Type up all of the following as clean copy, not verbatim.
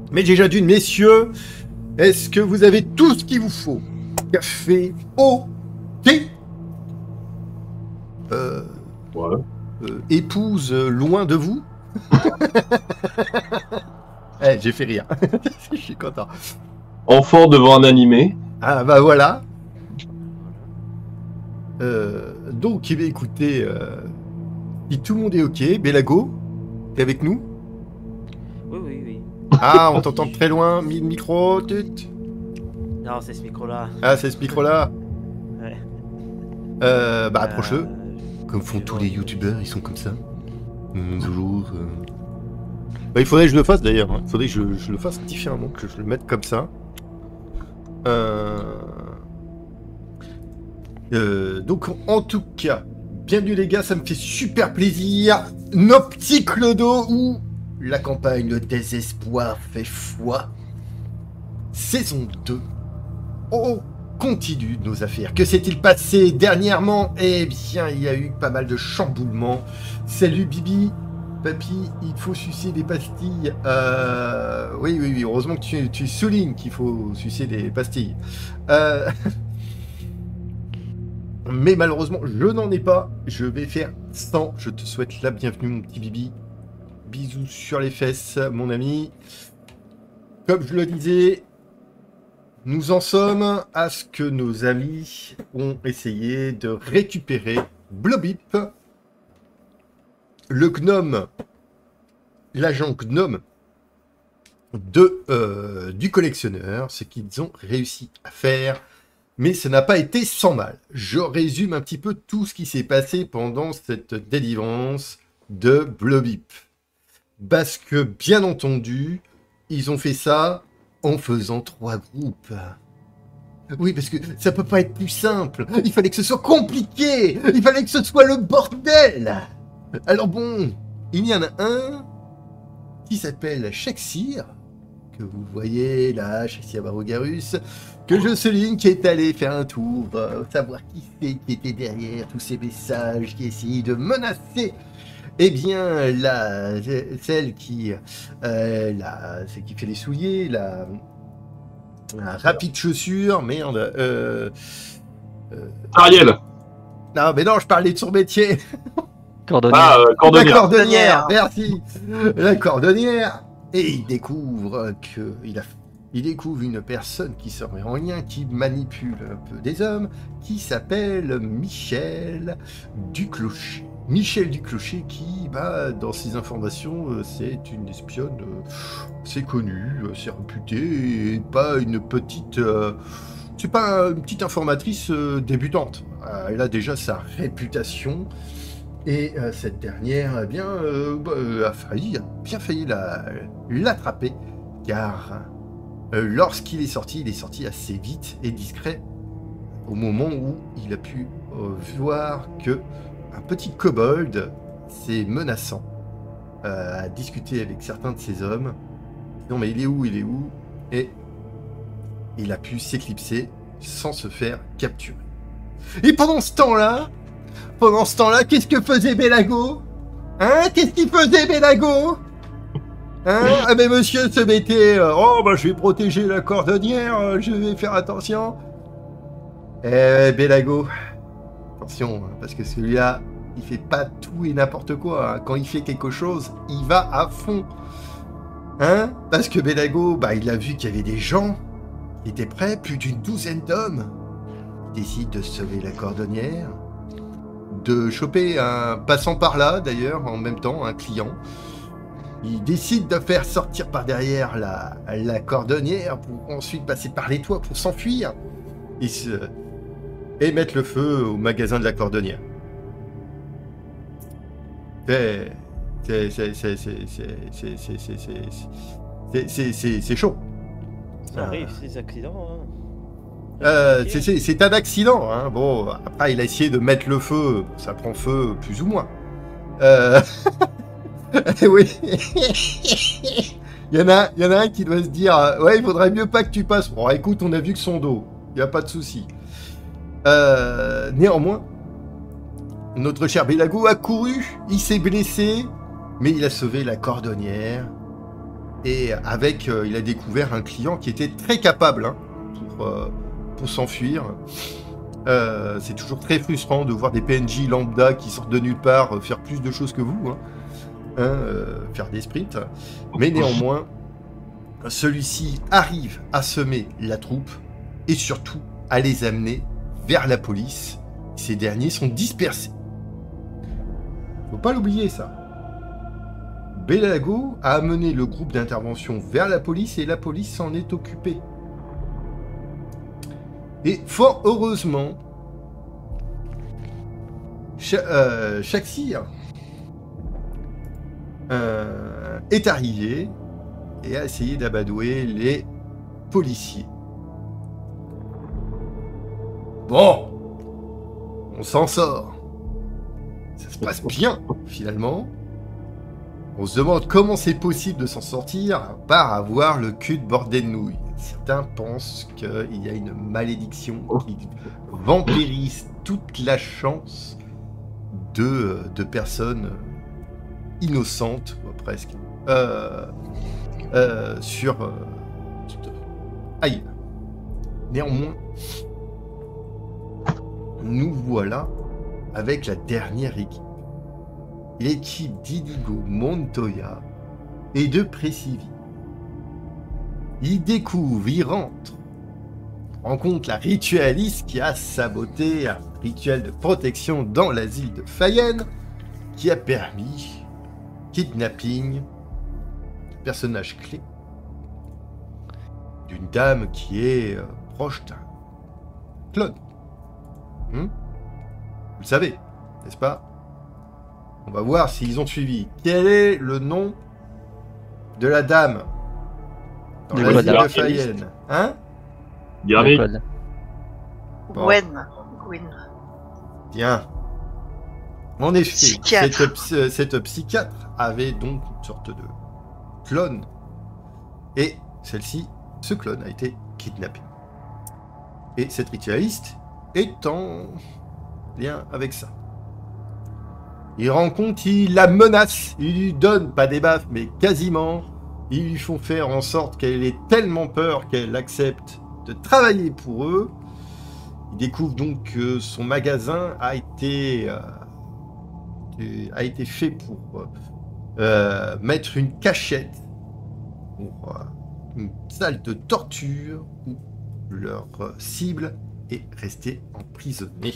Mais déjà d'une, messieurs, est-ce que vous avez tout ce qu'il vous faut? Café, eau, thé, Ouais. épouse loin de vous? J'ai fait rire. Je suis content. Enfant devant un animé. Ah bah voilà. Donc, eh bien, écoutez, si tout le monde est ok, Bélago, t'es avec nous? Oui, oui, oui. Ah, on t'entend de très loin, micro, tut. Non, c'est ce micro-là. Ah, c'est ce micro-là. Ouais. Bah, approche-le. Comme font je tous vois, les oui. youtubeurs, ils sont comme ça. Toujours. Bah, il faudrait que je le fasse d'ailleurs. Hein. Il faudrait que je le fasse différemment, que je le mette comme ça. Donc, en tout cas, bienvenue les gars, ça me fait super plaisir. Nos petits clodos où la campagne, le désespoir fait foi. Saison 2. On continue nos affaires. Que s'est-il passé dernièrement? Eh bien, il y a eu pas mal de chamboulements. Salut Bibi. Papy, il faut sucer des pastilles. Oui, heureusement que tu soulignes qu'il faut sucer des pastilles. Mais malheureusement, je n'en ai pas. Je vais faire 100. Je te souhaite la bienvenue, mon petit Bibi. Bisous sur les fesses, mon ami. Comme je le disais, nous en sommes à ce que nos amis ont essayé de récupérer Blobip, le gnome, l'agent gnome du collectionneur, ce qu'ils ont réussi à faire. Mais ça n'a pas été sans mal. Je résume un petit peu tout ce qui s'est passé pendant cette délivrance de Blobip. Parce que, bien entendu, ils ont fait ça en faisant 3 groupes. Oui, parce que ça peut pas être plus simple. Il fallait que ce soit compliqué. Il fallait que ce soit le bordel. Alors bon, il y en a un qui s'appelle Shakespeare, que vous voyez là, Shakespeare Barogarus, que je souligne, qui est allé faire un tour, savoir qui c'est qui était derrière tous ces messages, qui essayait de menacer. Eh bien, celle qui fait les souliers, la rapide chaussure, merde. Ariel. Non, mais non, je parlais de son métier. Cordonnier. Ah, La cordonnier. cordonnière, merci. La cordonnière. Et il découvre il découvre une personne qui serait en lien, qui manipule un peu des hommes, qui s'appelle Michel Duclocher. Michel Duclocher qui, dans ses informations, c'est une espionne, c'est connu, c'est réputé, et pas une petite... c'est pas une petite informatrice débutante. Elle a déjà sa réputation. Et cette dernière, a bien failli l'attraper, car lorsqu'il est sorti, il est sorti assez vite et discret, au moment où il a pu voir que un petit kobold, c'est menaçant, a discuté avec certains de ses hommes. Non mais il est où? Et il a pu s'éclipser sans se faire capturer. Et pendant ce temps-là, qu'est-ce que faisait Bélago? Hein? Qu'est-ce qu'il faisait, Bélago? Hein? Ah, mais monsieur se mettait... je vais protéger la cordonnière, je vais faire attention. Bélago, attention, hein, parce que celui-là, il fait pas tout et n'importe quoi. Hein. Quand il fait quelque chose, il va à fond. Hein? Parce que Bélago, il a vu qu'il y avait des gens qui étaient prêts, plus d'une douzaine d'hommes. Il décide de sauver la cordonnière, de choper un passant par là, d'ailleurs, en même temps, un client. Il décide de faire sortir par derrière la cordonnière pour ensuite passer par les toits pour s'enfuir et mettre le feu au magasin de la cordonnière. C'est chaud. Ça arrive, ces accidents. Hein. C'est un accident. Hein. Bon, après, il a essayé de mettre le feu. Ça prend feu plus ou moins. Oui. Il y en a un qui doit se dire ouais, il faudrait mieux pas que tu passes. Bon, écoute, on a vu que son dos. Il n'y a pas de souci. Néanmoins, notre cher Bélago a couru. Il s'est blessé. Mais il a sauvé la cordonnière. Et avec, il a découvert un client qui était très capable hein, pour s'enfuir. C'est toujours très frustrant de voir des PNJ lambda qui sortent de nulle part faire plus de choses que vous, faire des sprints. Mais néanmoins, celui-ci arrive à semer la troupe et surtout à les amener vers la police. Ces derniers sont dispersés. Faut pas l'oublier ça. Belago a amené le groupe d'intervention vers la police et la police s'en est occupée. Et fort heureusement, Shaxir est arrivé et a essayé d'amadouer les policiers. Bon, on s'en sort. Ça se passe bien, finalement. On se demande comment c'est possible de s'en sortir par avoir le cul de bordel de nouilles. Certains pensent qu'il y a une malédiction qui vampirise toute la chance de personnes innocentes, presque, sur... Aïe. Néanmoins, nous voilà avec la dernière équipe. L'équipe d'Inigo Montoya et de Presivi. Il découvre, il rencontre la ritualiste qui a saboté un rituel de protection dans l'asile de Fayenne qui a permis kidnapping, personnage clé, d'une dame qui est proche d'un clone. Vous le savez, n'est-ce pas? On va voir s'ils ont suivi. Quel est le nom de la dame dans l'asile de Fayenne? Hein? Gary. Bon. Gwen. Tiens. En effet, Psychiatre. cette psychiatre avait donc une sorte de clone. Et celle-ci, ce clone a été kidnappé. Et cette ritualiste est en lien avec ça. Il rencontre, il la menace, il lui donne pas des baffes, mais quasiment. Ils lui font faire en sorte qu'elle ait tellement peur qu'elle accepte de travailler pour eux. Il découvre donc que son magasin a été fait pour mettre une cachette, pour une salle de torture où leur cible est restée emprisonnée.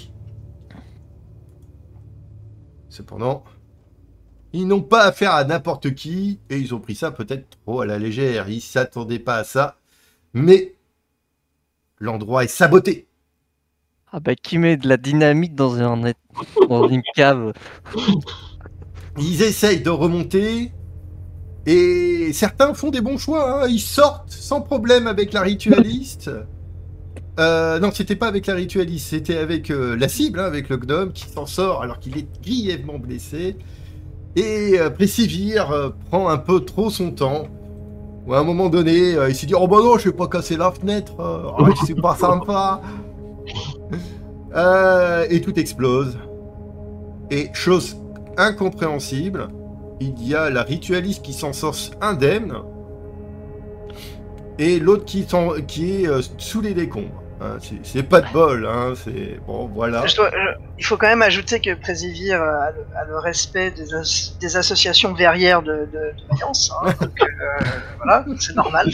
Cependant, ils n'ont pas affaire à n'importe qui et ils ont pris ça peut-être trop à la légère. Ils s'attendaient pas à ça, mais l'endroit est saboté. Ah bah qui met de la dynamite dans une cave? Ils essayent de remonter et certains font des bons choix. Hein. Ils sortent sans problème avec la ritualiste. Non, c'était pas avec la ritualiste, c'était avec la cible, hein, avec le gnome qui s'en sort alors qu'il est grièvement blessé. Et Pressivir prend un peu trop son temps. Ou à un moment donné, il s'est dit « Oh bah non, je vais pas casser la fenêtre, c'est pas sympa !» Et tout explose. Et chose incompréhensible, il y a la ritualiste qui s'en sort indemne et l'autre qui est sous les décombres. Hein, c'est pas de bol, hein, c'est... Bon, voilà. Il faut quand même ajouter que Présivir a le respect des associations verrières de vaillance. Hein, donc, voilà, c'est normal.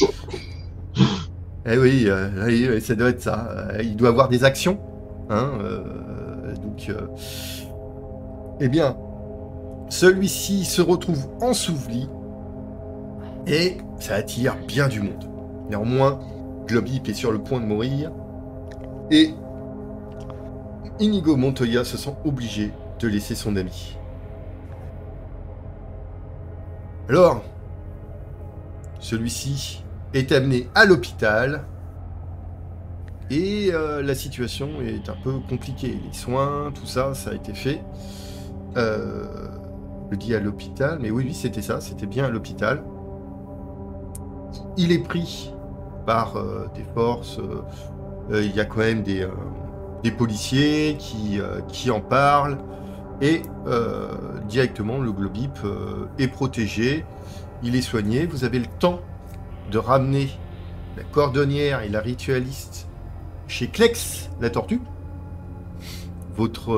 Eh oui, ça doit être ça. Il doit avoir des actions. Hein, eh bien, celui-ci se retrouve enseveli et ça attire bien du monde. Néanmoins, Globip est sur le point de mourir et Inigo Montoya se sent obligé de laisser son ami. Alors, celui-ci est amené à l'hôpital et la situation est un peu compliquée. Les soins, tout ça, ça a été fait. Je dis à l'hôpital, mais oui, c'était ça, c'était bien à l'hôpital. Il est pris par des forces, il y a quand même des policiers qui en parlent, et directement le Globip est protégé, il est soigné. Vous avez le temps de ramener la cordonnière et la ritualiste chez Klex, la tortue. Votre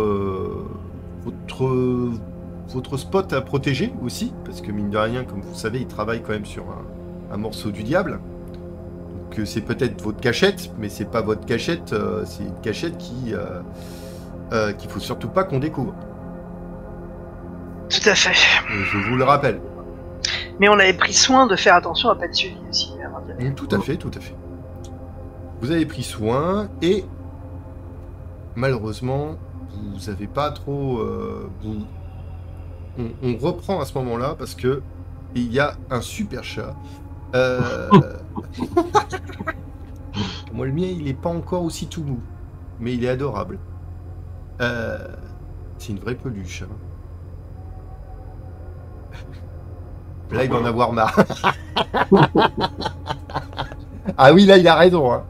spot à protéger aussi, parce que mine de rien, comme vous savez, il travaille quand même sur un morceau du diable. Donc c'est peut-être votre cachette, mais c'est pas votre cachette, c'est une cachette qu'il faut surtout pas qu'on découvre. Tout à fait. Je vous le rappelle. Mais on avait pris soin de faire attention à pas être suivi aussi. Tout à fait, tout à fait. Vous avez pris soin et malheureusement, vous avez pas trop... On reprend à ce moment-là parce que il y a un super chat. Moi, le mien, il est pas encore aussi tout mou, mais il est adorable. C'est une vraie peluche. Hein. Là, il va en avoir marre. Ah oui, là, il a raison. Hein.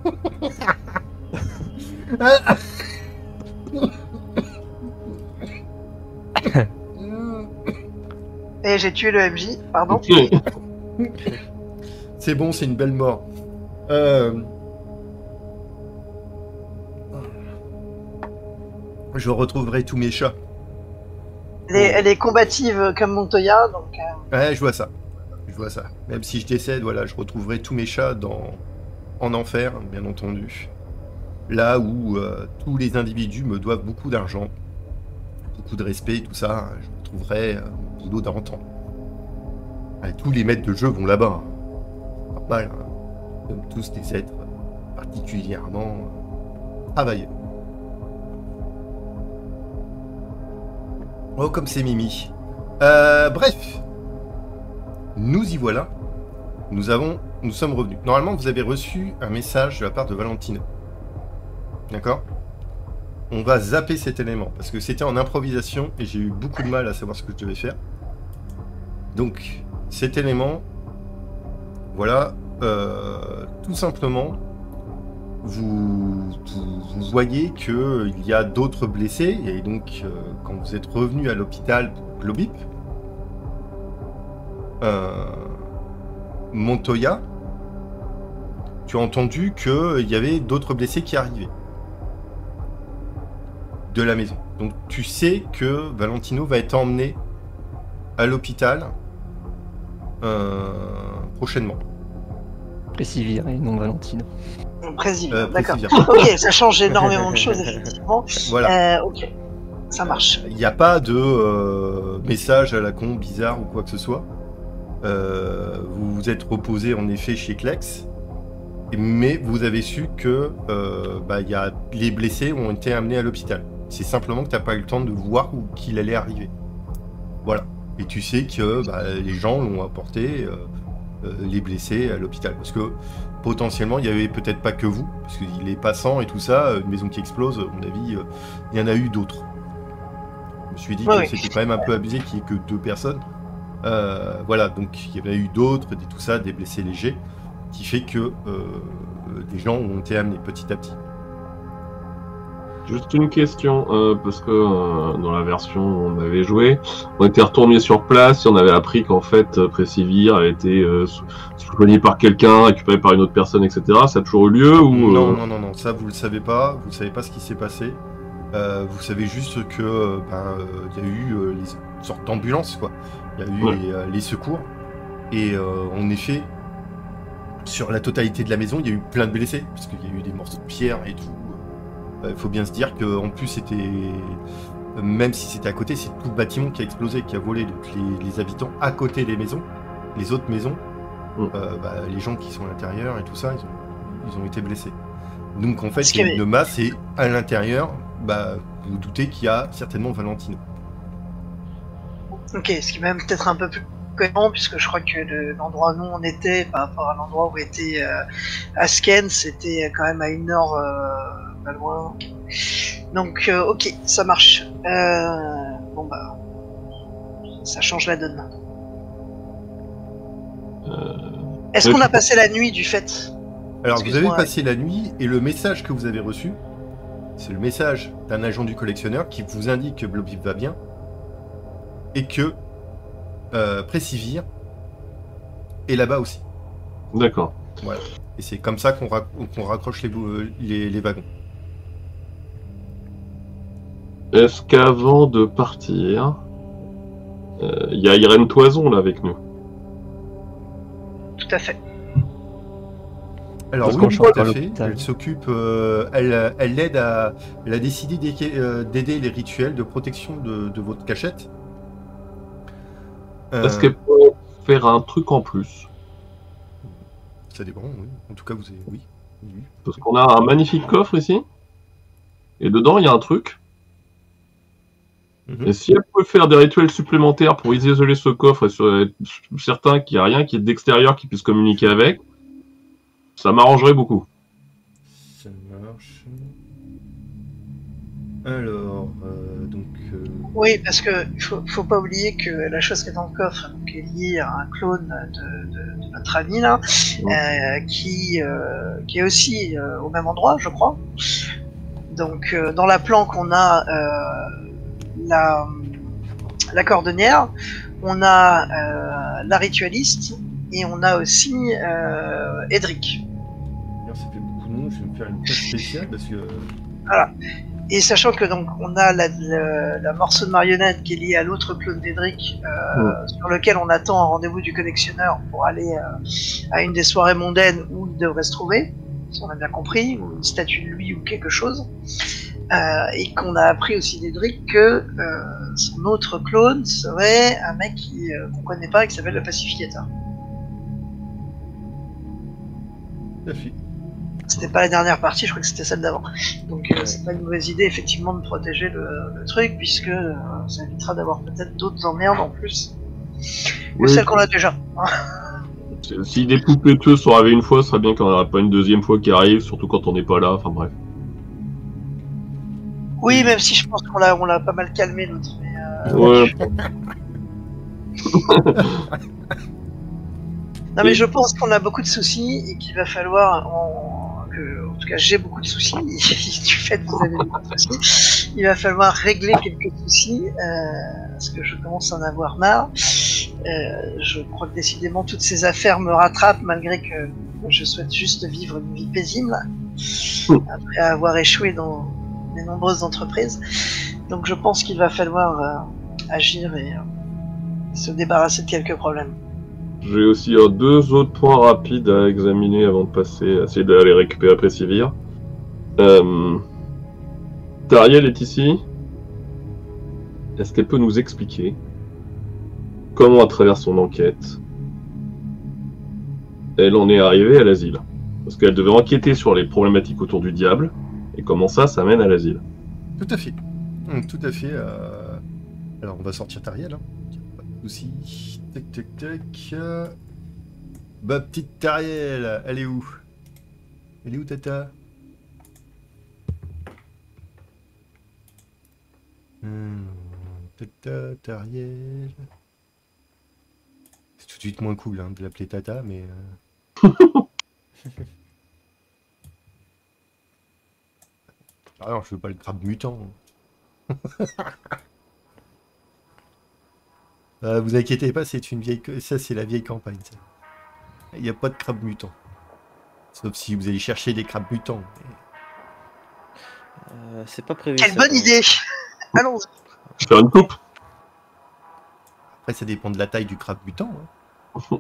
Et j'ai tué le MJ, pardon. C'est bon, c'est une belle mort. Je retrouverai tous mes chats. Elle est combative comme Montoya, donc... Ouais, je vois ça. Je vois ça. Même si je décède, voilà, je retrouverai tous mes chats en enfer, bien entendu. Là où tous les individus me doivent beaucoup d'argent, beaucoup de respect, tout ça, je retrouverai mon boulot d'antan. Tous les maîtres de jeu vont là-bas. Normal, hein. Nous sommes tous des êtres particulièrement travailleux. Oh, comme c'est Mimi. Bref. Nous y voilà. Nous sommes revenus. Normalement, vous avez reçu un message de la part de Valentino. D'accord ? On va zapper cet élément, parce que c'était en improvisation, et j'ai eu beaucoup de mal à savoir ce que je devais faire. Donc, cet élément, voilà, tout simplement, vous voyez qu'il y a d'autres blessés, et donc, quand vous êtes revenu à l'hôpital pour Globip, Montoya, tu as entendu qu'il y avait d'autres blessés qui arrivaient de la maison. Donc tu sais que Valentino va être emmené à l'hôpital prochainement. Précivir et non Valentino. Président, d'accord. Précivir. Ok, ça change énormément de choses, effectivement. Voilà. Ok, ça marche. Il n'y a pas de message à la con bizarre ou quoi que ce soit. Vous vous êtes reposé en effet chez Klex, mais vous avez su que les blessés ont été amenés à l'hôpital. C'est simplement que tu n'as pas eu le temps de voir où qu'il allait arriver. Voilà. Et tu sais que les gens l'ont apporté, les blessés, à l'hôpital. Parce que potentiellement, il n'y avait peut-être pas que vous, parce qu'il est passant et tout ça, une maison qui explose, à mon avis, il y en a eu d'autres. Je me suis dit que c'était quand même un peu abusé qu'il n'y ait que 2 personnes. Voilà, donc il y en a eu d'autres, tout ça, des blessés légers, qui fait que des gens ont été amenés petit à petit. Juste une question, parce que dans la version où on avait joué, on était retourné sur place et on avait appris qu'en fait Précivir a été soigné par quelqu'un, récupéré par une autre personne, etc. Ça a toujours eu lieu ou Non, ça vous le savez pas ce qui s'est passé. Vous savez juste que y a eu les sortes d'ambulances, quoi. Il y a eu les secours. Et en effet, sur la totalité de la maison, il y a eu plein de blessés, parce qu'il y a eu des morceaux de pierre et tout. Il faut bien se dire qu'en plus, c'était, même si c'était à côté, c'est tout le bâtiment qui a explosé, qui a volé. Donc les habitants à côté des maisons, les autres maisons, les gens qui sont à l'intérieur et tout ça, ils ont été blessés. Donc en fait, il y a une masse et à l'intérieur, vous vous doutez qu'il y a certainement Valentino. Ok, ce qui est même peut-être un peu plus cohérent, puisque je crois que l'endroit où on était, par rapport à l'endroit où était Asken, c'était quand même à 1 heure pas loin. Donc ok, ça marche. Ça change la donne. Est-ce qu'on a passé la nuit du fait? Alors vous avez passé la nuit et le message que vous avez reçu, c'est le message d'un agent du collectionneur qui vous indique que Blobip va bien et que Précivir et là-bas aussi. D'accord. Voilà. Et c'est comme ça qu'on raccroche les wagons. Est-ce qu'avant de partir, il y a Irène Toison là avec nous? Tout à fait. Alors Parce oui, qu'on tout chante à à fait. l'hôpital. Elle s'occupe, elle l'aide elle a décidé d'aider les rituels de protection de votre cachette. Est-ce qu'elle peut faire un truc en plus? Ça dépend, oui. En tout cas, vous avez... Oui. Oui. Parce qu'on a un magnifique coffre ici. Et dedans, il y a un truc. Mhm. Et si elle peut faire des rituels supplémentaires pour isoler ce coffre et être certain qu'il n'y a rien qui est d'extérieur qui puisse communiquer avec, ça m'arrangerait beaucoup. Ça marche. Alors, Oui, parce que faut pas oublier que la chose qui est dans le coffre donc, est liée à un clone de notre ami là, qui est aussi au même endroit, je crois. Donc dans la planque, on a la cordonnière, on a la ritualiste et on a aussi Edric. ça fait beaucoup de noms. Je vais me faire une page spéciale parce que... Voilà. Et sachant que donc on a la morceau de marionnette qui est lié à l'autre clone d'Edric, sur lequel on attend un rendez-vous du collectionneur pour aller à une des soirées mondaines où il devrait se trouver, si on a bien compris, ou une statue de lui ou quelque chose. Et qu'on a appris aussi d'Edric que son autre clone serait un mec qu'on connaît pas et qui s'appelle le Pacificateur. Tout à fait. C'était pas la dernière partie, je crois que c'était celle d'avant. Donc c'est pas une mauvaise idée effectivement de protéger le truc, puisque ça évitera d'avoir peut-être d'autres emmerdes en plus que celles qu'on a déjà. Si des poupées tueuses sont arrivées une fois, ce serait bien qu'on n'aurait pas une deuxième fois qui arrive, surtout quand on n'est pas là, enfin bref. Oui, même si je pense qu'on l'a pas mal calmé l'autre. Mais, Ouais. Non mais je pense qu'on a beaucoup de soucis et qu'il va falloir, en tout cas j'ai beaucoup de soucis, du fait que vous avez beaucoup de soucis, il va falloir régler quelques soucis, parce que je commence à en avoir marre. Je crois que décidément toutes ces affaires me rattrapent malgré que je souhaite juste vivre une vie paisible, après avoir échoué dans les nombreuses entreprises. Donc je pense qu'il va falloir agir et se débarrasser de quelques problèmes. J'ai aussi deux autres points rapides à examiner avant de passer, à essayer d'aller récupérer après Sivir. Tariel est ici. Est-ce qu'elle peut nous expliquer comment, à travers son enquête, elle en est arrivée à l'asile? Parce qu'elle devait enquêter sur les problématiques autour du diable, et comment ça mène à l'asile. Tout à fait. Tout à fait. Alors, on va sortir Tariel. Hein. Pas de soucis. Tac, tac, tac. Bah, petite Tariel, elle est où? Elle est où, Tata? Tata, Tariel. C'est tout de suite moins cool hein, de l'appeler Tata, mais... Ah non, je veux pas le crabe mutant. Vous inquiétez pas, c'est une vieille... Ça, c'est la vieille campagne, ça. Il n'y a pas de crabe mutant. Sauf si vous allez chercher des crabes mutants. C'est pas prévu. Quelle ça, bonne quand même. idée! Allons-y. Je vais faire une coupe. Après, ça dépend de la taille du crabe mutant. Hein.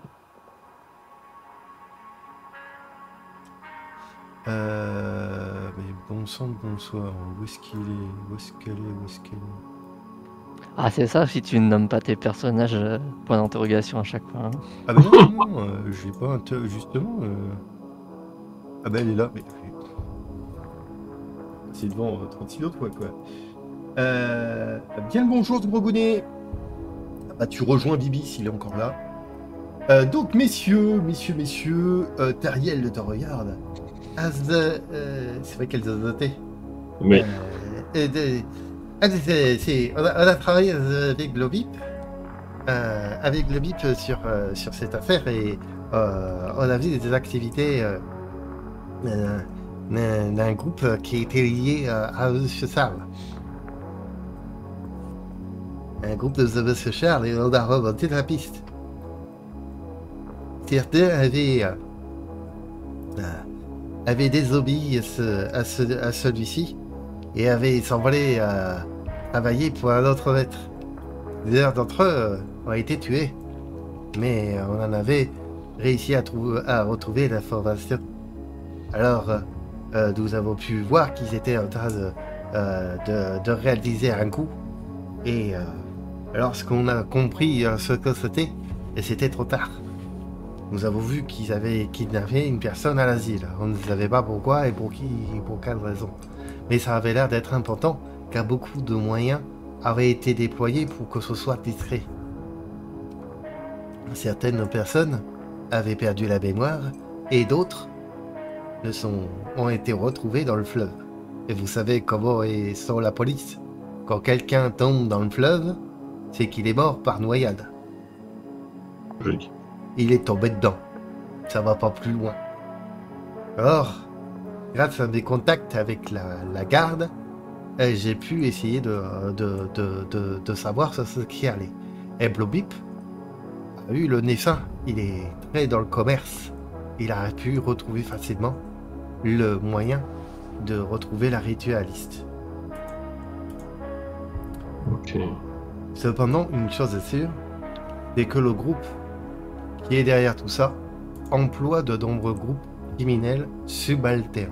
Mais bon sang de bonsoir. Où est-ce qu'il est? Où est-ce qu'elle est? Où est-ce qu'elle est? Ah, c'est ça, si tu ne nommes pas tes personnages, point d'interrogation à chaque fois. Hein. Ah bah non, non, non, je vais pas... Justement... Ah bah elle est là, mais... C'est devant 36 autres, quoi. Bien le bonjour, Grogounet. Ah bah tu rejoins Bibi s'il est encore là. Donc, messieurs, Tariel te regarde. C'est vrai qu'elle a noté. Mais On a travaillé avec Globip, sur cette affaire et on a vu des activités d'un groupe qui était lié à Monsieur Charles. Un groupe de Monsieur Charles et on a remonté la piste. certains avaient désobéi à celui-ci et avaient semblé travailler pour un autre maître. Plusieurs d'entre eux ont été tués, mais on en avait réussi à retrouver l'information. Alors, nous avons pu voir qu'ils étaient en train de réaliser un coup. Et lorsqu'on a compris ce que c'était trop tard. Nous avons vu qu'ils avaient kidnappé une personne à l'asile. On ne savait pas pourquoi et pour quelle raison. Mais ça avait l'air d'être important, car beaucoup de moyens avaient été déployés pour que ce soit discret. Certaines personnes avaient perdu la mémoire et d'autres ont été retrouvées dans le fleuve. Et vous savez comment sont la police. Quand quelqu'un tombe dans le fleuve, c'est qu'il est mort par noyade. Logique. Il est tombé dedans. Ça va pas plus loin. Or, grâce à des contacts avec la garde, j'ai pu essayer de savoir ce qui allait. Et Blobip a eu le nez fin. Il est très dans le commerce. Il a pu retrouver facilement le moyen de retrouver la ritualiste. Ok. Cependant, une chose est sûre, c'est que le groupe qui est derrière tout ça emploie de nombreux groupes criminels subalternes.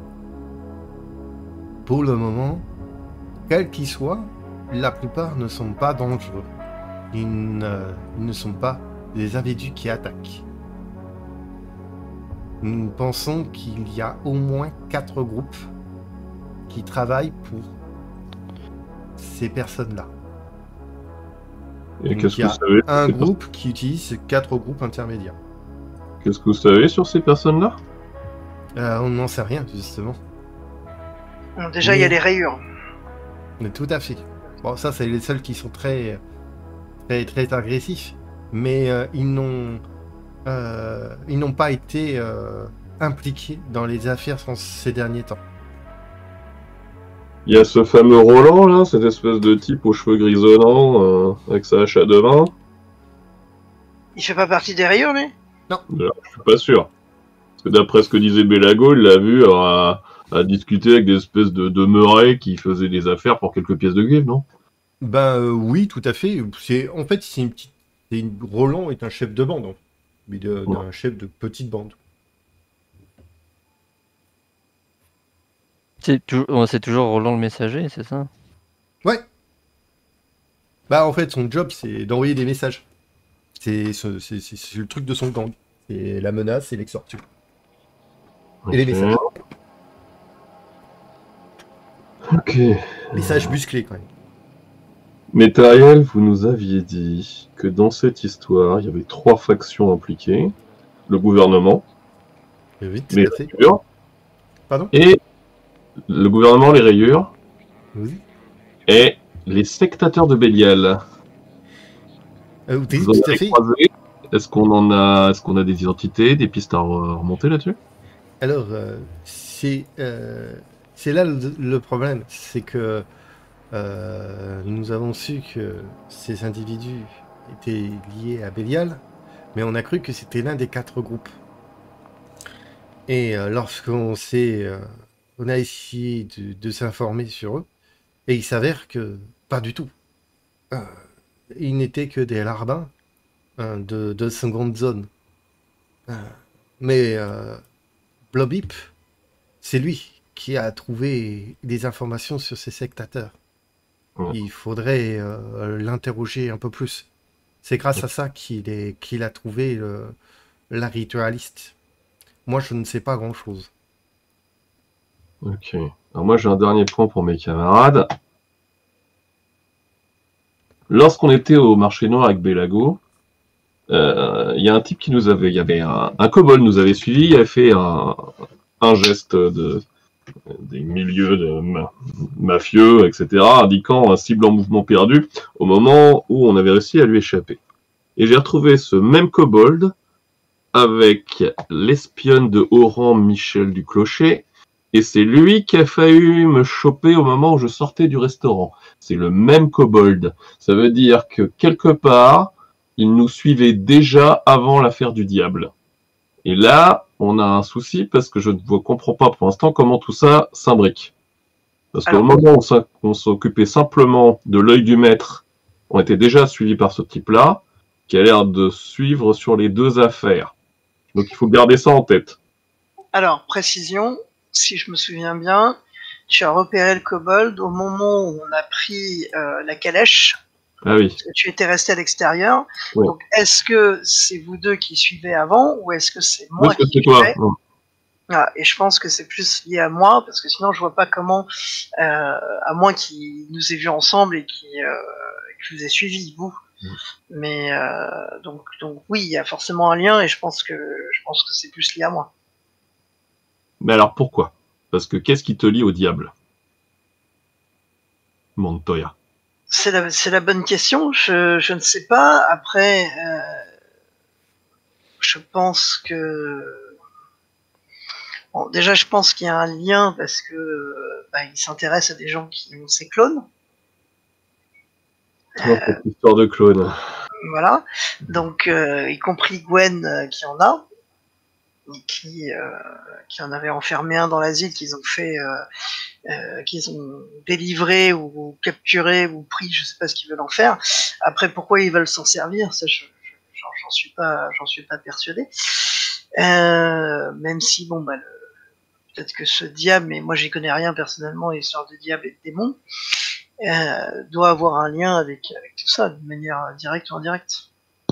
Pour le moment, quels qu'ils soient, la plupart ne sont pas dangereux. Ils ne sont pas des individus qui attaquent. Nous pensons qu'il y a au moins 4 groupes qui travaillent pour ces personnes-là. Et Donc, qu'est-ce il y que a vous savez un groupe qui utilise 4 groupes intermédiaires. Qu'est-ce que vous savez sur ces personnes-là? On n'en sait rien, justement. Bon, déjà, il y a les rayures. Mais tout à fait. Bon, ça, c'est les seuls qui sont très agressifs. Mais ils n'ont pas été impliqués dans les affaires ces derniers temps. Il y a ce fameux Roland, là, cette espèce de type aux cheveux grisonnants, avec sa hache à 2 mains. Il fait pas partie des rayures, lui? Alors, je suis pas sûr. Parce que d'après ce que disait Bélago, il l'a vu à discuter avec des espèces de meurets qui faisaient des affaires pour quelques pièces de cuivre, non? Oui, tout à fait. En fait, Roland est un chef de bande, mais d'un chef de petite bande. C'est toujours Roland le messager, c'est ça? Ouais. En fait, son job, c'est d'envoyer des messages. C'est le truc de son gang. C'est la menace et l'extorsion. Et les messages. Ok. Messages musclés, quand même. Métariel, vous nous aviez dit que dans cette histoire, il y avait 3 factions impliquées. Le gouvernement, Oui, tout les à fait. rayures, Pardon? et le gouvernement, les rayures, Oui. et les sectateurs de Bélial. Oui, Vous en tout à avez fait. croisé? Est-ce qu'on a des identités, des pistes à remonter là-dessus? Alors, c'est là le problème. C'est que nous avons su que ces individus étaient liés à Bélial, mais on a cru que c'était l'un des 4 groupes. Et lorsqu'on on a essayé de s'informer sur eux, et il s'avère que pas du tout. Ils n'étaient que des larbins de seconde zone. Mais Blobip, c'est lui qui a trouvé des informations sur ces sectateurs. Il faudrait l'interroger un peu plus. C'est grâce à ça qu'il a trouvé la ritualiste. Moi, je ne sais pas grand-chose. Ok. Alors moi, j'ai un dernier point pour mes camarades. Lorsqu'on était au marché noir avec Bélago, il y a un type qui nous avait... Il y avait un kobold nous avait suivi, il avait fait un geste des milieux mafieux, etc., indiquant un cible en mouvement perdu au moment où on avait réussi à lui échapper. Et j'ai retrouvé ce même kobold avec l'espionne de haut rang Michel du Clocher, et c'est lui qui a failli me choper au moment où je sortais du restaurant. C'est le même kobold. Ça veut dire que quelque part, il nous suivait déjà avant l'affaire du diable. Et là, on a un souci parce que je ne comprends pas pour l'instant comment tout ça s'imbrique. Parce qu'au moment où on s'occupait simplement de l'œil du maître, on était déjà suivi par ce type-là, qui a l'air de suivre sur les deux affaires. Donc il faut garder ça en tête. Alors, précision, si je me souviens bien, tu as repéré le kobold au moment où on a pris la calèche. Ah oui. Parce que tu étais resté à l'extérieur. Ouais. Donc, est-ce que c'est vous deux qui suivez avant ou est-ce que c'est moi qui c'est toi. suivais Et je pense que c'est plus lié à moi parce que sinon je vois pas comment, à moins qu'il nous ait vus ensemble et qu'il vous ait suivi vous. Mais donc oui, il y a forcément un lien et je pense que c'est plus lié à moi. Mais alors pourquoi? Parce que qu'est-ce qui te lie au diable, Montoya? C'est la bonne question. Je ne sais pas. Après, je pense que bon, déjà, je pense qu'il y a un lien parce que il s'intéresse à des gens qui ont ses clones. Cette histoire de clone. Voilà. Donc, y compris Gwen qui en a, qui en avait enfermé un dans l'asile qu'ils ont fait, qu'ils ont délivré ou capturé ou pris, je sais pas ce qu'ils veulent en faire. Après, pourquoi ils veulent s'en servir, ça, j'en suis pas persuadé. Même si bon peut-être que ce diable, mais moi j'y connais rien personnellement, l'histoire de diable et de démon, doit avoir un lien avec tout ça, de manière directe ou indirecte.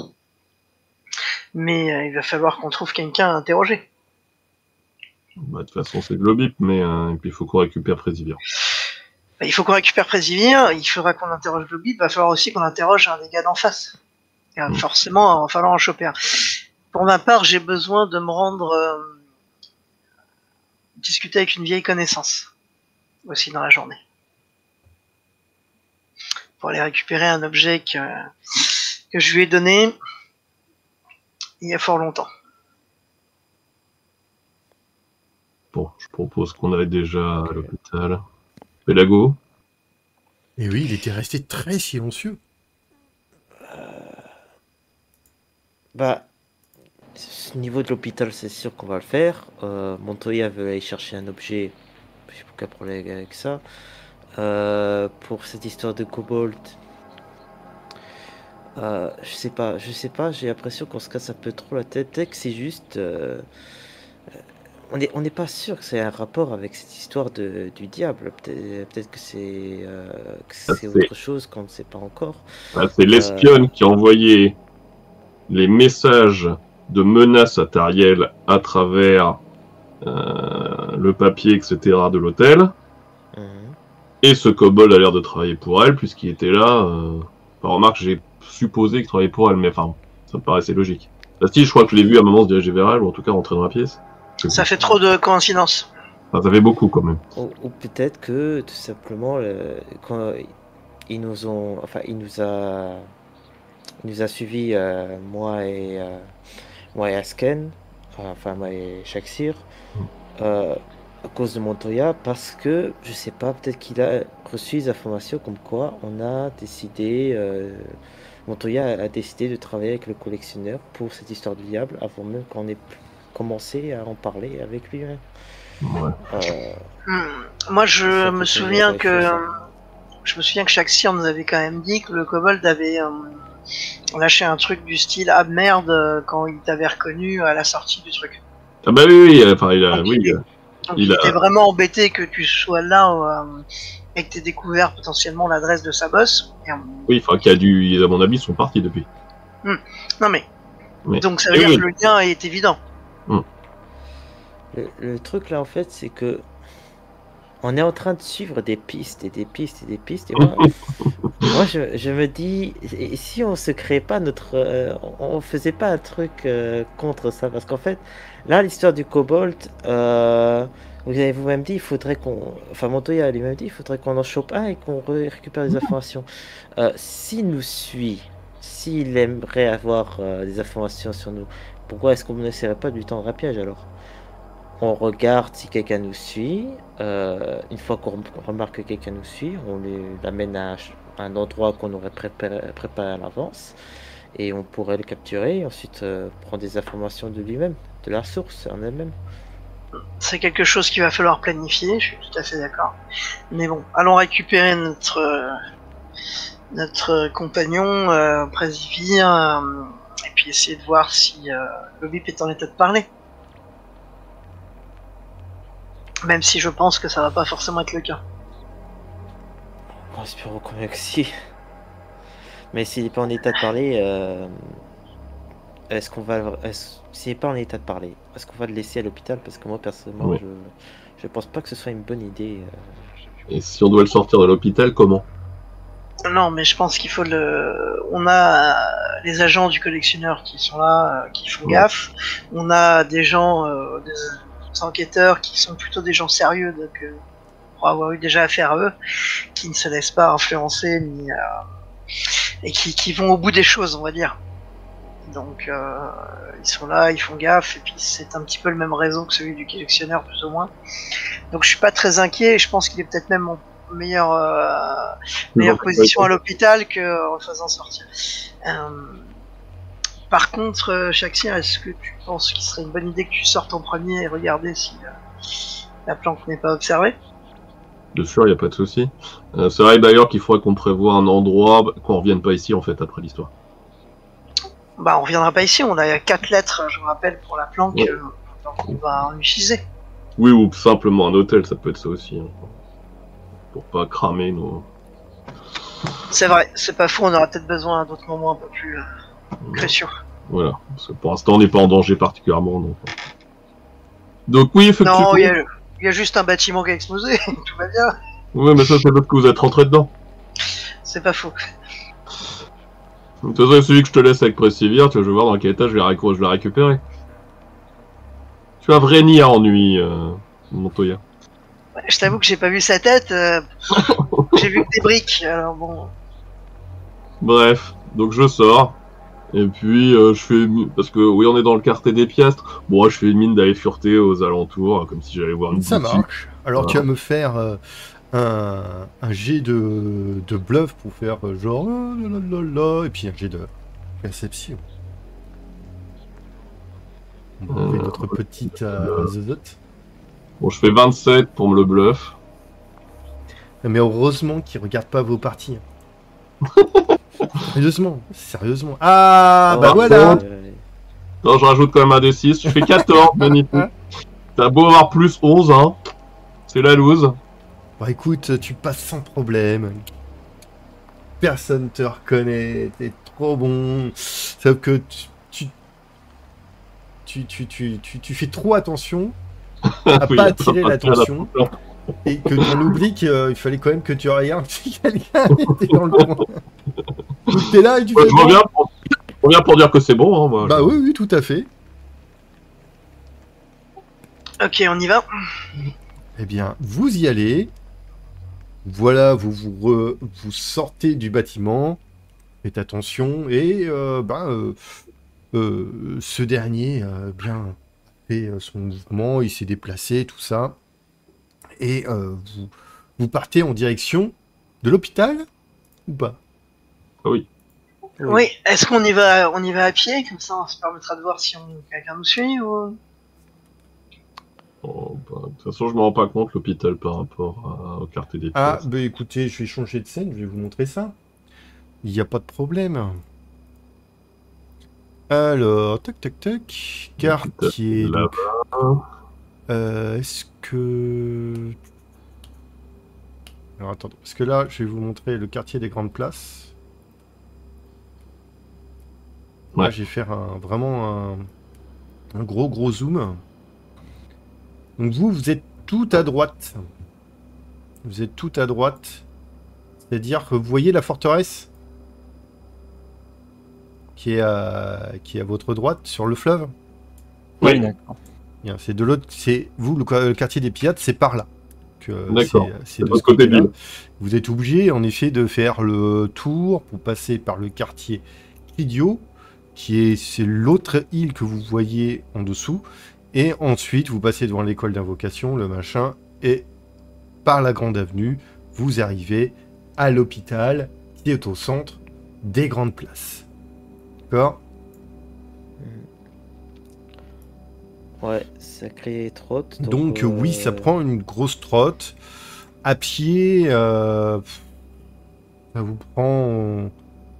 Mais il va falloir qu'on trouve quelqu'un à interroger. De toute façon, c'est Globip, mais et puis il faut qu'on récupère Présivir. Il faut qu'on récupère Présivir, il faudra qu'on interroge Globip, il va falloir aussi qu'on interroge un des gars d'en face. Forcément, il va falloir en choper un. Pour ma part, j'ai besoin de me rendre discuter avec une vieille connaissance aussi dans la journée pour aller récupérer un objet que je lui ai donné il y a fort longtemps. Bon, je propose qu'on aille déjà à l'hôpital. Pélago? Et oui, il était resté très silencieux. Au niveau de l'hôpital, c'est sûr qu'on va le faire. Montoya veut aller chercher un objet. Je sais pas quel problème avec ça. Pour cette histoire de Kobold, je sais pas. J'ai l'impression qu'on se casse un peu trop la tête. Peut-être que c'est juste. On n'est pas sûr que c'est un rapport avec cette histoire du diable. Peut-être que c'est autre chose qu'on ne sait pas encore. C'est l'espionne qui a envoyé les messages de menaces à Tariel à travers le papier, etc. de l'hôtel. Et ce kobold a l'air de travailler pour elle, puisqu'il était là. Remarque, j'ai supposé qu'il travaillait pour elle, mais enfin, ça me paraissait logique. Si, je crois que je l'ai vu à un moment se diriger vers elle, ou en tout cas rentrer dans la pièce. Ça fait trop de coïncidences. Enfin, ça fait beaucoup quand même. Ou peut-être que tout simplement, quand il nous a suivis, moi et Asken, moi et Shaxir, à cause de Montoya, parce que je sais pas, peut-être qu'il a reçu des informations comme quoi Montoya a décidé de travailler avec le collectionneur pour cette histoire du diable avant même qu'on ait commencé à en parler avec lui. Moi, je me souviens que Shaxir nous avait quand même dit que le kobold avait lâché un truc du style « Ah merde » quand il t'avait reconnu à la sortie du truc. Ah bah oui, enfin il était vraiment embêté que tu sois là et que tu aies découvert potentiellement l'adresse de sa bosse. Oui, enfin à mon avis, ils sont partis depuis. Non mais... Donc ça veut dire que le lien est évident. Le truc là en fait, c'est que on est en train de suivre des pistes et des pistes et des pistes. Et moi je me dis, et si on se crée pas on faisait pas un truc contre ça, parce qu'en fait, là l'histoire du kobold, vous avez vous-même dit, il faudrait Montoya lui-même dit, il faudrait qu'on en chope un et qu'on récupère des informations. S'il nous suit, s'il aimerait avoir des informations sur nous, pourquoi est-ce qu'on n'essaierait pas de lui tendre un piège alors? On regarde si quelqu'un nous suit. Une fois qu'on remarque que quelqu'un nous suit, on l'amène à un endroit qu'on aurait préparé à l'avance. et on pourrait le capturer et ensuite prendre des informations de lui-même, de la source en elle-même. C'est quelque chose qu'il va falloir planifier, je suis tout à fait d'accord. Mais bon, allons récupérer notre compagnon, Présivir, et puis essayer de voir si le BIP est en état de parler. Même si je pense que ça va pas forcément être le cas. On espère quand même que si. Mais s'il n'est pas en état de parler, est-ce qu'on va... S'il n'est pas en état de parler, est-ce qu'on va le laisser à l'hôpital? Parce que moi, personnellement, Oui. je pense pas que ce soit une bonne idée. Et si on doit le sortir de l'hôpital, comment? Non, mais je pense qu'il faut le... On a les agents du collectionneur qui sont là, qui font gaffe. On a des gens, des enquêteurs qui sont plutôt des gens sérieux, donc pour avoir eu déjà affaire à eux, qui ne se laissent pas influencer ni et qui vont au bout des choses, on va dire. Donc ils sont là, ils font gaffe, et puis c'est un petit peu le même réseau que celui du collectionneur, plus ou moins. Donc je suis pas très inquiet, et je pense qu'il est peut-être même en meilleure position à l'hôpital que en le faisant sortir. Par contre, Shaxir, est-ce que tu penses qu'il serait une bonne idée que tu sortes en premier et regarder si la planque n'est pas observée? Bien sûr, il n'y a pas de souci. C'est vrai d'ailleurs qu'il faudrait qu'on prévoie un endroit, qu'on revienne pas ici en fait après l'histoire. Bah on reviendra pas ici, on a 4 lettres, je vous rappelle, pour la planque, donc on va en utiliser. Oui, ou simplement un hôtel, ça peut être ça aussi. Hein. Pour pas cramer nos... C'est vrai, c'est pas fou, on aura peut-être besoin à d'autres moments un peu plus cruciaux. Voilà, parce que pour l'instant on n'est pas en danger particulièrement. Donc oui, effectivement. Non, il y a juste un bâtiment qui a explosé, tout va bien. Oui, mais ça c'est l'autre que vous êtes rentré dedans. C'est pas faux. De toute façon, celui que je te laisse avec Présivir, tu vas voir dans quel état je vais récupérer. Tu as un vrai nid à ennui, Montoya. Ouais, je t'avoue que j'ai pas vu sa tête, j'ai vu que des briques, alors bon... Bref, donc je sors, et puis je fais... Parce que oui, on est dans le quartier des Piastres, bon, je fais une mine d'aller fureter aux alentours, comme si j'allais voir une Ça boutique. marche. Alors Voilà. tu vas me faire un jet de bluff pour faire genre oh là là là, et puis un jet de perception. On va enlever notre petite zozote. Bon, je fais 27 pour me le bluff. Mais heureusement qu'ils regardent pas vos parties. Sérieusement. Ah, bah voilà. Non, je rajoute quand même un D6, je fais 14, magnifique. T'as beau avoir plus 11, hein. C'est la loose. Bah écoute, tu passes sans problème. Personne te reconnaît, t'es trop bon. Sauf que tu fais trop attention à Oui, pas attirer pas l'attention. Et que on oublie qu'il fallait quand même que tu regardes si quelqu'un était dans le coin. Donc t'es là et tu fais... Je reviens pour dire que c'est bon, hein, moi. Bah oui, tout à fait. Ok, on y va. Eh bien, vous y allez. Voilà, vous sortez du bâtiment. Faites attention. Et ce dernier bien fait son mouvement. Il s'est déplacé, tout ça. Et vous partez en direction de l'hôpital ou pas? Oui. Oui, est-ce qu'on y va à pied, comme ça on se permettra de voir si quelqu'un nous suit ou... Oh, bah, de toute façon, je me rends pas compte l'hôpital par rapport au quartier des Ah, Piastres. bah écoutez, je vais changer de scène, je vais vous montrer ça. Il n'y a pas de problème. Alors, tac, tac, tac. Quartier. Donc, est-ce que... Alors, attendez, parce que là, je vais vous montrer le quartier des Grandes Places. Ouais. Là, je vais faire vraiment un gros zoom. Donc vous êtes tout à droite. Vous êtes tout à droite. C'est-à-dire que vous voyez la forteresse qui est à votre droite, sur le fleuve. Oui, d'accord. Bien, c'est de l'autre, c'est vous, le quartier des Piates, c'est par là. D'accord. C'est de l'autre ce côté-là. ville. Vous êtes obligé, en effet, de faire le tour pour passer par le quartier Idiot, c'est l'autre île que vous voyez en dessous. Et ensuite, vous passez devant l'école d'invocation, le machin, et par la grande avenue, vous arrivez à l'hôpital qui est au centre des Grandes Places. D'accord. Ouais, sacré trotte. Donc oui, ça prend une grosse trotte. À pied, ça vous prend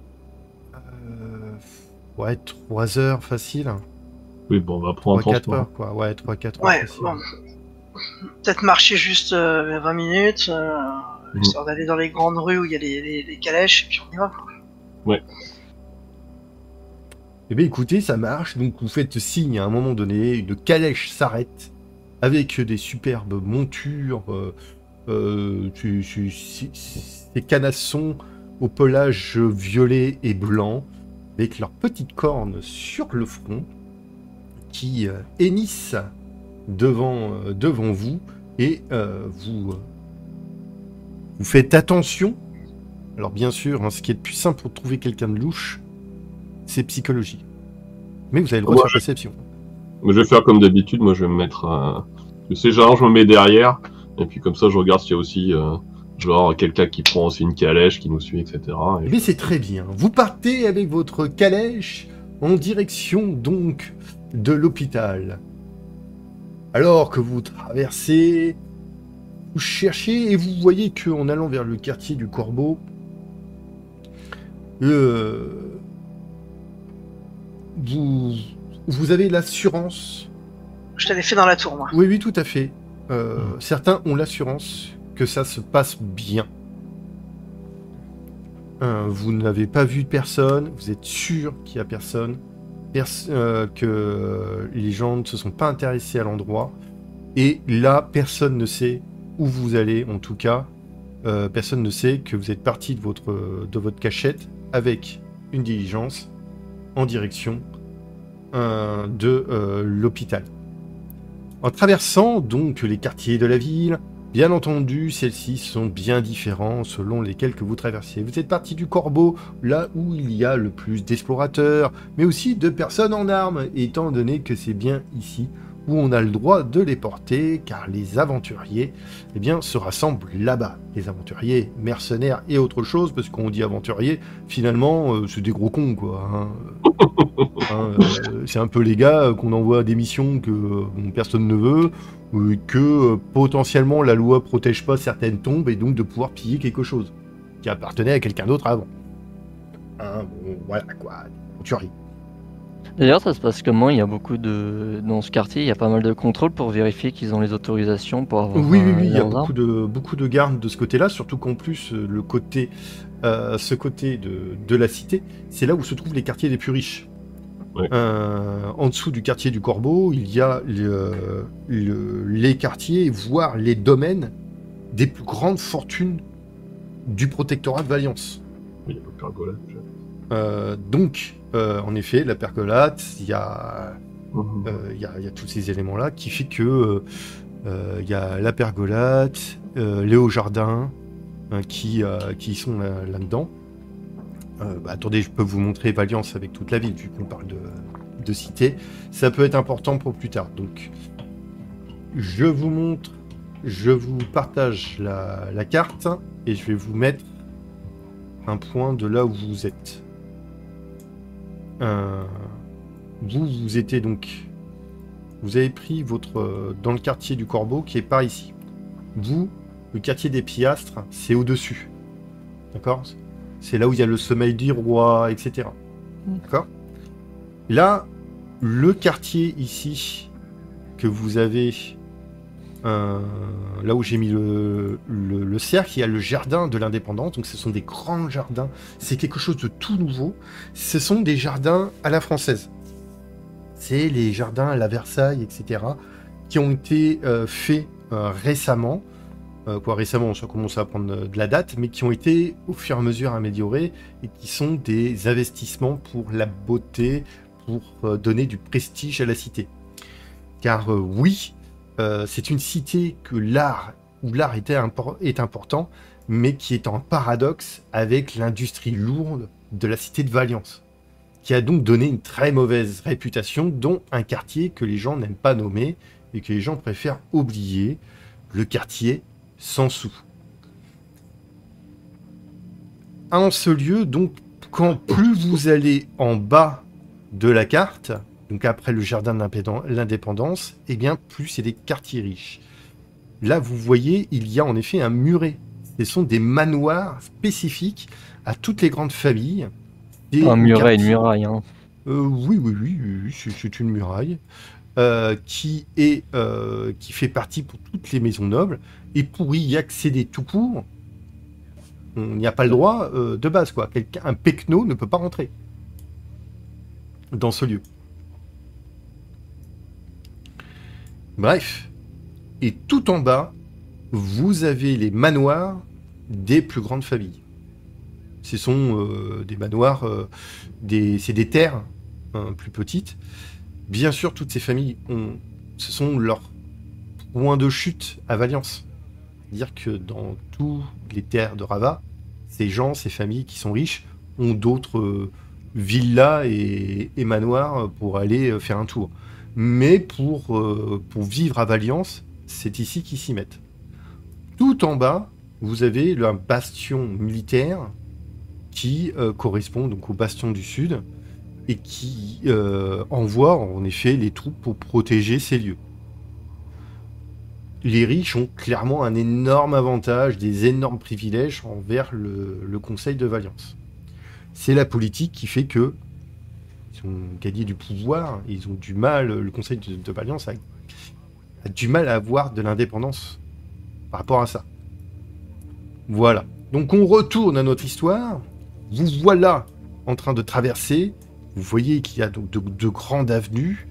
ouais, 3 heures facile. Oui, bon, on va prendre un 3-4 transport. heures, quoi. Ouais, 3-4 heures Ouais, facile. bon. Peut-être marcher juste 20 minutes, histoire d'aller dans les grandes rues où il y a les calèches, et puis on y va. Quoi. Eh bien, écoutez, ça marche. Donc, vous faites signe à un moment donné, une calèche s'arrête avec des superbes montures, ces canassons au pelage violet et blanc, avec leurs petites cornes sur le front, qui hennissent devant vous, et vous faites attention. Alors, bien sûr, hein, ce qui est le plus simple pour trouver quelqu'un de louche, c'est psychologie. Mais vous avez le droit de faire perception. Mais je vais faire comme d'habitude, moi je vais me mettre je sais, genre je me mets derrière, et puis comme ça je regarde s'il y a aussi genre quelqu'un qui prend aussi une calèche, qui nous suit, etc. Mais c'est très bien. Vous partez avec votre calèche en direction donc de l'hôpital. Alors que vous traversez, vous cherchez et vous voyez qu'en allant vers le quartier du Corbeau, vous avez l'assurance. Je t'avais fait dans la tour, moi. Oui, oui, tout à fait. Certains ont l'assurance que ça se passe bien. Vous n'avez pas vu personne, vous êtes sûr qu'il n'y a personne, que les gens ne se sont pas intéressés à l'endroit. Et là, personne ne sait où vous allez, en tout cas. Personne ne sait que vous êtes parti de votre cachette avec une diligence en direction de l'hôpital. En traversant donc les quartiers de la ville, bien entendu, celles-ci sont bien différentes selon lesquelles que vous traversez. Vous êtes parti du Corbeau, là où il y a le plus d'explorateurs, mais aussi de personnes en armes, étant donné que c'est bien ici où on a le droit de les porter, car les aventuriers, eh bien, se rassemblent là-bas. Les aventuriers, mercenaires et autre chose, parce qu'on dit aventuriers, finalement, c'est des gros cons, quoi. C'est un peu les gars qu'on envoie à des missions que personne ne veut, que potentiellement la loi protège pas certaines tombes, et donc de pouvoir piller quelque chose qui appartenait à quelqu'un d'autre avant. Bon, voilà, quoi, aventuriers. D'ailleurs, ça se passe comment? Il y a beaucoup de... Dans ce quartier, il y a pas mal de contrôles pour vérifier qu'ils ont les autorisations pour avoir Oui, il y a leurs armes. beaucoup de gardes de ce côté-là, surtout qu'en plus, ce côté de la cité, c'est là où se trouvent les quartiers les plus riches. Ouais. En dessous du quartier du Corbeau, il y a les quartiers, voire les domaines des plus grandes fortunes du protectorat de Valence. Oui, il y a le pergolade. Donc, en effet, la pergolade, il y a tous ces éléments-là qui fait que il y a la pergolade, les hauts jardins qui sont là-dedans. Attendez, je peux vous montrer Valence avec toute la ville, vu qu'on parle de cité. Ça peut être important pour plus tard. Donc, je vous partage la carte et je vais vous mettre un point de là où vous êtes. Vous étiez donc... Vous avez pris dans le quartier du Corbeau, qui est par ici. Vous, le quartier des Piastres, c'est au-dessus. D'accord ? C'est là où il y a le sommeil du roi, etc. D'accord ? Là, le quartier ici, que vous avez... là où j'ai mis le cercle, il y a le jardin de l'indépendance. Donc ce sont des grands jardins. C'est quelque chose de tout nouveau. Ce sont des jardins à la française. C'est les jardins à la Versailles, etc. qui ont été faits récemment. Récemment, ça commence à prendre de la date, mais qui ont été au fur et à mesure améliorés et qui sont des investissements pour la beauté, pour donner du prestige à la cité. Car oui, c'est une cité où l'art est important, mais qui est en paradoxe avec l'industrie lourde de la cité de Valence, qui a donc donné une très mauvaise réputation, dont un quartier que les gens n'aiment pas nommer et que les gens préfèrent oublier, le quartier sans sous. En ce lieu, donc, quand plus vous allez en bas de la carte, donc après le jardin de l'indépendance, eh bien plus c'est des quartiers riches. Là, vous voyez, il y a en effet un muret. Ce sont des manoirs spécifiques à toutes les grandes familles. Un muret, une muraille. Hein. Oui, c'est une muraille qui fait partie pour toutes les maisons nobles. Et pour y accéder tout court, on n'y a pas le droit de base, quoi. Un pecno ne peut pas rentrer dans ce lieu. Bref. Et tout en bas, vous avez les manoirs des plus grandes familles. Ce sont des manoirs, c'est des terres plus petites. Bien sûr, toutes ces familles, ce sont leurs points de chute à Valiance. C'est-à-dire que dans toutes les terres de Rava, ces familles qui sont riches, ont d'autres villas et manoirs pour aller faire un tour. Mais pour vivre à Valiance, c'est ici qu'ils s'y mettent. Tout en bas, vous avez un bastion militaire qui correspond donc au bastion du Sud et qui envoie en effet les troupes pour protéger ces lieux. Les riches ont clairement un énorme avantage, des énormes privilèges envers le Conseil de Valiance. C'est la politique qui fait que ils ont gagné du pouvoir, ils ont du mal, le Conseil de Valiance a du mal à avoir de l'indépendance par rapport à ça. Voilà. Donc on retourne à notre histoire. Vous voilà en train de traverser. Vous voyez qu'il y a donc de grandes avenues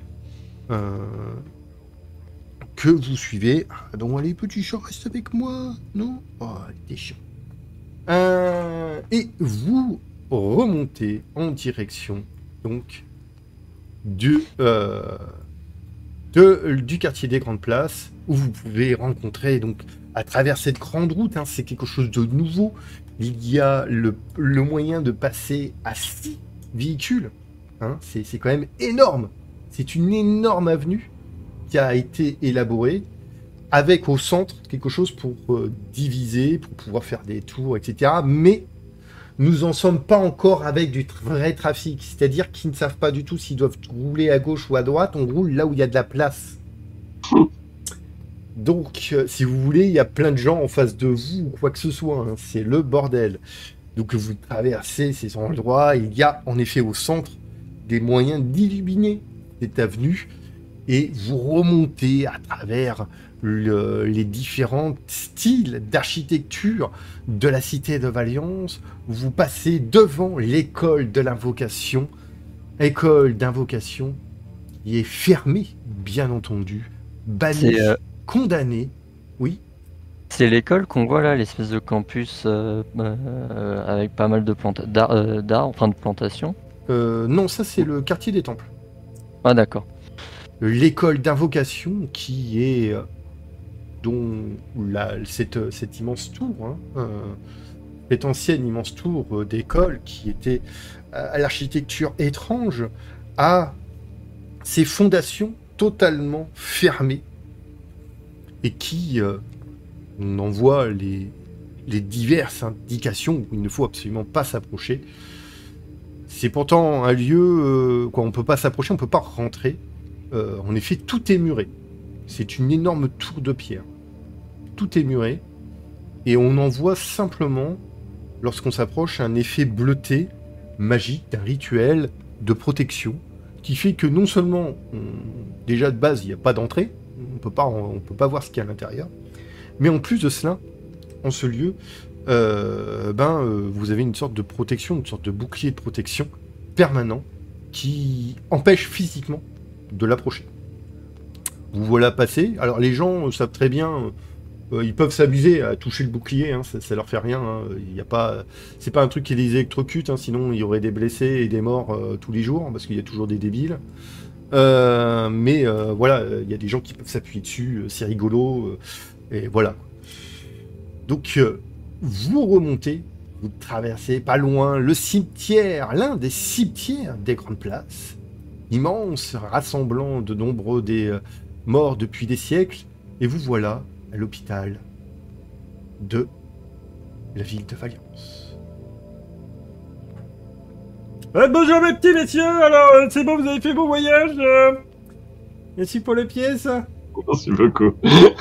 que vous suivez. Ah, donc allez, petit chat, reste avec moi. Non? Oh, t'es chiant. Et vous remontez en direction donc du quartier des Grandes Places, où vous pouvez rencontrer, donc, à travers cette grande route, hein, c'est quelque chose de nouveau, il y a le moyen de passer à 6 véhicules, hein, c'est quand même énorme, c'est une énorme avenue qui a été élaborée, avec au centre quelque chose pour diviser, pour pouvoir faire des tours, etc., mais nous en sommes pas encore avec du vrai trafic, c'est-à-dire qu'ils ne savent pas du tout s'ils doivent rouler à gauche ou à droite, on roule là où il y a de la place. Donc, si vous voulez, il y a plein de gens en face de vous ou quoi que ce soit, hein, c'est le bordel. Donc vous traversez ces endroits, il y a en effet au centre des moyens d'illuminer cette avenue et vous remontez à travers les différents styles d'architecture de la cité de Valiance. Vous passez devant l'école de l'invocation, école d'invocation qui est fermée, bien entendu, bannie, condamnée. Oui. C'est l'école qu'on voit là, l'espèce de campus avec pas mal de d'art, enfin de plantations. Non, ça c'est le quartier des temples. Ah d'accord. L'école d'invocation qui est cette immense tour, hein, cette ancienne immense tour d'école qui était à l'architecture étrange, a ses fondations totalement fermées et qui on en voit les diverses indications où il ne faut absolument pas s'approcher. C'est pourtant un lieu on ne peut pas s'approcher, on ne peut pas rentrer. En effet, tout est muré. C'est une énorme tour de pierre. Tout est muré. Et on en voit simplement, lorsqu'on s'approche, un effet bleuté, magique, d'un rituel de protection, qui fait que non seulement, déjà de base, il n'y a pas d'entrée, on peut pas voir ce qu'il y a à l'intérieur, mais en plus de cela, en ce lieu, vous avez une sorte de protection, une sorte de bouclier de protection permanent qui empêche physiquement de l'approcher. Vous voilà passé. Alors les gens savent très bien, ils peuvent s'amuser à toucher le bouclier, hein, ça leur fait rien. Hein, c'est pas un truc qui les électrocute, hein, sinon il y aurait des blessés et des morts tous les jours, parce qu'il y a toujours des débiles. Mais voilà, il y a des gens qui peuvent s'appuyer dessus, c'est rigolo, et voilà. Donc vous remontez, vous traversez pas loin le cimetière, l'un des cimetières des Grandes Places, immense, rassemblant de nombreux des morts depuis des siècles, et vous voilà à l'hôpital de la ville de Valiance. Bonjour mes petits messieurs, alors c'est bon, vous avez fait vos voyages Merci pour les pièces. Merci beaucoup.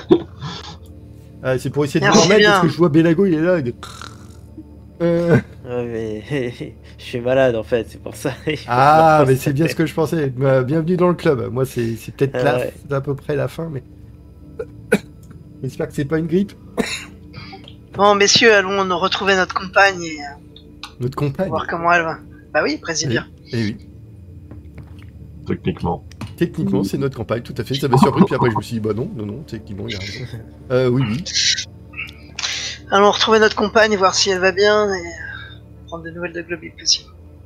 C'est pour essayer de Merci me remettre bien. parce que je vois Belago, il est là. Ouais, mais je suis malade en fait, c'est pour ça. Il faut Ah, que je mais pense. c'est bien ce que je pensais. Bienvenue dans le club. Moi, c'est peut-être Ah là, ouais. à peu près la fin, mais j'espère que c'est pas une grippe. Bon, messieurs, allons nous retrouver notre compagne et Notre compagne. voir comment elle va. Bah oui, Présivir. Eh oui. Techniquement. Techniquement, c'est notre campagne, tout à fait. Ça m'a surpris, puis après je me suis dit, bah non, techniquement, il y a raison. Oui. Allons retrouver notre compagne et voir si elle va bien et prendre des nouvelles de Globip aussi.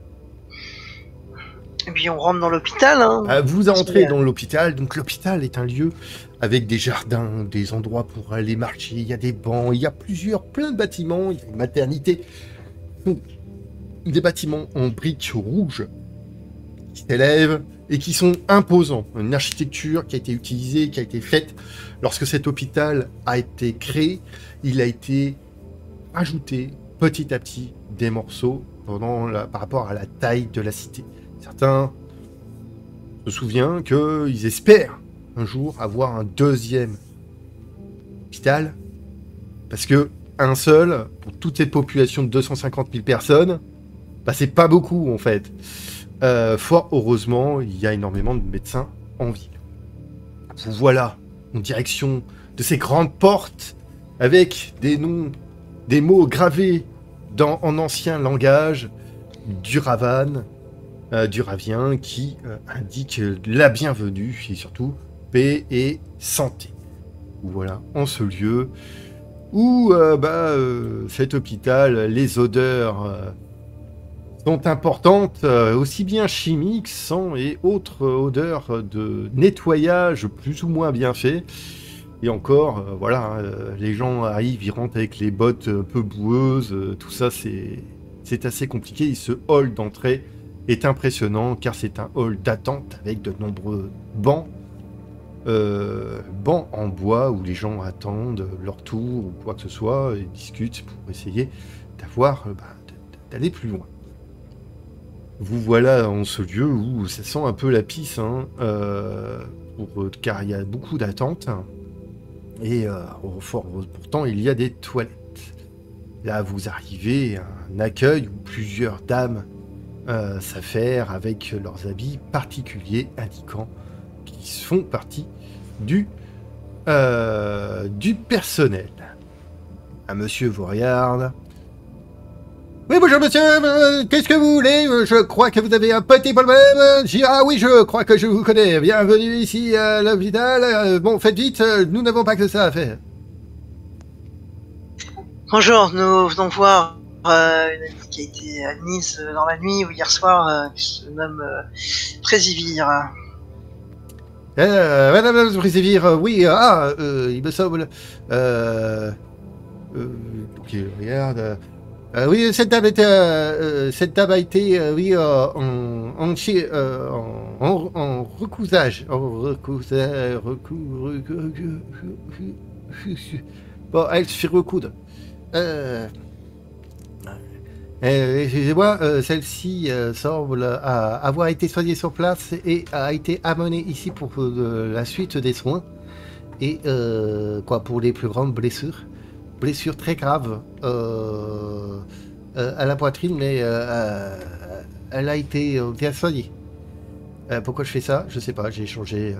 Et puis on rentre dans l'hôpital, hein. Vous entrez dans l'hôpital, donc l'hôpital est un lieu avec des jardins, des endroits pour aller marcher, il y a des bancs, il y a plein de bâtiments, il y a une maternité. Donc, des bâtiments en briques rouges qui s'élèvent et qui sont imposants. Une architecture qui a été utilisée, qui a été faite lorsque cet hôpital a été créé. Il a été ajouté petit à petit des morceaux par rapport à la taille de la cité. Certains se souviennent qu'ils espèrent un jour avoir un deuxième hôpital parce que un seul, pour toute cette population de 250 000 personnes, bah, c'est pas beaucoup en fait. Fort heureusement, il y a énormément de médecins en ville. Vous voilà en direction de ces grandes portes avec des noms, des mots gravés en ancien langage d'Uravan, d'Uravien, qui indique la bienvenue et surtout paix et santé. Voilà, en ce lieu où cet hôpital, les odeurs sont importantes, aussi bien chimiques, sang et autres odeurs de nettoyage plus ou moins bien fait. Et encore, les gens arrivent, ils rentrent avec les bottes un peu boueuses, tout ça c'est assez compliqué. Et ce hall d'entrée est impressionnant car c'est un hall d'attente avec de nombreux bancs en bois où les gens attendent leur tour ou quoi que ce soit et discutent pour essayer d'aller plus loin. Vous voilà en ce lieu où ça sent un peu la pisse, car il y a beaucoup d'attentes. Et pourtant, il y a des toilettes. Là, vous arrivez à un accueil où plusieurs dames s'affairent avec leurs habits particuliers indiquant qu'ils font partie du personnel. Un monsieur vous regarde. Oui, bonjour monsieur, qu'est-ce que vous voulez? Je crois que vous avez un petit problème. Ah oui, je crois que je vous connais. Bienvenue ici à l'hôpital. Bon, faites vite, nous n'avons pas que ça à faire. Bonjour, nous venons voir une amie qui a été admise dans la nuit ou hier soir, qui se nomme Présivir. Madame Présivir, oui, il me semble. Ok, regarde. Oui, cette dame a été, en recousage. Bon, elle se fait recoudre. Excusez-moi, celle-ci semble avoir été soignée sur place et a été amenée ici pour la suite des soins. Et pour les plus grandes blessures. Blessure très grave à la poitrine, mais elle a été bien soignée. Pourquoi je fais ça? Je sais pas, j'ai changé.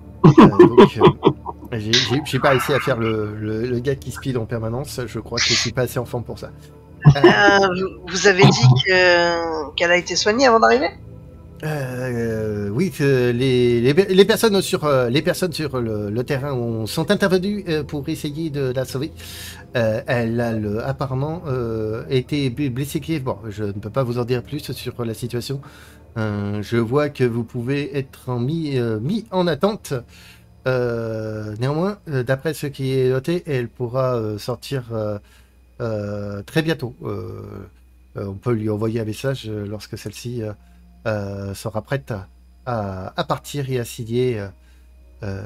J'ai pas réussi à faire le gars qui speed en permanence. Je crois que je suis pas assez en forme pour ça. Vous avez dit qu'elle a été soignée avant d'arriver? Oui, les personnes sur le terrain sont intervenues pour essayer de la sauver. Elle a apparemment été blessée grièvement. Je ne peux pas vous en dire plus sur la situation. Je vois que vous pouvez être mis en attente. Néanmoins, d'après ce qui est noté, elle pourra sortir très bientôt. On peut lui envoyer un message lorsque celle-ci sera prête à partir et à signer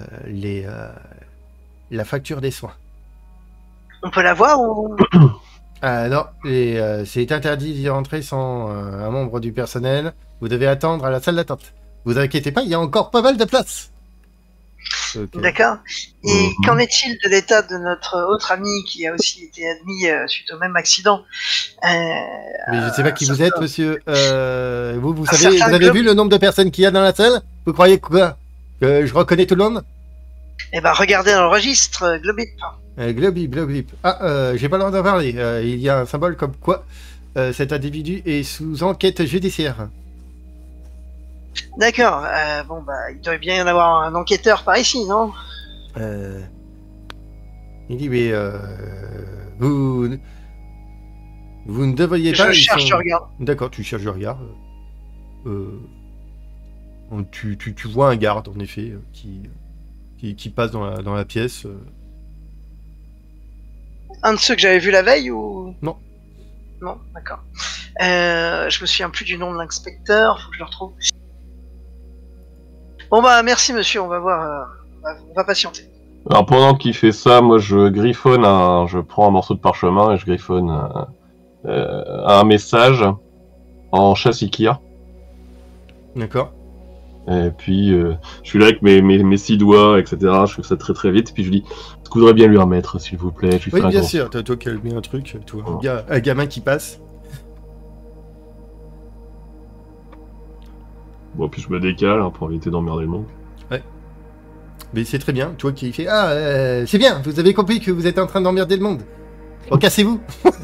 la facture des soins. On peut la voir ou... Ah non, c'est interdit d'y rentrer sans un membre du personnel. Vous devez attendre à la salle d'attente. Vous inquiétez pas, il y a encore pas mal de place. Ok. D'accord. Et Mhm. qu'en est-il de l'état de notre autre ami qui a aussi été admis suite au même accident? Mais je sais pas qui vous êtes, monsieur. Vous Un savez, certain vous avez Globe. vu le nombre de personnes qu'il y a dans la salle? Vous croyez quoi? Que je reconnais tout le monde? Eh ben, regardez dans le registre, Globip. Globip, globip. Ah, j'ai pas le droit d'en parler. Il y a un symbole comme quoi cet individu est sous enquête judiciaire. D'accord. Bon, bah, il doit bien y en avoir un enquêteur par ici, non? Il dit, mais vous ne devriez Je pas. cherche, je regarde. D'accord, tu cherches, je regarde. Tu vois un garde, en effet, qui passe dans la pièce. Un de ceux que j'avais vu la veille ou? Non. Non, d'accord. Je me souviens plus du nom de l'inspecteur, faut que je le retrouve. Bon bah merci monsieur, on va voir, on va patienter. Alors pendant qu'il fait ça, moi je griffonne je prends un morceau de parchemin et je griffonne un message en chassikir. D'accord. Et puis je suis là avec mes 6 doigts, etc. Je fais ça très très vite. Et puis je lui dis, est-ce que vous voudriez bien lui remettre, s'il vous plaît? Je lui Oui, fais un bien grand- sûr. Toi qui as mis un truc, toi, Oh. un gamin qui passe. Bon, puis je me décale hein, pour éviter d'emmerder le monde. Mais c'est très bien. Toi qui fais ah, c'est bien. Vous avez compris que vous êtes en train d'emmerder le monde. Oh, cassez-vous.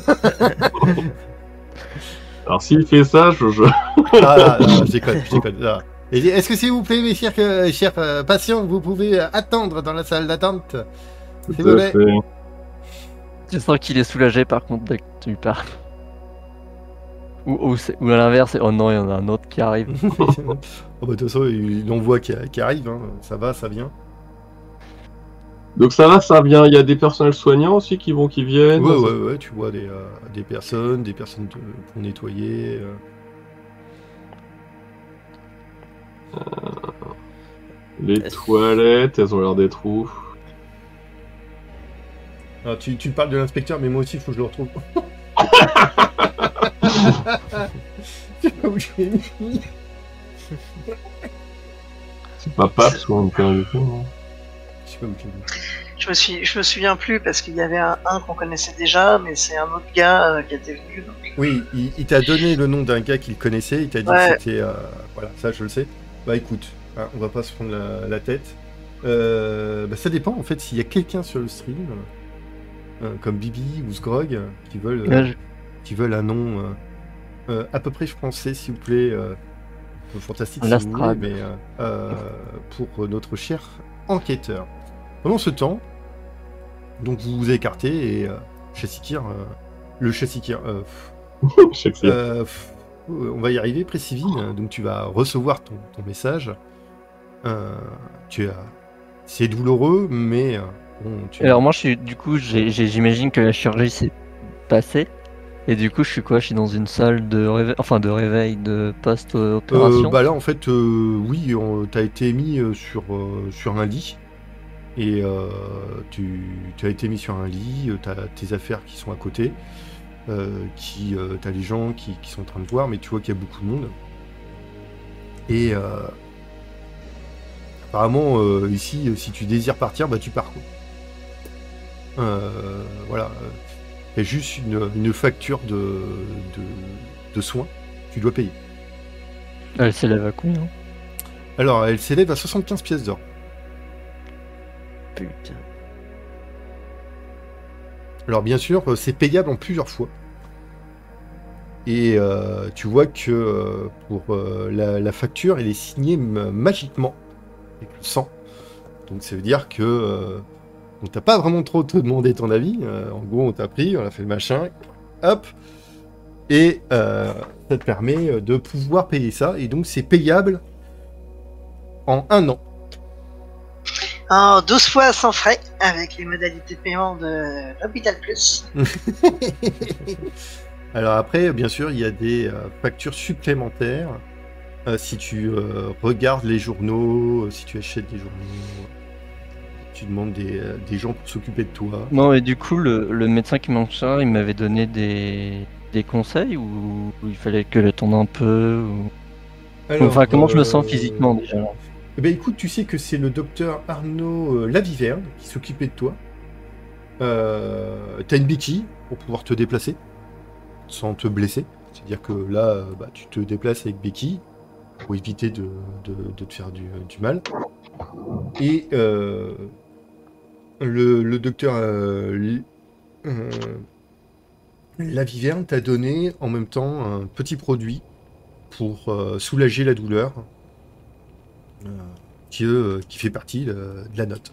Alors s'il fait ça, je... Ah, non, je déconne. Ah. Et est-ce que s'il vous plaît, mes chers patients, vous pouvez attendre dans la salle d'attente, s'il vous Tout à plaît. fait. Tu sens qu'il est soulagé par contre dès que tu lui parles. Ou à l'inverse, oh non, il y en a un autre qui arrive. Oh, bah, de toute façon, il en voit qui arrive. Hein. Ça va, ça vient. Donc ça va, ça vient. Il y a des personnels soignants aussi qui viennent. Ouais, tu vois des personnes pour nettoyer. Les toilettes, elles ont l'air des trous. Ah, tu parles de l'inspecteur, mais moi aussi, il faut que je le retrouve. Tu sais pas où je l'ai mis. C'est pas parce qu'on peut du tout, non? Je sais pas où je l'ai mis. Je me souviens plus parce qu'il y avait un qu'on connaissait déjà, mais c'est un autre gars qui était venu. Donc... Oui, il t'a donné le nom d'un gars qu'il connaissait, il t'a dit Ouais. que c'était... voilà, ça je le sais. Bah écoute, hein, on va pas se prendre la tête. Bah, ça dépend en fait s'il y a quelqu'un sur le stream, comme Bibi ou Sgrog, qui veulent un nom à peu près français, s'il vous plaît. Fantastique si vous voulez, L'Astrade. mais pour notre cher enquêteur. Pendant ce temps, donc vous vous écartez et Chassikir, le Chassikir, Je sais que c'est... on va y arriver, Précivine, donc tu vas recevoir ton message. C'est douloureux, mais bon, Alors moi, j'imagine que la chirurgie s'est passée. Et du coup, je suis quoi? Je suis dans une salle de réveil de post-opération. bah là, en fait, oui, t'as été mis sur un lit. Et tu as été mis sur un lit, t'as tes affaires qui sont à côté, t'as les gens qui sont en train de voir, mais tu vois qu'il y a beaucoup de monde. Et apparemment, ici, si tu désires partir, bah tu pars, quoi. Voilà. Il y a juste une facture de soins, tu dois payer. Elle s'élève à combien? Alors, elle s'élève à 75 pièces d'or. Putain. Alors bien sûr, c'est payable en plusieurs fois. Et tu vois que pour la facture, elle est signée magiquement avec le sang. Donc ça veut dire que on t'a pas vraiment trop te demandé ton avis. En gros, on t'a pris, on a fait le machin, hop, et ça te permet de pouvoir payer ça. Et donc c'est payable en 1 an. En 12 fois sans frais, avec les modalités de paiement de l'Hôpital Plus. Alors après, bien sûr, il y a des factures supplémentaires. Si tu regardes les journaux, si tu achètes des journaux, tu demandes des gens pour s'occuper de toi. Non, et du coup, le médecin qui m'en charge, il m'avait donné des conseils ou il fallait que j'attende un peu ou... Alors, Enfin, comment je me sens physiquement déjà? Eh ben, écoute, tu sais que c'est le docteur Arnaud Laviverne qui s'occupait de toi. T'as une béquille pour pouvoir te déplacer sans te blesser. C'est-à-dire que là, bah, tu te déplaces avec béquille pour éviter de te faire du mal. Et le docteur Laviverne t'a donné en même temps un petit produit pour soulager la douleur qui fait partie de la note.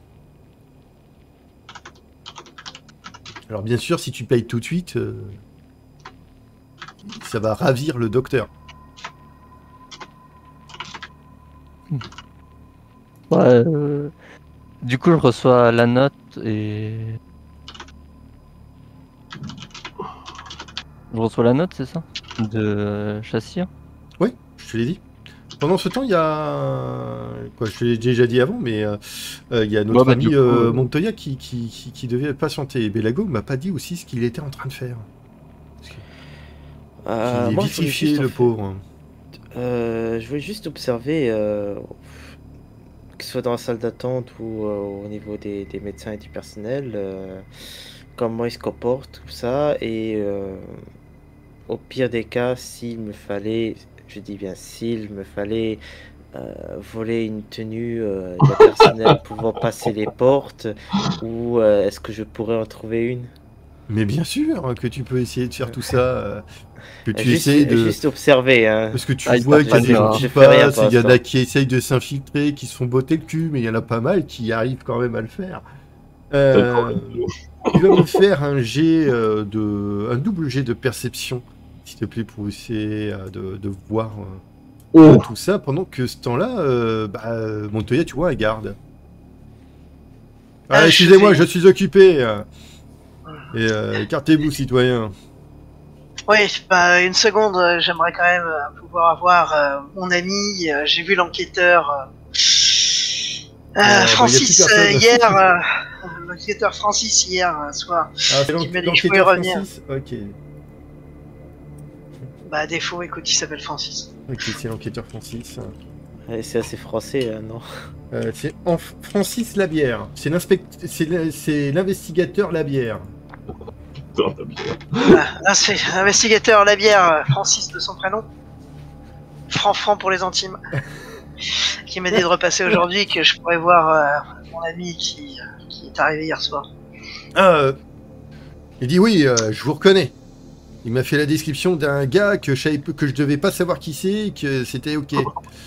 Alors bien sûr, si tu payes tout de suite, ça va ravir le docteur. Ouais, du coup, je reçois la note et... Je reçois la note, c'est ça? De Chassir? Oui, je te l'ai dit. Pendant ce temps, il y a... Quoi, je te l'ai déjà dit avant, mais il y a notre ami du coup, Montoya qui devait patienter. Et Belago m'a pas dit aussi ce qu'il était en train de faire. Il est Moi, je voulais vitrifié, juste, le pauvre. je voulais juste observer, que ce soit dans la salle d'attente ou au niveau des médecins et du personnel, comment ils se comportent, tout ça, et au pire des cas, s'il me fallait, je dis bien s'il me fallait voler une tenue de personnel pouvant passer les portes, ou est-ce que je pourrais en trouver une? Mais bien sûr que tu peux essayer de faire tout ça. Que tu Juste, essayes de... juste observer, hein. Parce que tu Ah, il vois tape qu'il y a pas des le gens mur, qui je fais rien passent, pour il y en a l'instant. qui essayent de s'infiltrer, qui se font botter le cul, mais il y en a pas mal qui arrivent quand même à le faire. Tu vas me faire un un double jet de perception, s'il te plaît, pour essayer de voir tout ça, pendant que ce temps-là, Montoya, tu vois, elle garde. Ah, excusez-moi, je suis occupé. Et écartez-vous, citoyens. Oui, bah, une seconde, j'aimerais quand même pouvoir avoir mon ami. J'ai vu l'enquêteur Bah, y a plus Francis personne. hier, l'enquêteur Francis hier soir. Ah, c'est Qui m'a dit que je pouvais l'enquêteur revenir. Francis. Ok, Bah, à défaut, écoute, il s'appelle Francis. c'est l'enquêteur Francis. Ouais, c'est assez français, non? C'est Francis Labière. C'est l'investigateur Labière. C'est l'investigateur Labière, Francis de son prénom. Franc pour les intimes. Qui m'a dit de repasser aujourd'hui, que je pourrais voir mon ami qui est arrivé hier soir. Il dit oui, je vous reconnais. Il m'a fait la description d'un gars que je devais pas savoir qui c'est, que c'était ok.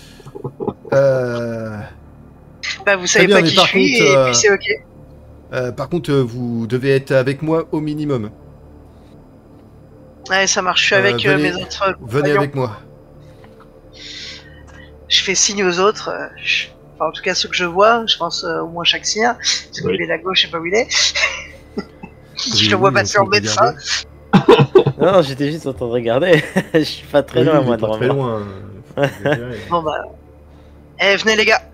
Bah, vous savez bien, pas mais qui par je suis, contre, et puis c'est ok. par contre, vous devez être avec moi au minimum. Ouais, ça marche, je suis avec venez, mes autres venez compagnons. avec moi. Je fais signe aux autres, enfin, en tout cas ceux que je vois, je pense au moins chaque sien, parce que Oui. lui est à gauche, je sais pas où il est. Oui, Je le vois oui, passer on en peut médecin. regarder. Non, j'étais juste en train de regarder. Je suis pas très Oui, loin, il moi, est pas très normalement. loin. Faut exagérer. Bon bah. Eh, venez les gars.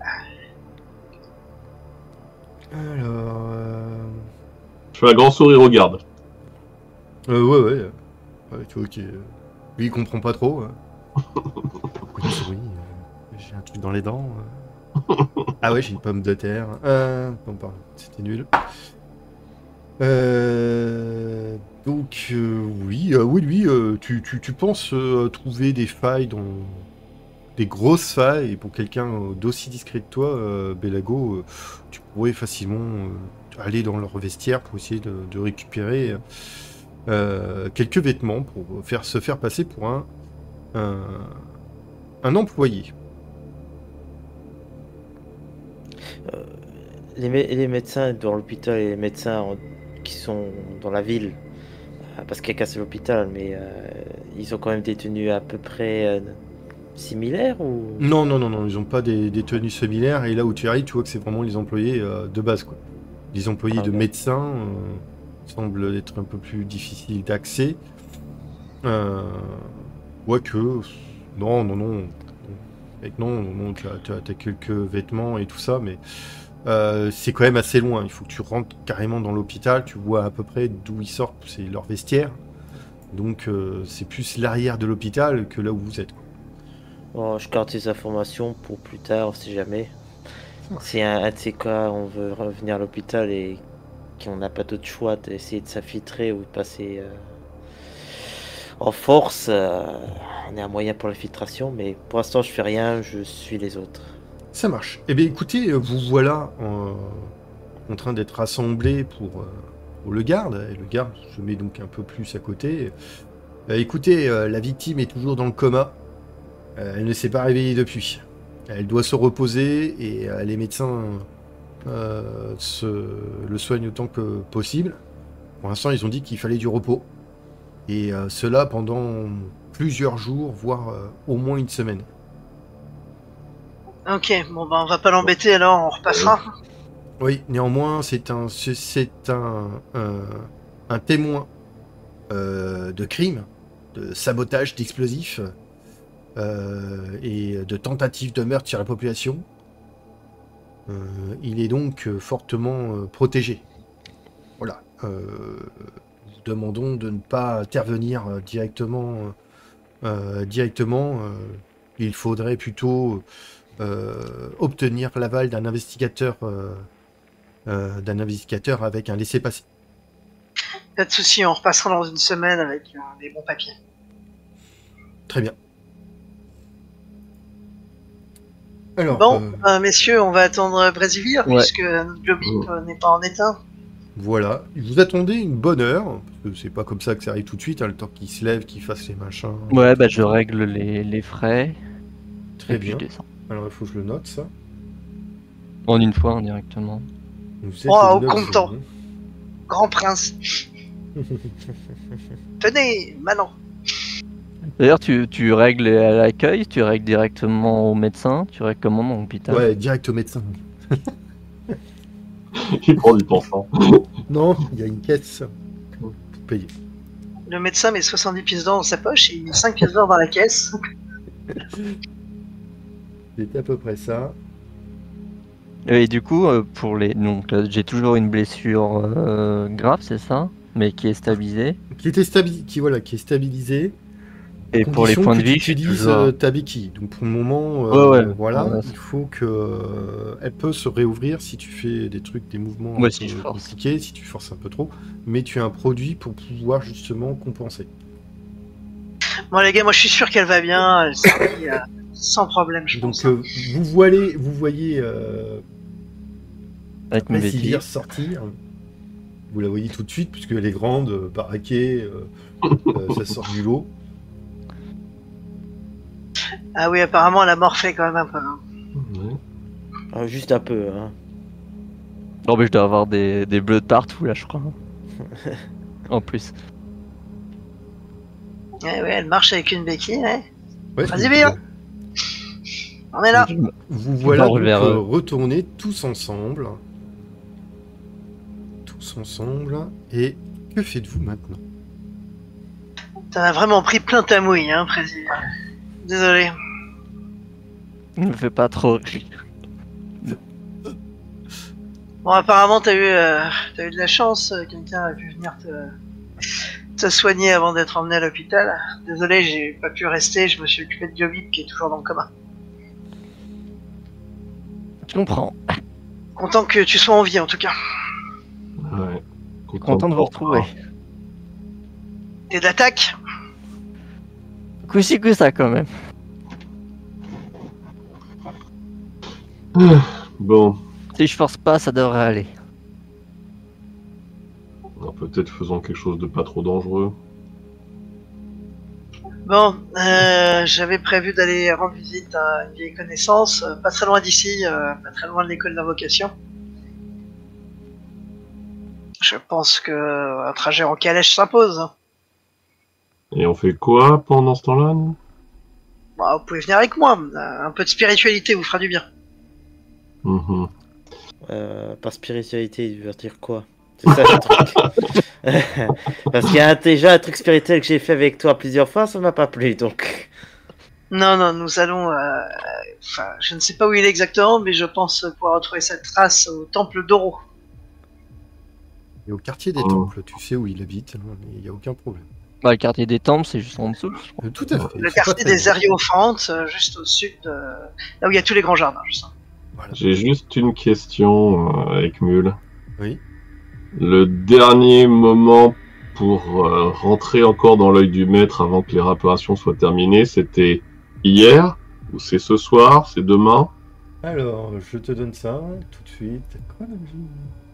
Alors, Je fais un grand sourire au garde. ouais. Ouais, tu vois que lui il comprend pas trop. Pourquoi tu souris j'ai un truc dans les dents. Ah ouais, j'ai une pomme de terre. Bon, pardon, c'était nul. Donc oui, tu penses trouver des failles des grosses failles, et pour quelqu'un d'aussi discret que toi, Belago, tu pourrais facilement aller dans leur vestiaire pour essayer de récupérer quelques vêtements pour se faire passer pour un employé. Les médecins dans l'hôpital et les médecins qui sont dans la ville, parce qu'il y a qu'un seul hôpital, mais ils ont quand même des tenues à peu près similaires ou... Non, ils n'ont pas des tenues similaires, et là où tu arrives, tu vois que c'est vraiment les employés de base, quoi. Les employés de ok. médecins semblent être un peu plus difficiles d'accès. Ouais que... Non, tu as quelques vêtements et tout ça, mais c'est quand même assez loin. Il faut que tu rentres carrément dans l'hôpital. Tu vois à peu près d'où ils sortent, c'est leur vestiaire. Donc c'est plus l'arrière de l'hôpital que là où vous êtes. Bon, je garde ces informations pour plus tard, on sait jamais. Si un de ces cas, on veut revenir à l'hôpital et qu'on n'a pas d'autre choix d'essayer de s'infiltrer ou de passer en force, on a un moyen pour l'infiltration, mais pour l'instant je fais rien, je suis les autres. Ça marche. Eh bien écoutez, vous voilà en train d'être rassemblés pour le garde. Et le garde se met donc un peu plus à côté. Écoutez, la victime est toujours dans le coma. Elle ne s'est pas réveillée depuis. Elle doit se reposer et les médecins le soignent autant que possible. Pour l'instant, ils ont dit qu'il fallait du repos. Et cela pendant plusieurs jours, voire au moins une semaine. Ok, bon bah on va pas l'embêter alors, on repassera. Oui, néanmoins, c'est un témoin de crime, de sabotage d'explosifs et de tentative de meurtre sur la population. Il est donc fortement protégé. Voilà. Nous demandons de ne pas intervenir directement. Il faudrait plutôt obtenir l'aval d'un investigateur avec un laissez-passer. Pas de soucis, on repassera dans une semaine avec des bons papiers. Très bien. Alors, Bon, messieurs, on va attendre Brésilien, Ouais. puisque notre Globip n'est pas en état. voilà. Vous attendez une bonne heure, parce que c'est pas comme ça que ça arrive tout de suite, hein, le temps qu'il se lève, qu'il fasse les machins. Ouais, bah je règle les frais. Très et puis bien. je descends. Alors il faut que je le note, ça. En une fois, directement. Vous êtes Oh, le au 9 comptant. juin. Grand prince. Tenez, Manon. D'ailleurs, tu règles à l'accueil, tu règles directement au médecin, tu règles comment dans l'hôpital? Ouais, direct au médecin. Il prend du pensant. Non, il y a une caisse pour payer. Le médecin met 70 pièces d'or dans sa poche et il met 5 pièces d'or dans la caisse. C'était à peu près ça. Et du coup, pour les. Donc là, j'ai toujours une blessure grave, c'est ça? Mais qui est stabilisée. Qui est stabilisé. Et À pour les condition points de que vie, tu je suis utilises toujours. ta béquille. Donc pour le moment, Ouais. voilà, Ouais, il faut que elle peut se réouvrir si tu fais des mouvements Ouais, un si peu je force. compliqués, si tu forces un peu trop. Mais tu as un produit pour pouvoir justement compenser. Bon les gars, moi je suis sûr qu'elle va bien, elle s'est sans problème je Donc pense. vous voyez Avec mes béquilles. Sylvie sortir. Vous la voyez tout de suite puisqu'elle est grande, baraquée, ça sort du lot. Ah oui, apparemment elle a morflé quand même un peu. Hein. Ouais. Ah, juste un peu, hein. Non, mais je dois avoir des bleus de partout là, je crois. En plus. Ouais, elle marche avec une béquille, ouais. Ouais, Vas-y, donc, viens. On est là. vous voilà Je donc vers eux. retournés tous ensemble. Et que faites-vous maintenant? T'en as vraiment pris plein ta mouille, hein, président. Désolé. Ne me fais pas trop rire. Bon, apparemment t'as eu de la chance, quelqu'un a pu venir te soigner avant d'être emmené à l'hôpital. Désolé, j'ai pas pu rester, je me suis occupé de Globip qui est toujours dans le coma. Je comprends. Content que tu sois en vie en tout cas. Ouais. Content de vous retrouver. T'es d'attaque? Coup-ci, coup ça quand même. Bon, Si je force pas, ça devrait aller. alors peut-être faisons quelque chose de pas trop dangereux. Bon, j'avais prévu d'aller rendre visite à une vieille connaissance, pas très loin d'ici, pas très loin de l'école d'invocation. Je pense que un trajet en calèche s'impose. Et on fait quoi pendant ce temps-là, nous? Bah, vous pouvez venir avec moi, un peu de spiritualité vous fera du bien. Mhm. Par spiritualité, il veut dire quoi? C'est ça le truc. Parce qu'il y a déjà un truc spirituel que j'ai fait avec toi plusieurs fois, ça m'a pas plu, donc. Non, non, nous allons. Enfin, je ne sais pas où il est exactement, mais je pense pouvoir retrouver cette trace au temple d'Oro. Et au quartier des Oh. temples, tu sais où il habite, hein, mais il n'y a aucun problème. Bah, le quartier des temples, c'est juste en dessous, je crois. Tout à fait. Le c'est pas quartier très des loin. Ariophantes, juste au sud, là où il y a tous les grands jardins, je sais. Voilà. J'ai juste une question avec Mule. Oui. Le dernier moment pour rentrer encore dans l'œil du maître avant que les réparations soient terminées, c'était hier ou c'est ce soir, c'est demain? Alors, je te donne ça tout de suite. Quoi la vie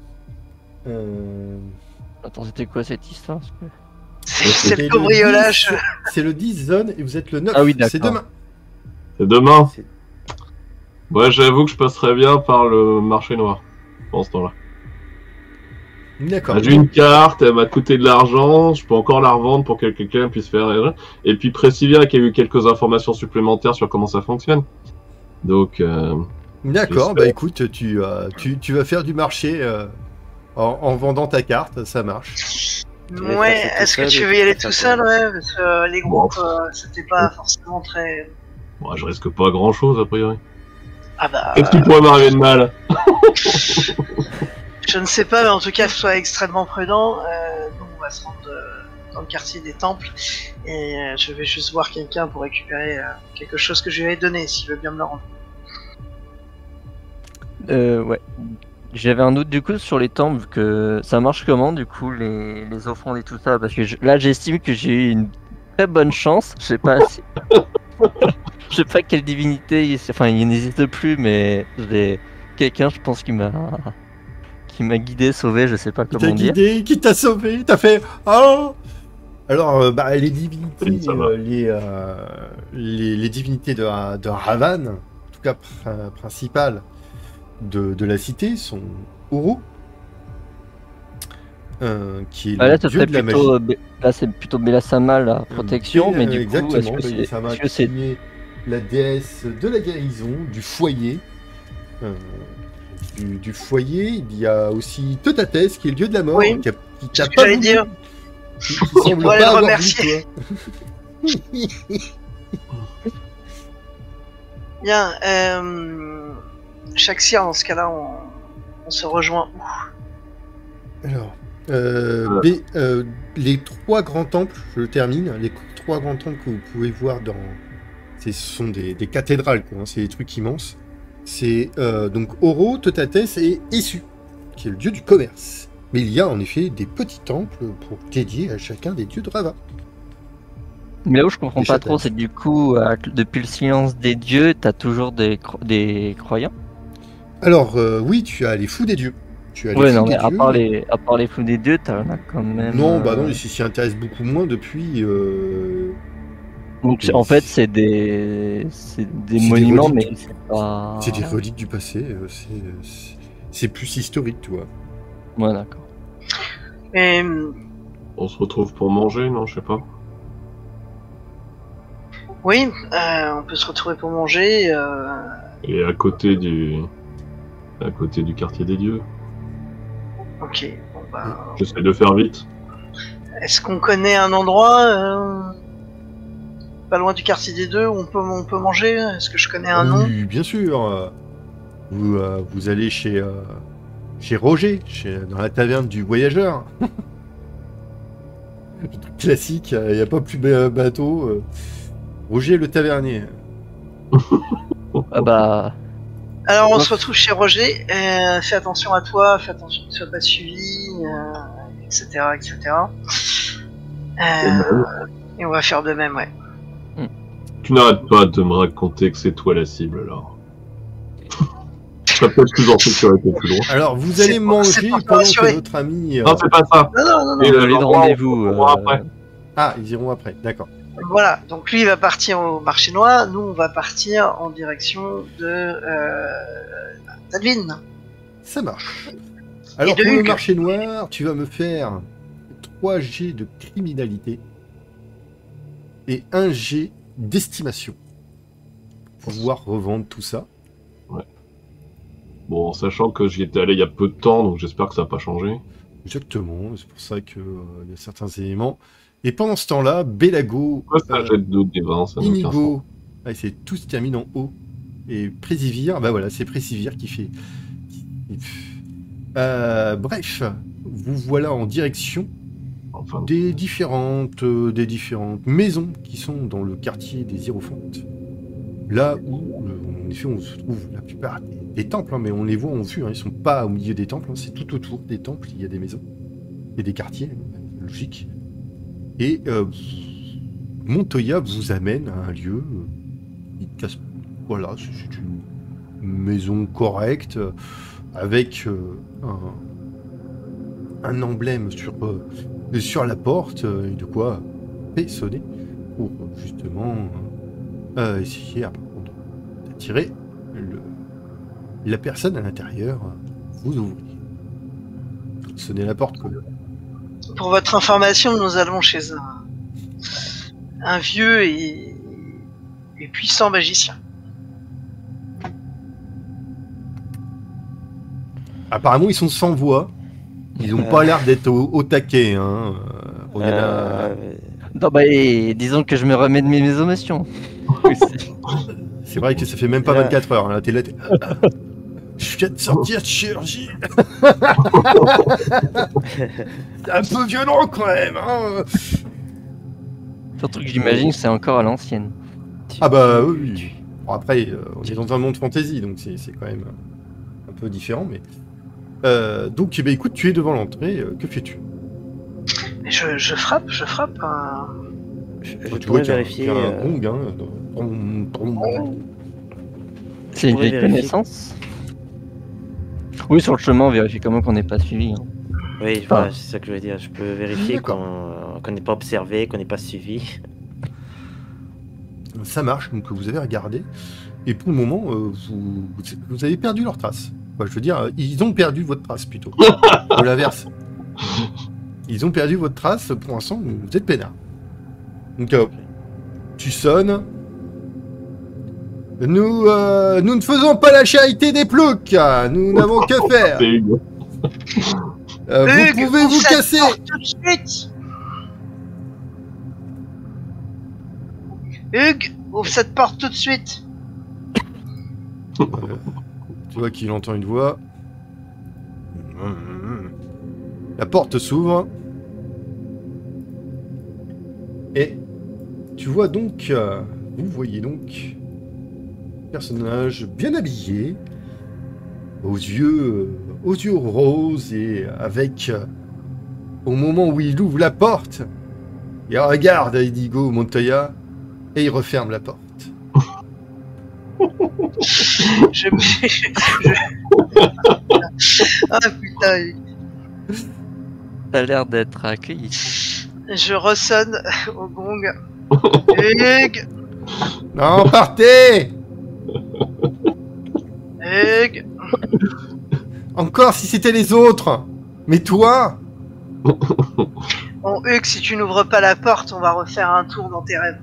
Attends, c'était quoi cette histoire? s'il te plaît C'est le le cambriolage. 10, c'est le 10 zone et vous êtes le 9. Ah oui, d'accord. C'est demain. C'est demain? C'est- Ouais, j'avoue que je passerais bien par le marché noir pendant ce temps-là. D'accord. J'ai une carte, elle m'a coûté de l'argent, je peux encore la revendre pour que quelqu'un puisse faire. Et puis Précivia qui a eu quelques informations supplémentaires sur comment ça fonctionne. Donc, D'accord, j'espère. bah écoute, tu vas faire du marché en vendant ta carte, ça marche. Tu vas Ouais, faire ça tout est-ce que seul tu ou veux y tu aller vas tout faire seul, ouais? Parce que les groupes, Bon. c'était pas forcément très. bon, je risque pas grand-chose a priori. Ah bah. Qu'est-ce qui pourrait m'arriver de mal? Je ne sais pas, mais en tout cas, sois extrêmement prudent. Nous, on va se rendre dans le quartier des temples et je vais juste voir quelqu'un pour récupérer quelque chose que je lui ai donné, s'il veut bien me le rendre. Ouais. J'avais un doute du coup sur les temples, que ça marche comment du coup les offrandes et tout ça, parce que là j'estime que j'ai eu une très bonne chance. Je sais pas si... je sais pas quelle divinité, enfin il n'existe plus, mais j'ai quelqu'un, je pense, qui m'a guidé, sauvé, je sais pas Qui t'a comment dire. guidé, qui t'a sauvé, t'as fait oh. Alors, bah, les divinités, Oui, ça va. les divinités de Ravan, en tout cas principales de la cité, sont Oro, qui est Bah, là, le ça dieu serait de la magie. plutôt, là c'est plutôt Belassama la protection, mais du coup, exactement, est-ce que c'est Bellissama, est-ce que c'est- qui est la déesse de la guérison, du foyer. Du foyer, il y a aussi Teutatès, qui est le dieu de la mort, Oui, qui c'est t'a ce que pas j'allais voulu, dire. qui semble pourrait pas le avoir remercier. voulu, toi. Bien, Shaxir, dans ce cas-là, on se rejoint où? Alors, les trois grands temples, je termine, les trois grands temples que vous pouvez voir ce sont des cathédrales, quoi, hein, c'est des trucs immenses. C'est donc Oro, Teutatès et Essu, qui est le dieu du commerce. Mais il y a en effet des petits temples pour dédiés à chacun des dieux de Rava. Mais là où je comprends Des pas trop, châtaignes. c'est que du coup, depuis le silence des dieux, t'as toujours des croyants. Alors, oui, tu as les fous des dieux. Tu as les Ouais, fous non, des mais à dieux. part les fous des dieux, t'en as quand même. Non, bah non, ils s'y intéressent beaucoup moins depuis. Donc, Et en fait, c'est- c'est des des monuments, reliques. mais c'est pas. C'est des reliques du passé. C'est plus historique, tu vois. Ouais, d'accord. Et, On se retrouve pour manger, non? Je sais pas. oui, on peut se retrouver pour manger. Et à côté du quartier des dieux. Ok, bon bah. J'essaie de faire vite. Est-ce qu'on connaît un endroit pas loin du quartier des deux où on peut manger? Est-ce que je connais un nom? Oui, bien sûr. Vous allez chez Roger, dans la taverne du voyageur. Le truc classique, il n'y a pas plus bateau. Roger le tavernier. Ah bah. Alors on Ouais. se retrouve chez Roger. Fais attention à toi, fais attention que tu sois pas suivi, etc., etc. Et on va faire de même, ouais. Tu n'arrêtes pas de me raconter que c'est toi la cible, alors. Ça peut être plus en sécurité plus loin. Alors, vous C'est allez pour- manger c'est pour te pendant rassurer. que notre ami... Non, c'est pas ça. Non, non, non, non. Et Vous avez de l'endroit, rendez-vous. on verra après. Ah, ils iront après, d'accord. Voilà, donc lui il va partir au marché noir, nous on va partir en direction de Tadvin. Ça marche. Alors, de pour le Hugues. marché noir, tu vas me faire 3 G de criminalité et 1 G d'estimation. Pour pouvoir revendre tout ça. Bon, en sachant que j'y étais allé il y a peu de temps, donc j'espère que ça n'a pas changé. Exactement, c'est pour ça qu'il y a certains éléments. Et pendant ce temps-là, Belago, Pourquoi ça jette d'autres des vins, ça n'a aucun sens. Inigo Ouais, c'est tout se termine en O. Et Présivir, bah voilà, c'est Présivir qui fait... bref, vous voilà en direction Enfin, des différentes maisons qui sont dans le quartier des Hiérophantes. Là où, en effet, on se trouve la plupart des temples, hein, mais on les voit en vue, hein, ils sont pas au milieu des temples, hein, c'est tout autour des temples, il y a des maisons, et des quartiers, logique. Et Montoya vous amène à un lieu, voilà, c'est une maison correcte, avec un emblème sur la porte, et de quoi sonner pour justement essayer d'attirer la personne à l'intérieur. Vous ouvrez. Sonnez la porte, quoi. Pour votre information, nous allons chez un vieux et puissant magicien. Apparemment, ils sont sans voix. Ils n'ont pas l'air d'être au taquet. Hein. Bon, il y en a... Non, bah, disons que je me remets de mes émotions. C'est vrai que ça fait même pas 24 heures. Là, t'es là, je viens de sortir de chirurgie. C'est un peu violent quand même. Hein. Surtout que j'imagine que c'est encore à l'ancienne. Ah bah oui. Bon, après, on est dans un monde fantasy, donc c'est quand même un peu différent. Mais donc, eh ben, écoute, tu es devant l'entrée. Que fais-tu? Je frappe. Je Tu pourrais vois qu'il y a vérifier. un gong. C'est une pourrais vieille vérifier. connaissance. Oui, sur le chemin, on vérifie comment qu'on n'est pas suivi. Hein. Oui, voilà, c'est ça que je veux dire. Je peux vérifier D'accord. qu'on n'est pas observé, qu'on n'est pas suivi. Ça marche, donc vous avez regardé. Et pour le moment, vous avez perdu leur trace. Enfin, je veux dire, ils ont perdu votre trace plutôt. Ou l'inverse. Ils ont perdu votre trace, pour l'instant, vous êtes peinard. Donc, tu sonnes. Nous ne faisons pas la charité des ploucs. Nous n'avons que faire. c'est Hugues. Vous Hugues, pouvez vous ouvre cette casser. porte tout de suite. Hugues, ouvre cette porte tout de suite. Tu vois qu'il entend une voix. La porte s'ouvre. Et tu vois donc, vous voyez donc un personnage bien habillé, aux yeux roses et avec, au moment où il ouvre la porte, il regarde Indigo Montoya et il referme la porte. Ah putain, Hugues. T'as l'air d'être accueilli. Je ressonne au gong. Hugues, Non, partez! Hugues. Encore si c'était les autres! Mais toi? Bon, Hugues, si tu n'ouvres pas la porte, on va refaire un tour dans tes rêves.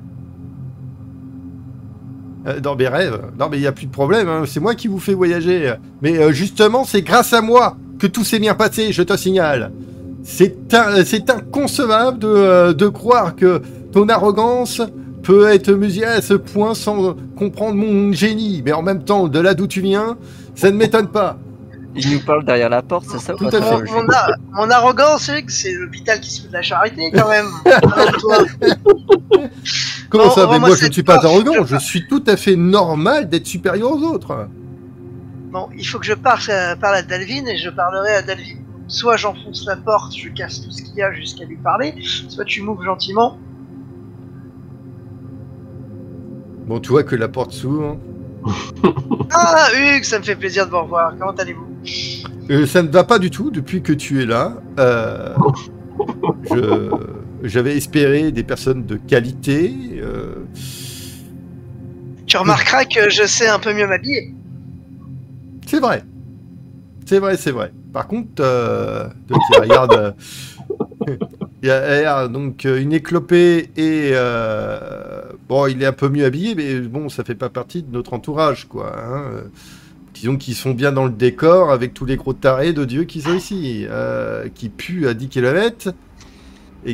Dans mes rêves. Non, mais il n'y a plus de problème, hein. C'est moi qui vous fais voyager. Mais justement, c'est grâce à moi que tout s'est bien passé, je te signale. C'est inconcevable de croire que ton arrogance peut être mesurée à ce point sans comprendre mon génie. Mais en même temps, de là d'où tu viens, ça ne m'étonne pas. Il nous parle derrière la porte, c'est ça ou Tout pas à ça, fait. Eugène Mon arrogance, Hugues, c'est l'hôpital qui se fait de la charité quand même. Toi. Comment Bon, ça? Mais rends-moi moi, je ne cette suis pas porte, arrogant. je- Je suis tout à fait normal d'être supérieur aux autres. Bon, il faut que je parle à Dalvin et je parlerai à Dalvin. Soit j'enfonce la porte, je casse tout ce qu'il y a jusqu'à lui parler, soit tu m'ouvres gentiment. Bon, tu vois que la porte s'ouvre. Ah, Hugues, ça me fait plaisir de vous revoir. Comment allez-vous? Ça ne va pas du tout depuis que tu es là. J'avais espéré des personnes de qualité. Tu remarqueras que je sais un peu mieux m'habiller. C'est vrai. C'est vrai. Par contre, donc il regarde. Il y a donc une éclopée et bon, il est un peu mieux habillé, mais bon, ça fait pas partie de notre entourage, quoi. Hein. Disons qu'ils sont bien dans le décor avec tous les gros tarés de Dieu qui sont ici, qui puent à 10 km et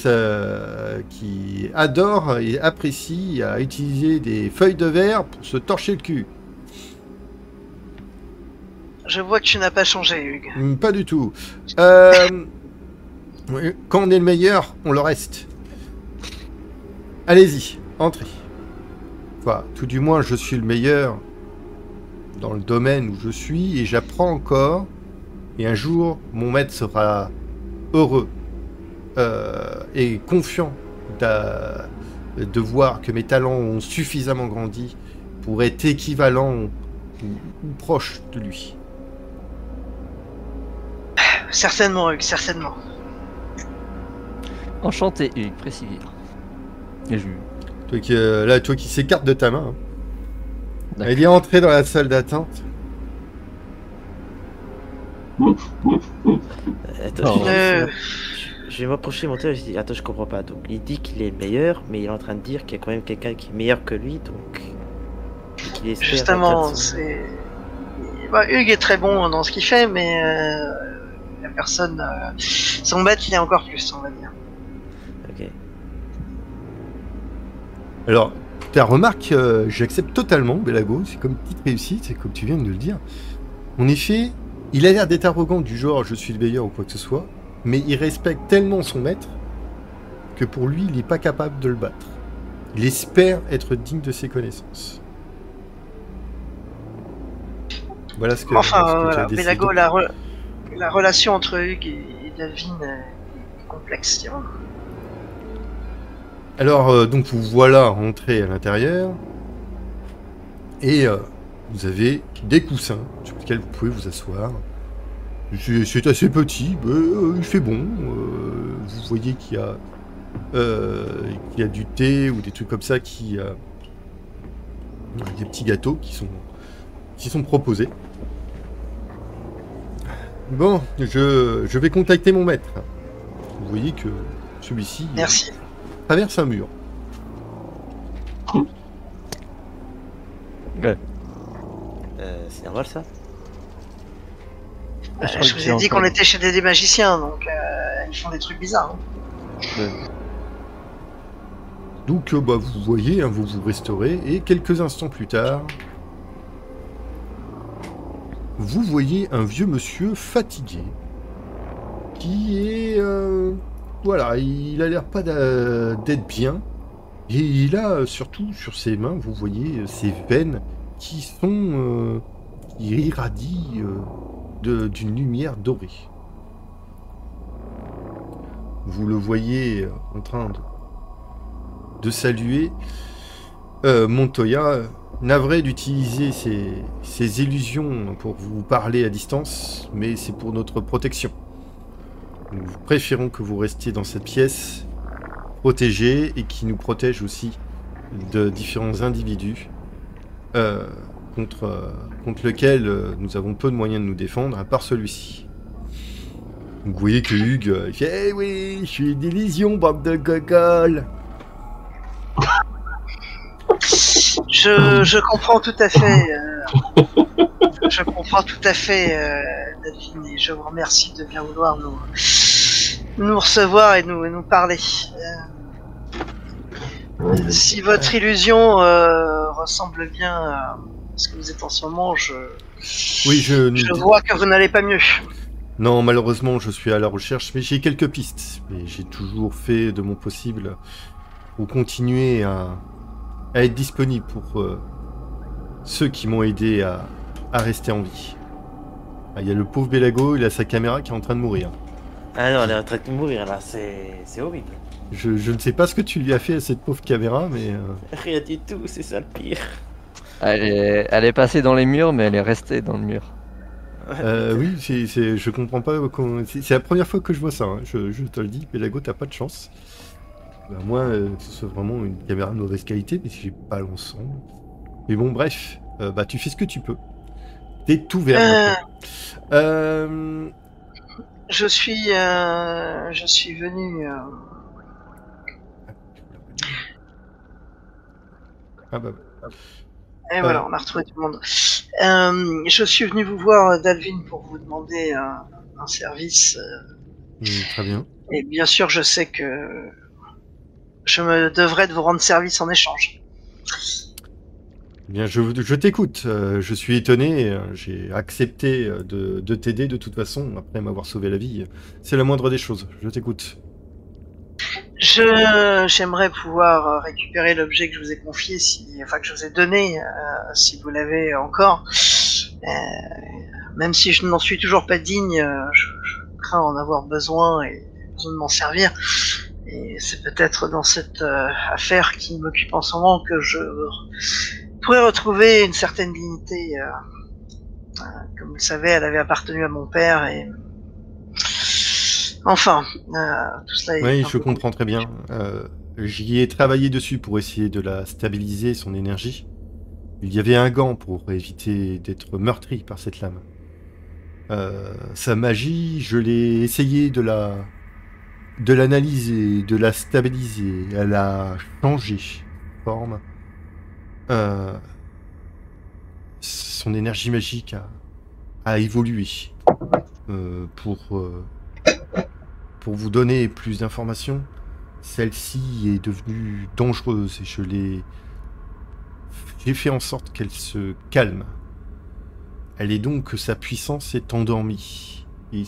qui adore et apprécie à utiliser des feuilles de verre pour se torcher le cul. Je vois que tu n'as pas changé, Hugues. Pas du tout. Oui, quand on est le meilleur, on le reste. Allez-y, entrez. Enfin, tout du moins, je suis le meilleur dans le domaine où je suis et j'apprends encore. Et un jour, mon maître sera heureux et confiant de voir que mes talents ont suffisamment grandi pour être équivalent ou proche de lui. Certainement, Hugues, certainement. Enchanté, Hugues, Précivir. Et je... Toi qui s'écarte de ta main. Hein. D'accord. Il est entré dans la salle d'attente. Attends, Oh. je vais m'approcher de mon tel, je dis attends, je comprends pas. Donc il dit qu'il est meilleur, mais il est en train de dire qu'il y a quand même quelqu'un qui est meilleur que lui, donc et qu'il espère Justement, atteindre son- c'est. Bah, Hugues est très bon dans ce qu'il fait, mais la personne. Son maître, il est encore plus, on va dire. Ok. Alors, ta remarque, j'accepte totalement, Belago. C'est comme une petite réussite, c'est comme tu viens de le dire. En effet, il a l'air d'être arrogant du genre je suis le meilleur ou quoi que ce soit, mais il respecte tellement son maître que pour lui, il n'est pas capable de le battre. Il espère être digne de ses connaissances. Voilà ce que, Enfin, ce que tu as voilà, décidé. Pélago, la relation entre Hugues et Dalvin est complexe, tu vois. Alors, donc vous voilà rentré à l'intérieur et vous avez des coussins sur lesquels vous pouvez vous asseoir. C'est assez petit, mais il fait bon. Vous voyez qu'il y a du thé ou des trucs comme ça des petits gâteaux qui sont proposés. Bon, je vais contacter mon maître. Vous voyez que celui-ci Merci. traverse un mur. C'est normal ça. Je crois Je que vous j'ai ai dit encore- qu'on était chez des magiciens, donc ils font des trucs bizarres. Hein. Donc vous voyez, hein, vous vous restaurez, et quelques instants plus tard, vous voyez un vieux monsieur fatigué, qui est... voilà, il a l'air pas d'être bien, et il a surtout sur ses mains, vous voyez ses veines qui irradient d'une lumière dorée. Vous le voyez en train de saluer Montoya, navré d'utiliser ces illusions pour vous parler à distance, mais c'est pour notre protection. Nous préférons que vous restiez dans cette pièce protégée et qui nous protège aussi de différents individus contre lesquels nous avons peu de moyens de nous défendre, à part celui-ci. Vous voyez que Hugues il fait « Eh oui, je suis une illusion, bande de gogoles !» Je comprends tout à fait. Je comprends tout à fait, Dalvin, et je vous remercie de bien vouloir nous recevoir et nous parler. Si votre illusion ressemble bien à ce que vous êtes en ce moment, Oui, je vois que vous n'allez pas mieux. Non, malheureusement, je suis à la recherche, mais j'ai quelques pistes. Mais j'ai toujours fait de mon possible pour continuer à être disponible pour ceux qui m'ont aidé à rester en vie. Ah, il y a le pauvre Belago, il a sa caméra qui est en train de mourir. Ah non, elle est en train de mourir là, c'est horrible. Je ne sais pas ce que tu lui as fait à cette pauvre caméra, mais... Rien du tout, c'est ça le pire. Elle est passée dans les murs, mais elle est restée dans le mur. oui, je comprends pas comment... C'est la première fois que je vois ça, hein. Je te le dis, Belago, t'as pas de chance. À moins que ce soit vraiment une caméra de mauvaise qualité, mais j'ai pas l'ensemble. Mais bon, bref, tu fais ce que tu peux. T'es tout vert. Je suis venu. Ah bah. Et voilà, on a retrouvé tout le monde. Je suis venu vous voir, Dalvin, pour vous demander un service. Très bien. Et bien sûr, je sais que je me devrais de vous rendre service en échange. Eh bien, je t'écoute. Je suis étonné. J'ai accepté de t'aider de toute façon, après m'avoir sauvé la vie. C'est la moindre des choses. Je t'écoute. J'aimerais pouvoir récupérer l'objet que je vous ai confié, que je vous ai donné, si vous l'avez encore. Même si je n'en suis toujours pas digne, je crains en avoir besoin et besoin de m'en servir. Et c'est peut-être dans cette affaire qui m'occupe en ce moment que je pourrais retrouver une certaine dignité. Comme vous le savez, elle avait appartenu à mon père et... Enfin, tout cela est... Oui, je comprends très bien. J'y ai travaillé dessus pour essayer de la stabiliser, son énergie. Il y avait un gant pour éviter d'être meurtri par cette lame. Sa magie, je l'ai essayé de l'analyser, de la stabiliser. Elle a changé de forme. Son énergie magique a évolué. Pour vous donner plus d'informations, celle-ci est devenue dangereuse et j'ai fait en sorte qu'elle se calme. Elle est donc que sa puissance est endormie et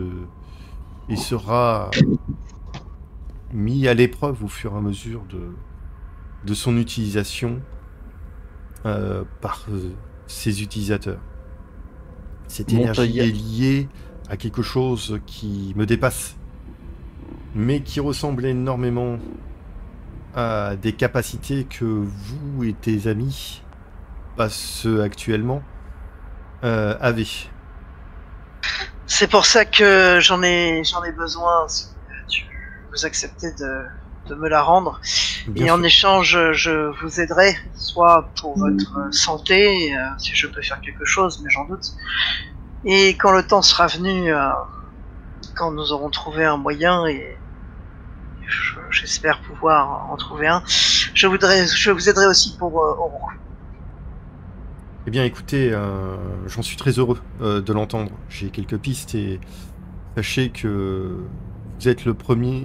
sera mis à l'épreuve au fur et à mesure de son utilisation par ses utilisateurs. Cette énergie est liée à quelque chose qui me dépasse, mais qui ressemble énormément à des capacités que vous et tes amis, pas ceux actuellement, avez. C'est pour ça que j'en ai besoin. Si vous acceptez de me la rendre. Bien et sûr. en échange, je vous aiderai, soit pour votre santé, si je peux faire quelque chose, mais j'en doute. Et quand le temps sera venu, quand nous aurons trouvé un moyen, et j'espère pouvoir en trouver un, je vous aiderai aussi pour Oro. Eh bien, écoutez, j'en suis très heureux de l'entendre. J'ai quelques pistes et sachez que vous êtes le premier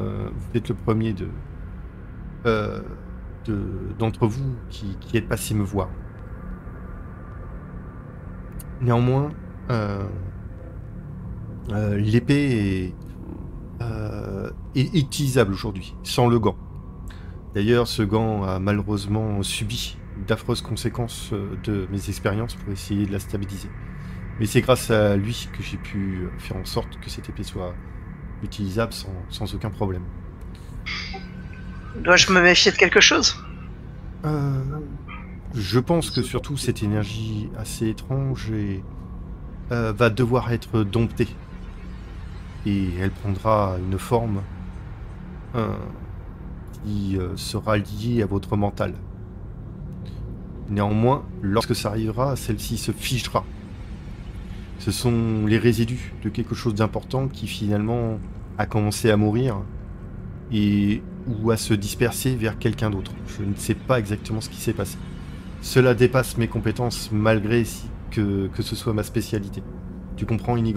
d'entre vous qui êtes passé me voir. Néanmoins, l'épée est utilisable aujourd'hui, sans le gant. D'ailleurs, ce gant a malheureusement subi d'affreuses conséquences de mes expériences pour essayer de la stabiliser. Mais c'est grâce à lui que j'ai pu faire en sorte que cette épée soit utilisable sans aucun problème. Dois-je me méfier de quelque chose ? Je pense que surtout cette énergie assez étrange va devoir être domptée. Et elle prendra une forme qui sera liée à votre mental. Néanmoins, lorsque ça arrivera, celle-ci se figera. Ce sont les résidus de quelque chose d'important qui finalement a commencé à mourir ou à se disperser vers quelqu'un d'autre. Je ne sais pas exactement ce qui s'est passé. Cela dépasse mes compétences malgré que ce soit ma spécialité. Tu comprends, Inigo ?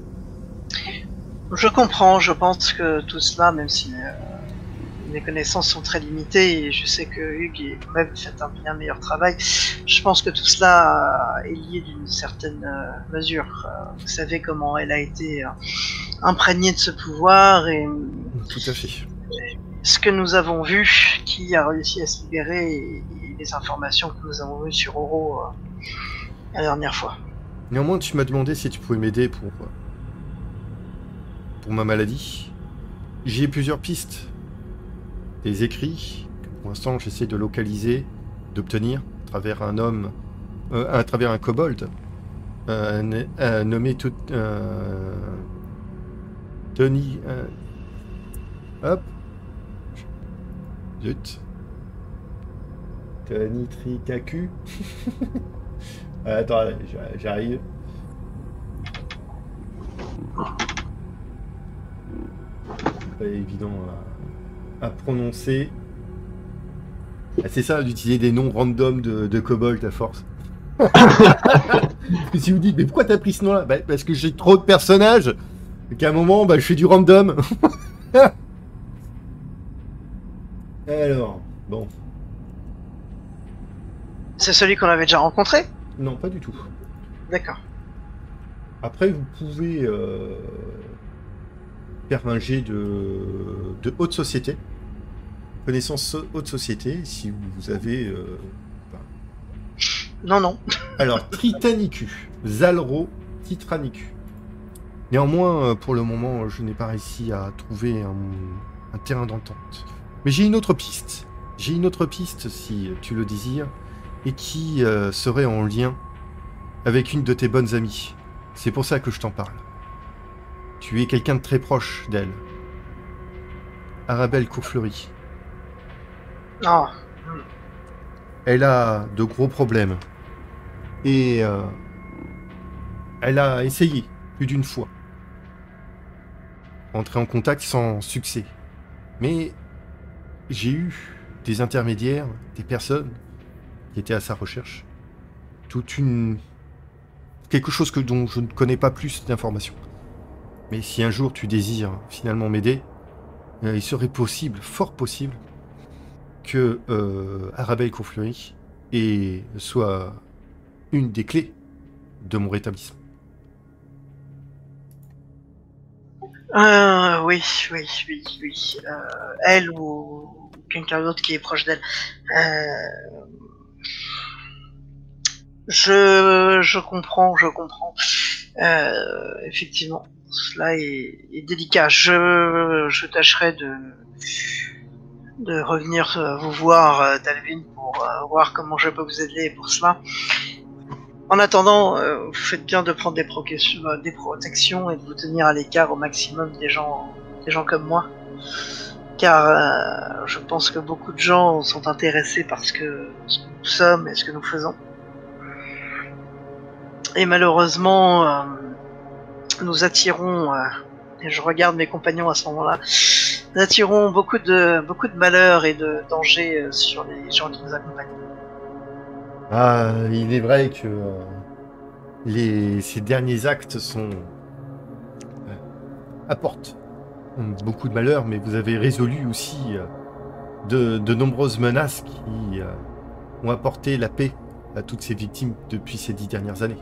Je comprends, je pense que tout cela, même si mes connaissances sont très limitées, et je sais que Hugues et vous-même faites un bien meilleur travail, je pense que tout cela est lié d'une certaine mesure. Vous savez comment elle a été imprégnée de ce pouvoir, et Tout à fait. ce que nous avons vu, qui a réussi à se libérer, et les informations que nous avons vues sur Oro la dernière fois. Néanmoins, tu m'as demandé si tu pouvais m'aider pour ma maladie. J'ai plusieurs pistes. Des écrits que pour l'instant j'essaie de localiser, d'obtenir à travers à travers un kobold nommé Tony. Hop. Zut. Tony Trikaku. Attends, j'arrive. Pas évident à prononcer. Ah, c'est ça, d'utiliser des noms random de kobold à force. Si vous dites, mais pourquoi t'as pris ce nom-là ? Parce que j'ai trop de personnages Donc à un moment, bah, je fais du random. Alors, bon. C'est celui qu'on avait déjà rencontré? Non, pas du tout. D'accord. Après, vous pouvez faire un jet de haute société. Connaissance haute société, si vous avez... Non, non. Alors, Tritanicu. Zalro Titranicu. Néanmoins, pour le moment, je n'ai pas réussi à trouver un terrain d'entente. Mais j'ai une autre piste. J'ai une autre piste, si tu le désires, et qui serait en lien avec une de tes bonnes amies. C'est pour ça que je t'en parle. Tu es quelqu'un de très proche d'elle. Arabelle Courfleury. Oh. Elle a de gros problèmes. Et elle a essayé plus d'une fois. Entrer en contact sans succès. Mais j'ai eu des intermédiaires, des personnes qui étaient à sa recherche. Quelque chose dont je ne connais pas plus d'informations. Mais si un jour tu désires finalement m'aider, il serait possible, fort possible, que Arabelle Courfleury soit une des clés de mon rétablissement. Oui. Elle ou quelqu'un d'autre qui est proche d'elle. Je comprends. Effectivement, cela est délicat. Je tâcherai de revenir vous voir, Dalvin, pour voir comment je peux vous aider pour cela. En attendant, vous faites bien de prendre des protections et de vous tenir à l'écart au maximum des gens comme moi. Car je pense que beaucoup de gens sont intéressés par ce que nous sommes et ce que nous faisons. Et malheureusement, nous attirons, et je regarde mes compagnons à ce moment-là, nous attirons beaucoup de malheur et de danger sur les gens qui nous accompagnent. Ah, il est vrai que ces derniers actes apportent beaucoup de malheur, mais vous avez résolu aussi de nombreuses menaces qui ont apporté la paix à toutes ces victimes depuis ces 10 dernières années.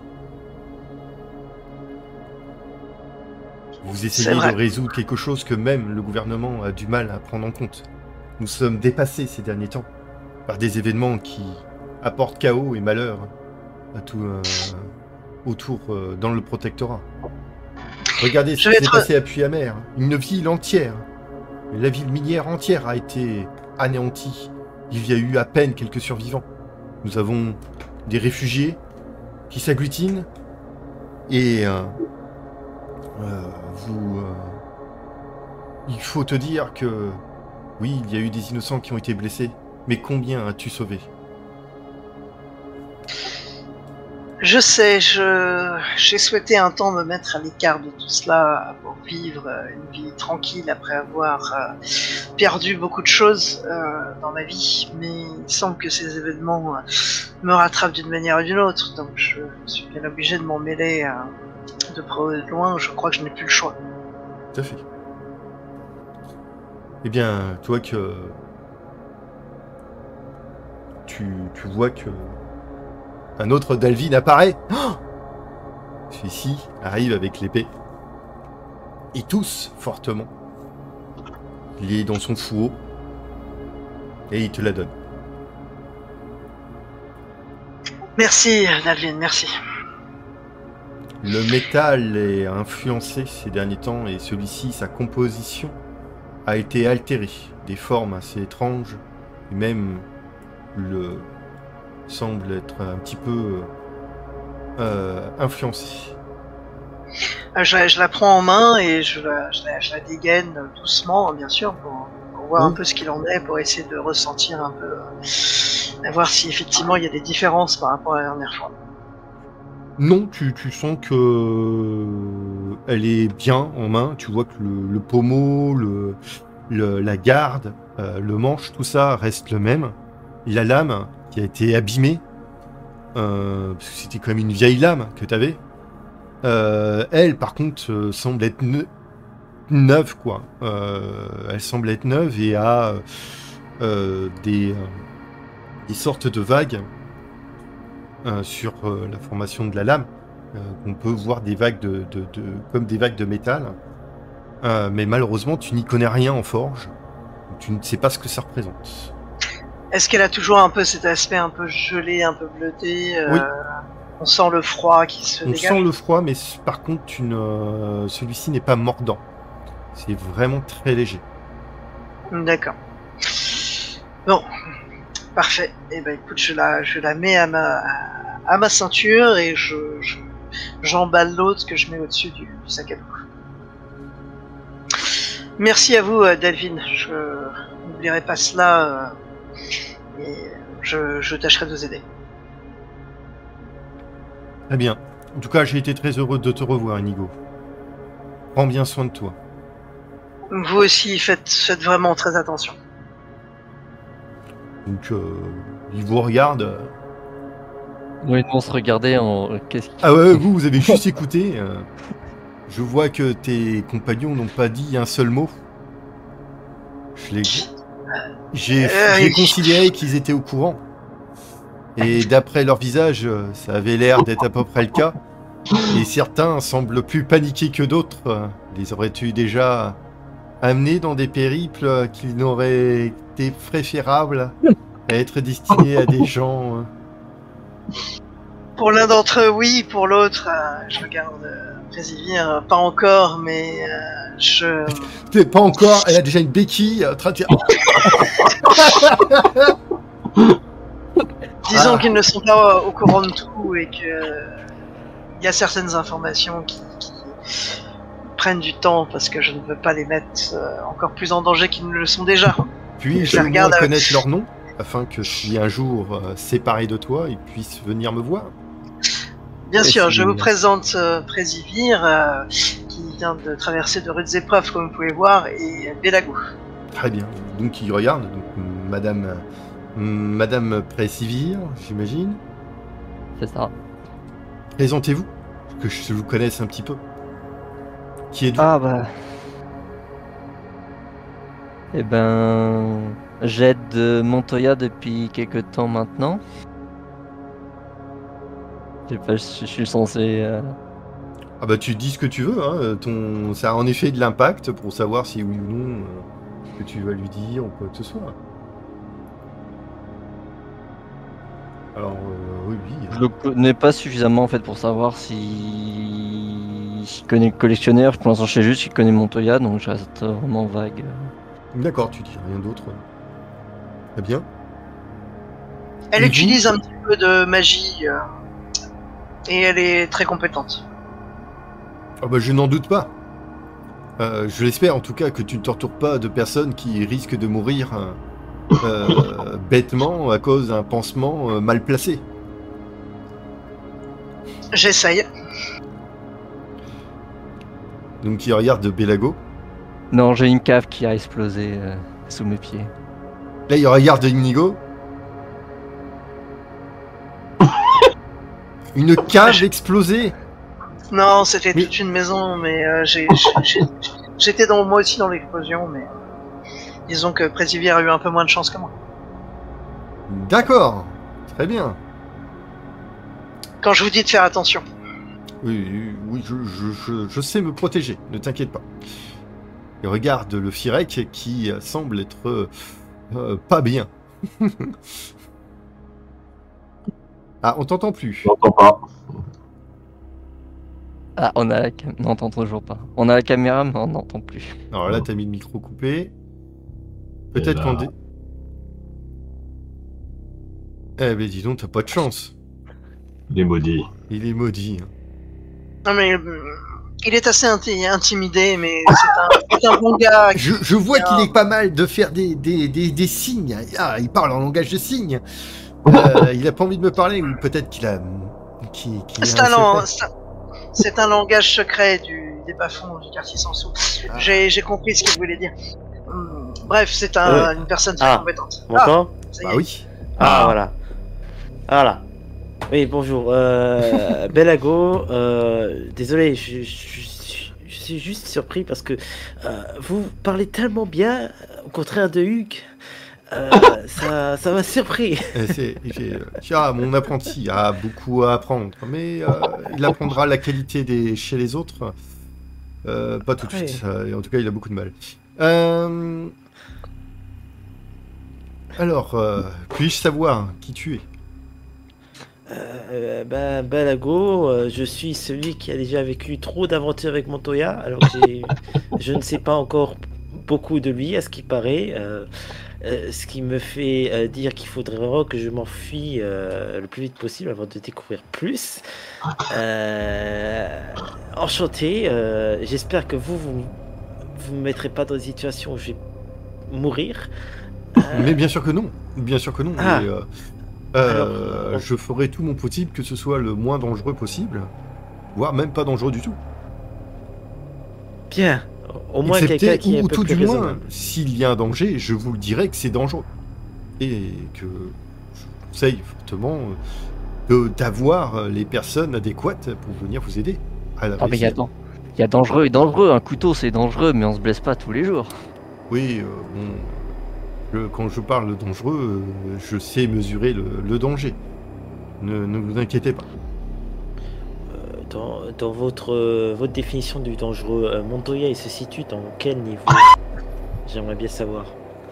Vous essayez de résoudre quelque chose que même le gouvernement a du mal à prendre en compte. Nous sommes dépassés ces derniers temps par des événements qui apportent chaos et malheur à tout autour dans le protectorat. Regardez ce qui s'est passé à Puy-Amer. Une ville entière, la ville minière entière a été anéantie. Il y a eu à peine quelques survivants. Nous avons des réfugiés qui s'agglutinent et il faut te dire que oui, il y a eu des innocents qui ont été blessés, mais combien as-tu sauvé? Je sais, j'ai souhaité un temps me mettre à l'écart de tout cela pour vivre une vie tranquille après avoir perdu beaucoup de choses dans ma vie, mais il semble que ces événements me rattrapent d'une manière ou d'une autre, donc je suis bien obligé de m'en mêler de près ou de loin. Je crois que je n'ai plus le choix. Tout à fait. Eh bien, toi que tu vois que un autre Dalvin apparaît. Oh, celui-ci arrive avec l'épée. Il tousse fortement. Il est dans son fourreau. Et il te la donne. Merci, Dalvin, merci. Le métal est influencé ces derniers temps et celui-ci, sa composition, a été altérée. Des formes assez étranges. Et même semble être un petit peu influencé. Je la prends en main et je la dégaine doucement, bien sûr, pour voir un peu ce qu'il en est, pour essayer de ressentir un peu, voir si effectivement il y a des différences par rapport à la dernière fois. Non, tu sens que elle est bien en main. Tu vois que le pommeau, la garde, le manche, tout ça reste le même. La lame qui a été abîmée, parce que c'était quand même une vieille lame que tu avais, Elle, par contre, semble être neuve, quoi. Elle semble être neuve et a des sortes de vagues sur la formation de la lame. On peut voir des vagues comme des vagues de métal. Mais malheureusement, tu n'y connais rien en forge. Tu ne sais pas ce que ça représente. Est-ce qu'elle a toujours un peu cet aspect un peu gelé, un peu bleuté Oui. On sent le froid qui se On dégage. sent le froid, mais par contre, celui-ci n'est pas mordant. C'est vraiment très léger. D'accord. Bon, parfait. Eh ben écoute, je la mets à ma ceinture et j'emballe l'autre que je mets au-dessus du sac à dos. Merci à vous, Delphine. Je n'oublierai pas cela et je tâcherai de vous aider. Très bien. En tout cas, j'ai été très heureux de te revoir, Inigo. Prends bien soin de toi. Vous aussi, faites vraiment très attention. Donc, il vous regarde. Oui, nous, on se regardait en. Qu'est-ce qu'il Ah ouais, vous avez juste écouté. Je vois que tes compagnons n'ont pas dit un seul mot. J'ai considéré qu'ils étaient au courant. Et d'après leur visage, ça avait l'air d'être à peu près le cas. Et certains semblent plus paniqués que d'autres. Les aurais-tu déjà amenés dans des périples qui n'auraient été préférables à être destinés à des gens... Pour l'un d'entre eux, oui. Pour l'autre, je regarde Présivir. Pas encore, mais je... T'es pas encore, elle a déjà une béquille en train de dire... Disons qu'ils ne sont pas au courant de tout et que il y a certaines informations qui prennent du temps parce que je ne veux pas les mettre encore plus en danger qu'ils ne le sont déjà. Puis je regarde connaître leur nom afin que si un jour séparés de toi, ils puissent venir me voir. Bien sûr, je vous présente Présivir qui vient de traverser de rudes épreuves comme vous pouvez voir et Bélago. Très bien. Donc il regarde, donc Madame Présivir, j'imagine. C'est ça. Présentez-vous, que je vous connaisse un petit peu. Qui êtes-vous? Ah bah. Eh ben. J'aide Montoya depuis quelques temps maintenant. Je sais pas, je suis censé. Ah bah tu dis ce que tu veux, hein. Ça a en effet de l'impact pour savoir si oui ou non que tu vas lui dire ou quoi que ce soit. Alors oui. Je le connais pas suffisamment en fait pour savoir si je connais le collectionneur. Pour l'instant, je sais juste qu'il connaît Montoya, donc je reste vraiment vague. D'accord, tu dis rien d'autre. Très bien. Elle Et utilise un petit peu de magie et elle est très compétente. Ah bah je n'en doute pas. Je l'espère en tout cas que tu ne t'entoures pas de personnes qui risquent de mourir bêtement à cause d'un pansement mal placé. J'essaye. Donc il regarde Bélago. Non, j'ai une cave qui a explosé sous mes pieds. Là il regarde Inigo. Une cave explosée. Non, c'était toute une maison, mais j'étais moi aussi dans l'explosion, mais disons que Présivir a eu un peu moins de chance que moi. D'accord, très bien. Quand je vous dis de faire attention. Oui, je sais me protéger, ne t'inquiète pas. Et regarde le Firek qui semble être pas bien. Ah, on t'entend plus. Je n'entends pas. Ah, on a non, on n'entend toujours pas. On a la caméra, mais on n'entend plus. Alors là, t'as mis le micro coupé. Peut-être là... qu'on... Eh ben dis donc, t'as pas de chance. Il est maudit. Il est maudit. Non mais il est assez intimidé, mais c'est un bon gars. Je vois qu'il est pas mal de faire des signes. Ah, il parle en langage de signes. Il a pas envie de me parler, ou peut-être qu'il a... C'est un langage secret des bas-fonds du quartier sans sous. Ah. J'ai compris ce qu'il voulait dire. Bref, c'est une personne très compétente. M'entends? Ça y est. Bah oui. Ah, voilà. Voilà. Oui, bonjour. Belago, désolé, je suis juste surpris parce que vous parlez tellement bien, au contraire de Hugues. Ça m'a surpris. Mon apprenti a beaucoup à apprendre, mais il apprendra la qualité chez les autres. Pas tout de Ouais. suite. Et en tout cas, il a beaucoup de mal. Alors, puis-je savoir qui tu es? Balago, je suis celui qui a déjà vécu trop d'aventures avec Montoya, alors que je ne sais pas encore beaucoup de lui, à ce qui paraît. Ce qui me fait dire qu'il faudrait vraiment que je m'enfuis le plus vite possible avant de découvrir plus. Enchanté, j'espère que vous me mettrez pas dans une situation où je vais mourir. Mais bien sûr que non. Bien sûr que non. Ah. Et, Alors, je ferai tout mon possible que ce soit le moins dangereux possible, voire même pas dangereux du tout. bien, au moins Excepté, quelqu'un qui est un ou peu tout plus du moins, raisonnable. s'il y a un danger, je vous le dirai que c'est dangereux. Et que je vous conseille fortement d'avoir les personnes adéquates pour venir vous aider à la Ah, mais réussite. il y a dangereux et dangereux. Un couteau, c'est dangereux, mais on se blesse pas tous les jours. Oui, quand je parle de dangereux, je sais mesurer le danger. Ne vous inquiétez pas. Dans votre définition du dangereux, Montoya, il se situe dans quel niveau? J'aimerais bien savoir.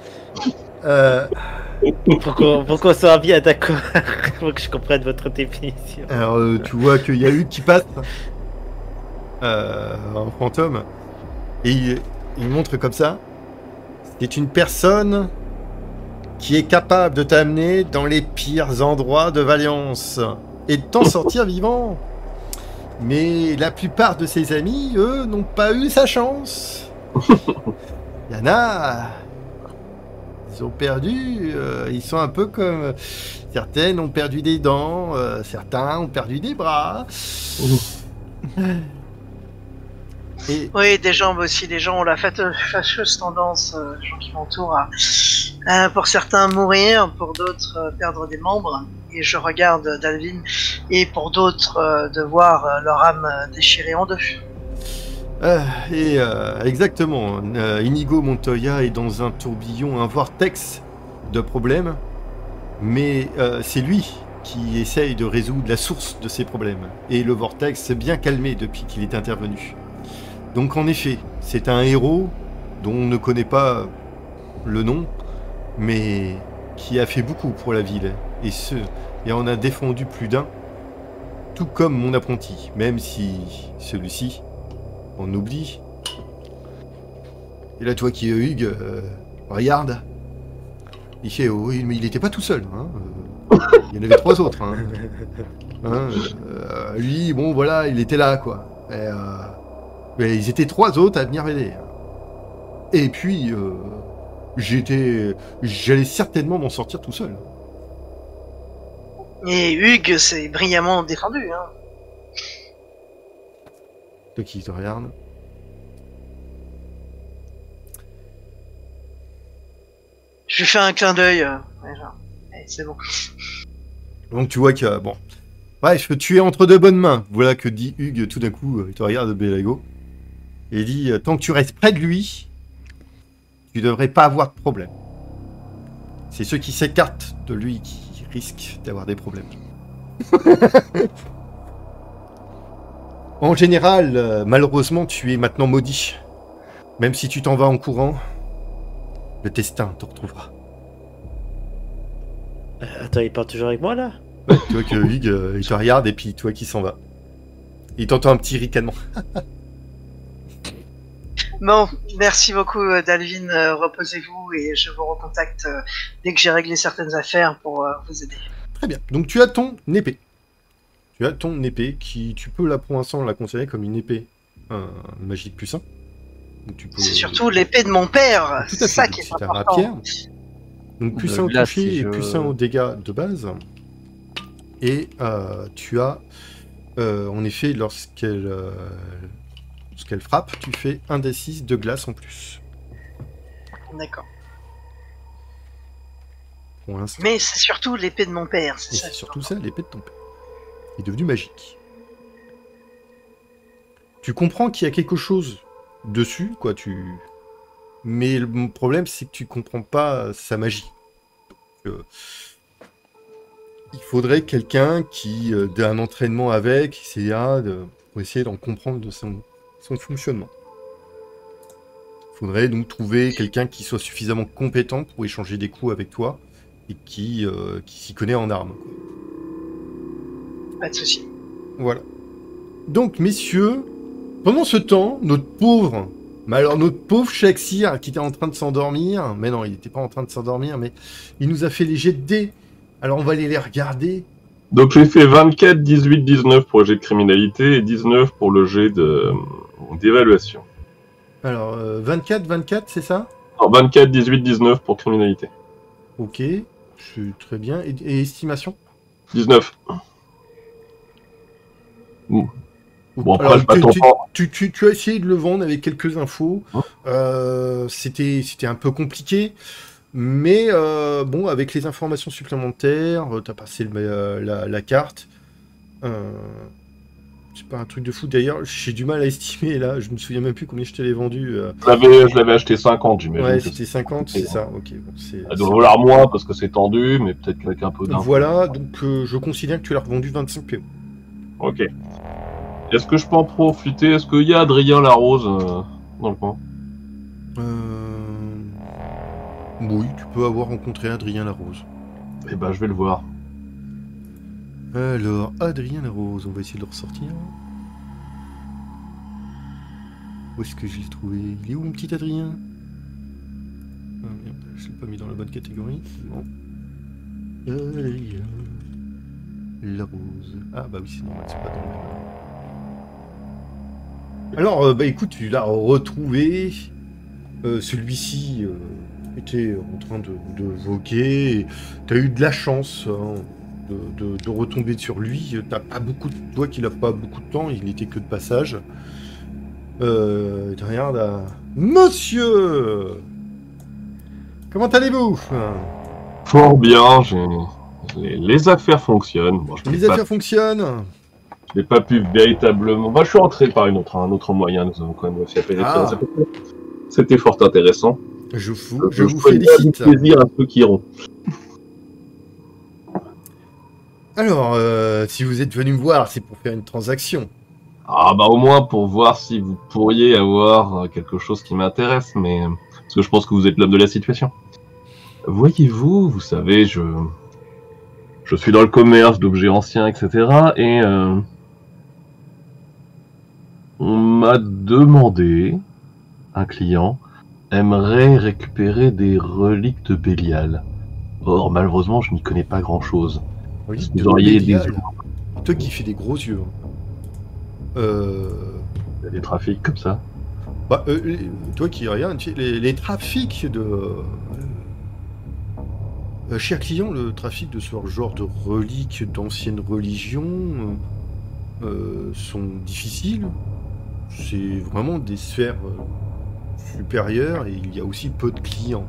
Pour qu'on soit bien d'accord, pour que je comprenne votre définition. Alors, tu vois qu'il y a Hugues qui passe en fantôme et il montre comme ça. C'est une personne qui est capable de t'amener dans les pires endroits de Valiance et de t'en sortir vivant. Mais la plupart de ses amis, eux, n'ont pas eu sa chance. Il y en a, ils ont perdu, ils sont un peu comme... Certaines ont perdu des dents, certains ont perdu des bras. Et Oui, des jambes aussi. Les gens ont la fâcheuse tendance, les gens qui m'entourent, pour certains mourir, pour d'autres perdre des membres. Et je regarde Dalvin, et pour d'autres de voir leur âme déchirée en deux. Exactement, Inigo Montoya est dans un tourbillon, un vortex de problèmes, mais c'est lui qui essaye de résoudre la source de ces problèmes. Et le vortex s'est bien calmé depuis qu'il est intervenu. Donc en effet, c'est un héros dont on ne connaît pas le nom, mais qui a fait beaucoup pour la ville, et en a défendu plus d'un, tout comme mon apprenti, même si celui-ci on oublie. Et là, toi qui es Hugues, regarde. Il fait, oh, oui, mais il n'était pas tout seul. Hein. Il y en avait 3 autres. Hein. Lui, bon, voilà, il était là, quoi. Mais ils étaient 3 autres à venir m'aider. Et puis, j'allais certainement m'en sortir tout seul. Et Hugues s'est brillamment défendu. Hein. Toi qui te regarde. Je lui fais un clin d'œil. C'est bon. Donc tu vois que, bon... Bref, tu es entre de bonnes mains. Voilà que dit Hugues tout d'un coup. Il te regarde, Belago. Et il dit, tant que tu restes près de lui, tu devrais pas avoir de problème. C'est ceux qui s'écartent de lui qui risquent d'avoir des problèmes. En général, malheureusement, tu es maintenant maudit. Même si tu t'en vas en courant, le destin te retrouvera. Attends, il part toujours avec moi là? Ouais, tu vois que Hugues, il te regarde et puis toi qui s'en va. Il t'entend un petit ricanement. Bon, merci beaucoup Dalvin, reposez-vous et je vous recontacte dès que j'ai réglé certaines affaires pour vous aider. Très bien. Donc tu as ton épée. Tu as ton épée qui, tu peux là pour l'instant la considérer comme une épée magique puissant. C'est surtout l'épée de mon père, c'est ça qui est un important. rapier. Donc puissant au Là, toucher si et je- puissant aux dégâts de base. Et tu as, en effet, lorsqu'elle frappe, tu fais 1d6 de glace en plus. D'accord. Pour l'instant. Mais c'est surtout l'épée de mon père, c'est Et ça. c'est surtout ça, l'épée de ton père. est devenu magique. Tu comprends qu'il y a quelque chose dessus, quoi, mais le problème, c'est que tu comprends pas sa magie. Donc, il faudrait quelqu'un qui ait un entraînement avec, etc., pour essayer d'en comprendre de son fonctionnement. Il faudrait donc trouver quelqu'un qui soit suffisamment compétent pour échanger des coups avec toi et qui s'y connaît en armes, quoi. Pas de souci. Voilà. Donc, messieurs, pendant ce temps, notre pauvre Shakespeare, qui était en train de s'endormir, mais non, il n'était pas en train de s'endormir, mais il nous a fait les jets de dés. Alors, on va aller les regarder. Donc j'ai fait 24, 18, 19 pour le jet de criminalité et 19 pour le jet d'évaluation. Alors, 24, c'est ça? Alors 24, 18, 19 pour criminalité. Ok, c'est très bien. Et estimation? 19. Bon, après, alors, je m'attends pas. tu as essayé de le vendre avec quelques infos. C'était un peu compliqué. Mais bon, avec les informations supplémentaires, t'as passé la carte. C'est pas un truc de fou. D'ailleurs, j'ai du mal à estimer là. Je me souviens même plus combien je te l'ai vendu. Je l'avais acheté 50, j'imagine. Ouais, c'était 50, c'est ça. Ok. Bon, ça doit valoir moins parce que c'est tendu, mais peut-être qu'avec un peu d'infos. Voilà, donc je considère que tu l'as revendu 25 PO. Ok. Est-ce que je peux en profiter? Est-ce qu'il y a Adrien Larose dans le coin? Oui, tu peux avoir rencontré Adrien Larose. Eh ben, je vais le voir. Alors, Adrien Larose, on va essayer de le ressortir. Où est-ce que je l'ai trouvé? Il est où mon petit Adrien? Ah merde, je l'ai pas mis dans la bonne catégorie. Bon. Adrien Larose. Ah bah oui, c'est normal, c'est pas dans le même. Alors, bah écoute, tu l'as retrouvé. Celui-ci était en train de voguer. Tu as eu de la chance de retomber sur lui. T'as pas beaucoup de... Toi qui n'as pas beaucoup de temps, il n'était que de passage. Regarde, monsieur, comment allez-vous? Fort bien, les affaires fonctionnent. Bon, affaires fonctionnent. Je n'ai pas pu véritablement... Bah, je suis rentré par un autre moyen, nous avons quand même aussi appelé. C'était fort intéressant. Je vous félicite. Plaisir à ceux qui iront. Alors, si vous êtes venu me voir, c'est pour faire une transaction. Ah bah au moins pour voir si vous pourriez avoir quelque chose qui m'intéresse, mais parce que je pense que vous êtes l'homme de la situation. Voyez-vous, vous savez, je suis dans le commerce d'objets anciens, etc. Et on m'a demandé, un client aimerait récupérer des reliques de Bélial. Or, malheureusement, je n'y connais pas grand-chose. Reliques de Bélial. Toi qui fais des gros yeux. Il y a des trafics comme ça. Bah, toi qui regardes, les trafics de... chez un client, le trafic de ce genre de reliques d'anciennes religions sont difficiles. C'est vraiment des sphères supérieures et il y a aussi peu de clients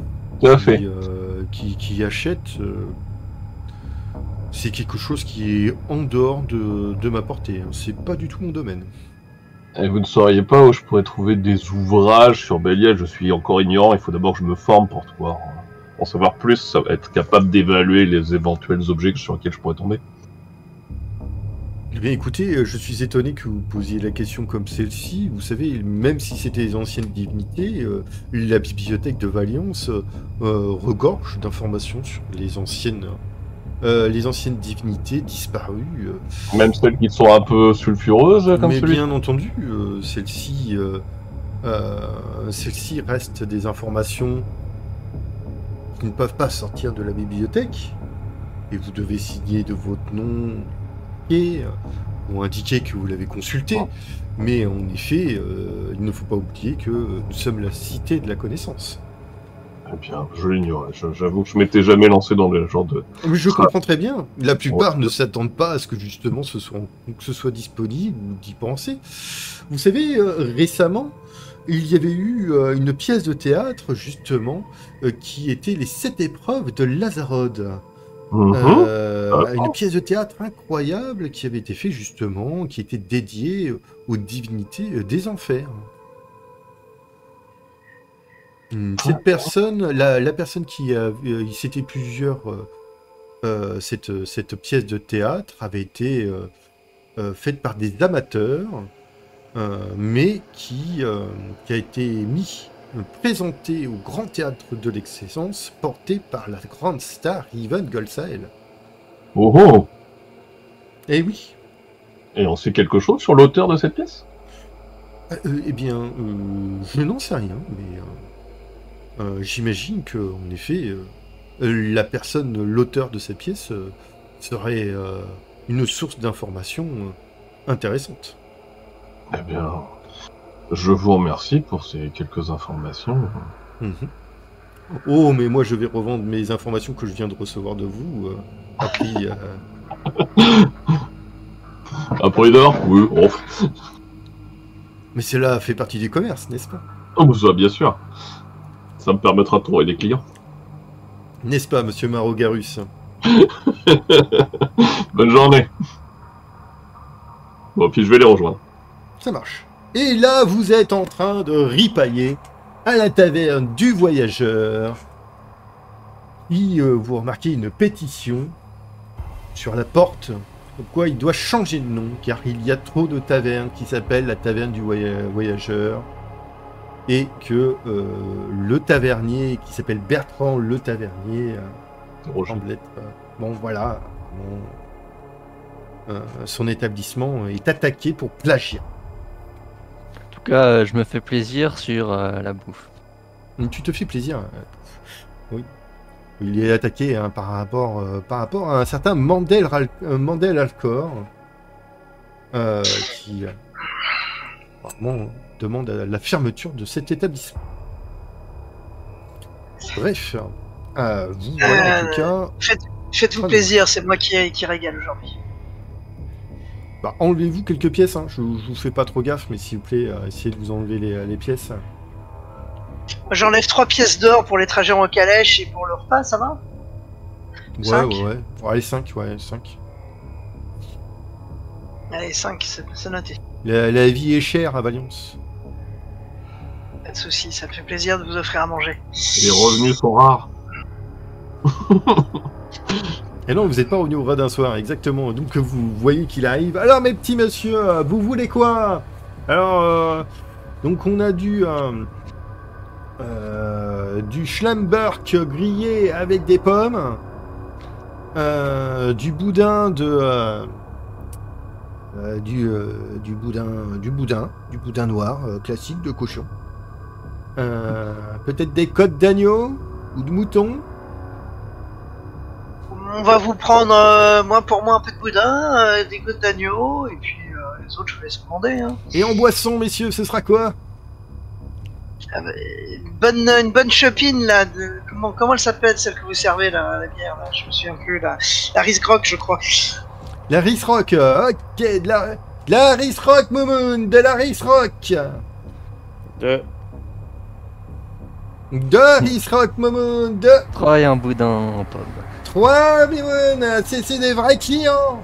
qui achètent. C'est quelque chose qui est en dehors de ma portée. C'est pas du tout mon domaine. Et vous ne sauriez pas où je pourrais trouver des ouvrages sur Bélial? Je suis encore ignorant, il faut d'abord que je me forme pour pouvoir en savoir plus, ça va être capable d'évaluer les éventuels objets sur lesquels je pourrais tomber. Eh bien écoutez, je suis étonné que vous posiez la question comme celle-ci. Vous savez, même si c'était des anciennes divinités, la bibliothèque de Valiance regorge d'informations sur les anciennes divinités disparues. Même celles qui sont un peu sulfureuses, comme mais celui-ci. bien entendu, celles-ci restent des informations qui ne peuvent pas sortir de la bibliothèque. Et vous devez signer de votre nom ou indiquer que vous l'avez consulté. Mais en effet, il ne faut pas oublier que nous sommes la cité de la connaissance. Eh bien, je l'ignorais. J'avoue que je m'étais jamais lancé dans le genre de... Mais je comprends très bien. La plupart ne s'attendent pas à ce que justement ce soit disponible ou d'y penser. Vous savez, récemment, il y avait eu une pièce de théâtre, justement, qui était les 7 épreuves de Lazarode. une pièce de théâtre incroyable qui avait été faite justement, qui était dédiée aux divinités des enfers. Cette personne, la personne qui a... c'était plusieurs... cette pièce de théâtre avait été faite par des amateurs, mais qui a été présentée au Grand Théâtre de l'Excellence, portée par la grande star Yvonne Golsael. Oh oh. Eh oui. Et on sait quelque chose sur l'auteur de cette pièce? Eh bien, je n'en sais rien, mais j'imagine que, en effet, la personne, l'auteur de cette pièce, serait une source d'information intéressante. Eh bien, je vous remercie pour ces quelques informations. Mhm. Oh, mais moi je vais revendre mes informations que je viens de recevoir de vous à prix. À prix d'or? Oui. Oh. Mais cela fait partie du commerce, n'est-ce pas? Oh, ça, bien sûr. Ça me permettra de trouver des clients. N'est-ce pas, monsieur Marogarus? Bonne journée. Bon, puis je vais les rejoindre. Ça marche. Et là, vous êtes en train de ripailler à la taverne du voyageur. Et vous remarquez une pétition sur la porte. Pourquoi il doit changer de nom, car il y a trop de tavernes qui s'appellent la taverne du voyageur. Et que le tavernier, qui s'appelle Bertrand le tavernier, semble être... bon, voilà. Son établissement est attaqué pour plagiat. En tout cas, je me fais plaisir sur la bouffe. Tu te fais plaisir. Oui. Il est attaqué hein, par rapport à un certain Mandel Alcor qui vraiment demande la fermeture de cet établissement. Bref, vous voilà en tout cas. Faites-vous plaisir, c'est moi qui régale aujourd'hui. Bah, enlevez-vous quelques pièces, hein. Je vous fais pas trop gaffe, mais s'il vous plaît, essayez de vous enlever les pièces. J'enlève 3 pièces d'or pour les trajets en calèche et pour le repas, ça va? Ouais. Allez, 5, ouais, 5. Allez, 5, c'est noté. La vie est chère à Valence. Pas de soucis, ça me fait plaisir de vous offrir à manger. Les revenus sont rares. Et non, vous n'êtes pas revenu au ras d'un soir, exactement. Donc vous voyez qu'il arrive. Alors mes petits messieurs, vous voulez quoi? Alors, donc on a du Schlamberg grillé avec des pommes, du boudin du boudin noir classique de cochon. Peut-être des côtes d'agneau ou de mouton. On va vous prendre, pour moi, un peu de boudin, des côtes d'agneau, et puis les autres, je vous laisse commander. Hein. Et en boisson, messieurs, ce sera quoi? Une bonne chopine, là. Comment elle s'appelle, celle que vous servez, là, la bière, là? Je me souviens plus, là. La Riesrock, je crois. La Riesrock, ok, de la Riesrock, Moumoun, de la Riesrock. De Riesrock, Moumoun, de... 3 et un boudin en pomme. 3, Mimoun, c'est des vrais clients.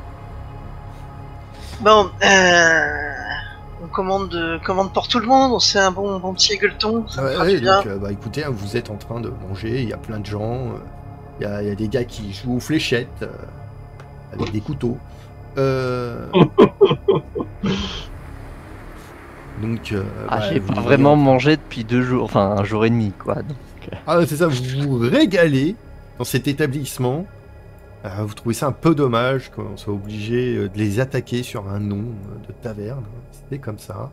Bon, on commande pour tout le monde, on se fait un bon petit gueuleton, ça me fera du bien. Donc, écoutez, hein, vous êtes en train de manger, il y a plein de gens, il y a des gars qui jouent aux fléchettes, avec des couteaux. Donc, j'ai pas vraiment mangé depuis 2 jours, enfin 1 jour et demi, quoi. Donc... Ah, c'est ça, vous vous régalez dans cet établissement. Vous trouvez ça un peu dommage qu'on soit obligé de les attaquer sur un nom de taverne. C'était comme ça.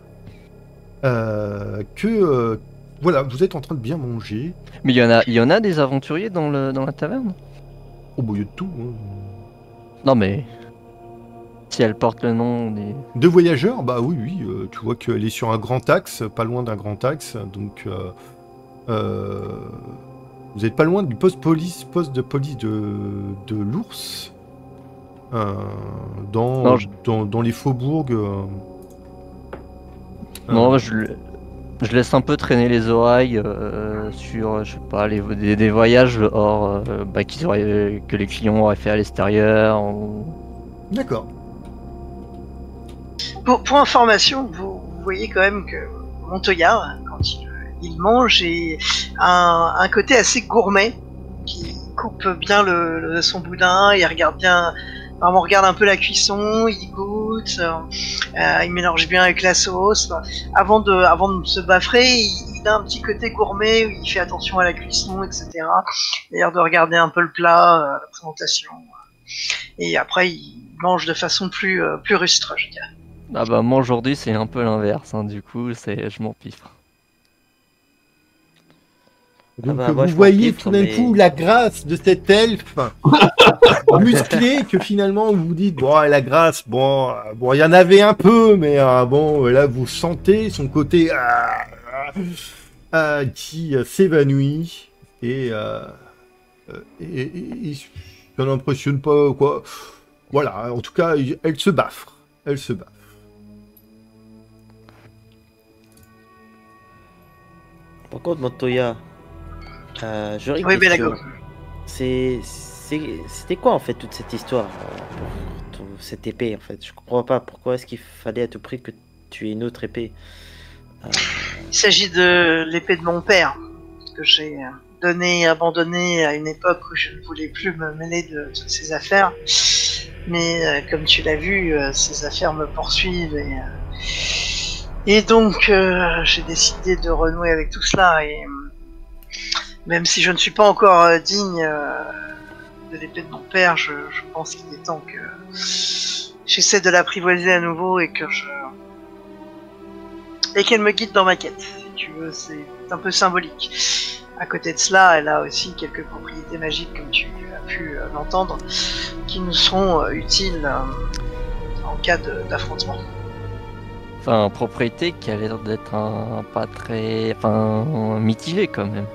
Voilà, vous êtes en train de bien manger. Mais il y en a des aventuriers dans la taverne? Au bout de tout. Hein. Non mais... Si elle porte le nom des... De voyageurs, bah oui, tu vois qu'elle est sur un grand axe, pas loin d'un grand axe, donc vous n'êtes pas loin du poste de police de l'ours, dans les faubourgs. Non, je laisse un peu traîner les oreilles sur, je sais pas, des voyages hors, que les clients auraient fait à l'extérieur. D'accord. Pour information, vous voyez quand même que Montoya, quand il mange, est un côté assez gourmet, qui coupe bien son boudin, il regarde bien, vraiment regarde un peu la cuisson, il goûte, il mélange bien avec la sauce. Avant de se baffrer, il a un petit côté gourmet où il fait attention à la cuisson, etc. Il a l'air de regarder un peu le plat, la présentation. Et après, il mange de façon plus rustre, je dirais. Ah bah moi aujourd'hui c'est un peu l'inverse, hein, du coup je m'en piffre. Donc bah, moi, vous je m'en voyez piffre, tout d'un mais- coup la grâce de cet elfe musclé que finalement vous vous dites bon la grâce bon il y en avait un peu mais bon là vous sentez son côté qui s'évanouit et ça n'impressionne pas quoi. Voilà, en tout cas elle se baffe. Par contre, Montoya, j'aurais une Oui, question. Bélago. C'était quoi en fait toute cette histoire pour cette épée en fait? Je comprends pas pourquoi est-ce qu'il fallait à tout prix que tu aies une autre épée. Il s'agit de l'épée de mon père, que j'ai donnée et abandonnée à une époque où je ne voulais plus me mêler de toutes ces affaires. Mais comme tu l'as vu, ces affaires me poursuivent et donc j'ai décidé de renouer avec tout cela. Et même si je ne suis pas encore digne de l'épée de mon père, je pense qu'il est temps que j'essaie de l'apprivoiser à nouveau et qu'elle me guide dans ma quête. Si tu veux, c'est un peu symbolique. À côté de cela, elle a aussi quelques propriétés magiques, comme tu as pu l'entendre, qui nous seront utiles en cas d'affrontement. Enfin, propriété qui a l'air d'être pas très, mitigé quand même.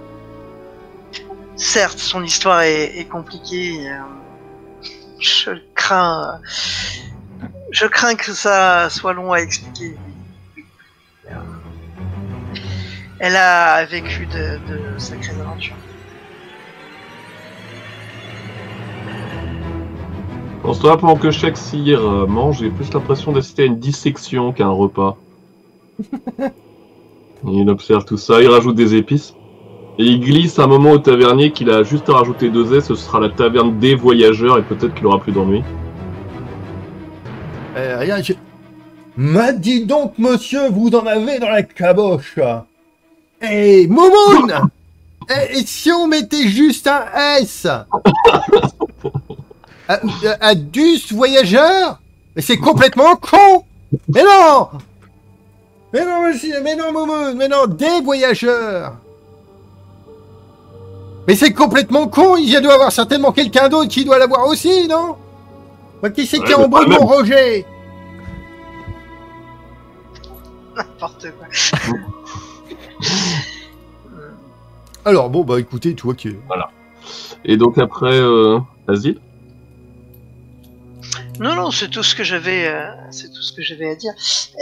Certes, son histoire est compliquée. Je crains que ça soit long à expliquer. Elle a vécu de sacrées aventures. Pense-toi, pendant que Shakespeare mange, j'ai plus l'impression d'assister à une dissection qu'à un repas. Il observe tout ça, il rajoute des épices. Et il glisse un moment au tavernier qu'il a juste à rajouter 2 S, ce sera la taverne des voyageurs et peut-être qu'il aura plus d'ennui. Rien, m'a dit donc, monsieur, vous en avez dans la caboche. Eh, Momoun. Et si on mettait juste un S à dus voyageur? Mais c'est complètement con. Mais non. Mais non, monsieur, mais non, Momoun, mais non, des voyageurs. Mais c'est complètement con, il y doit y avoir certainement quelqu'un d'autre qui doit l'avoir aussi, non? Qui c'est qui a embrouillé mon Roger? N'importe quoi. Alors bon bah écoutez, tu vois que... Voilà. Et donc après, Asile? Non, c'est tout ce que j'avais à dire.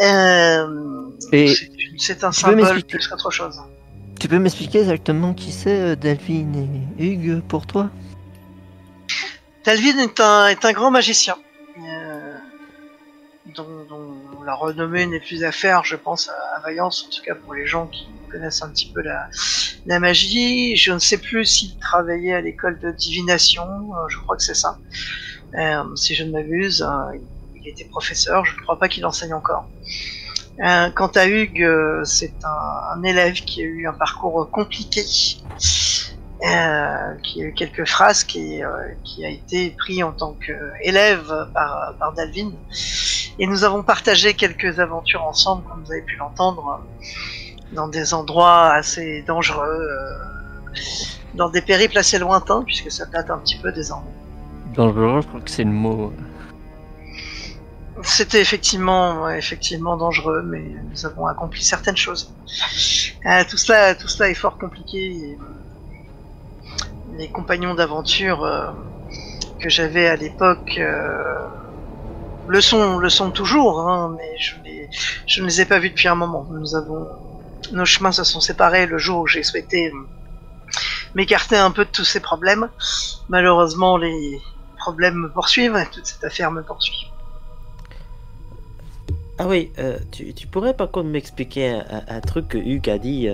Et C'est un tu peux symbole m'expliquer- plus qu'autre chose. tu peux m'expliquer exactement qui c'est Delphine et Hugues pour toi? Talvin est un grand magicien, dont la renommée n'est plus à faire, je pense, à Vaillance, en tout cas pour les gens qui connaissent un petit peu la magie. Je ne sais plus s'il travaillait à l'école de divination, je crois que c'est ça. Si je ne m'abuse, il était professeur, je ne crois pas qu'il enseigne encore. Quant à Hugues, c'est un élève qui a eu un parcours compliqué, qui a eu quelques frasques et qui a été pris en tant qu'élève par Dalvin. Et nous avons partagé quelques aventures ensemble, comme vous avez pu l'entendre, dans des endroits assez dangereux, dans des périples assez lointains, puisque ça date un petit peu désormais. Dangereux, je crois que c'est le mot. C'était effectivement dangereux, mais nous avons accompli certaines choses. Tout cela est fort compliqué. Et les compagnons d'aventure que j'avais à l'époque le sont toujours, hein, mais je ne les ai pas vus depuis un moment. Nous avons nos chemins se sont séparés le jour où j'ai souhaité m'écarter un peu de tous ces problèmes. Malheureusement, les problèmes me poursuivent et toute cette affaire me poursuit. Ah oui, tu pourrais par contre m'expliquer un truc que Hugues a dit.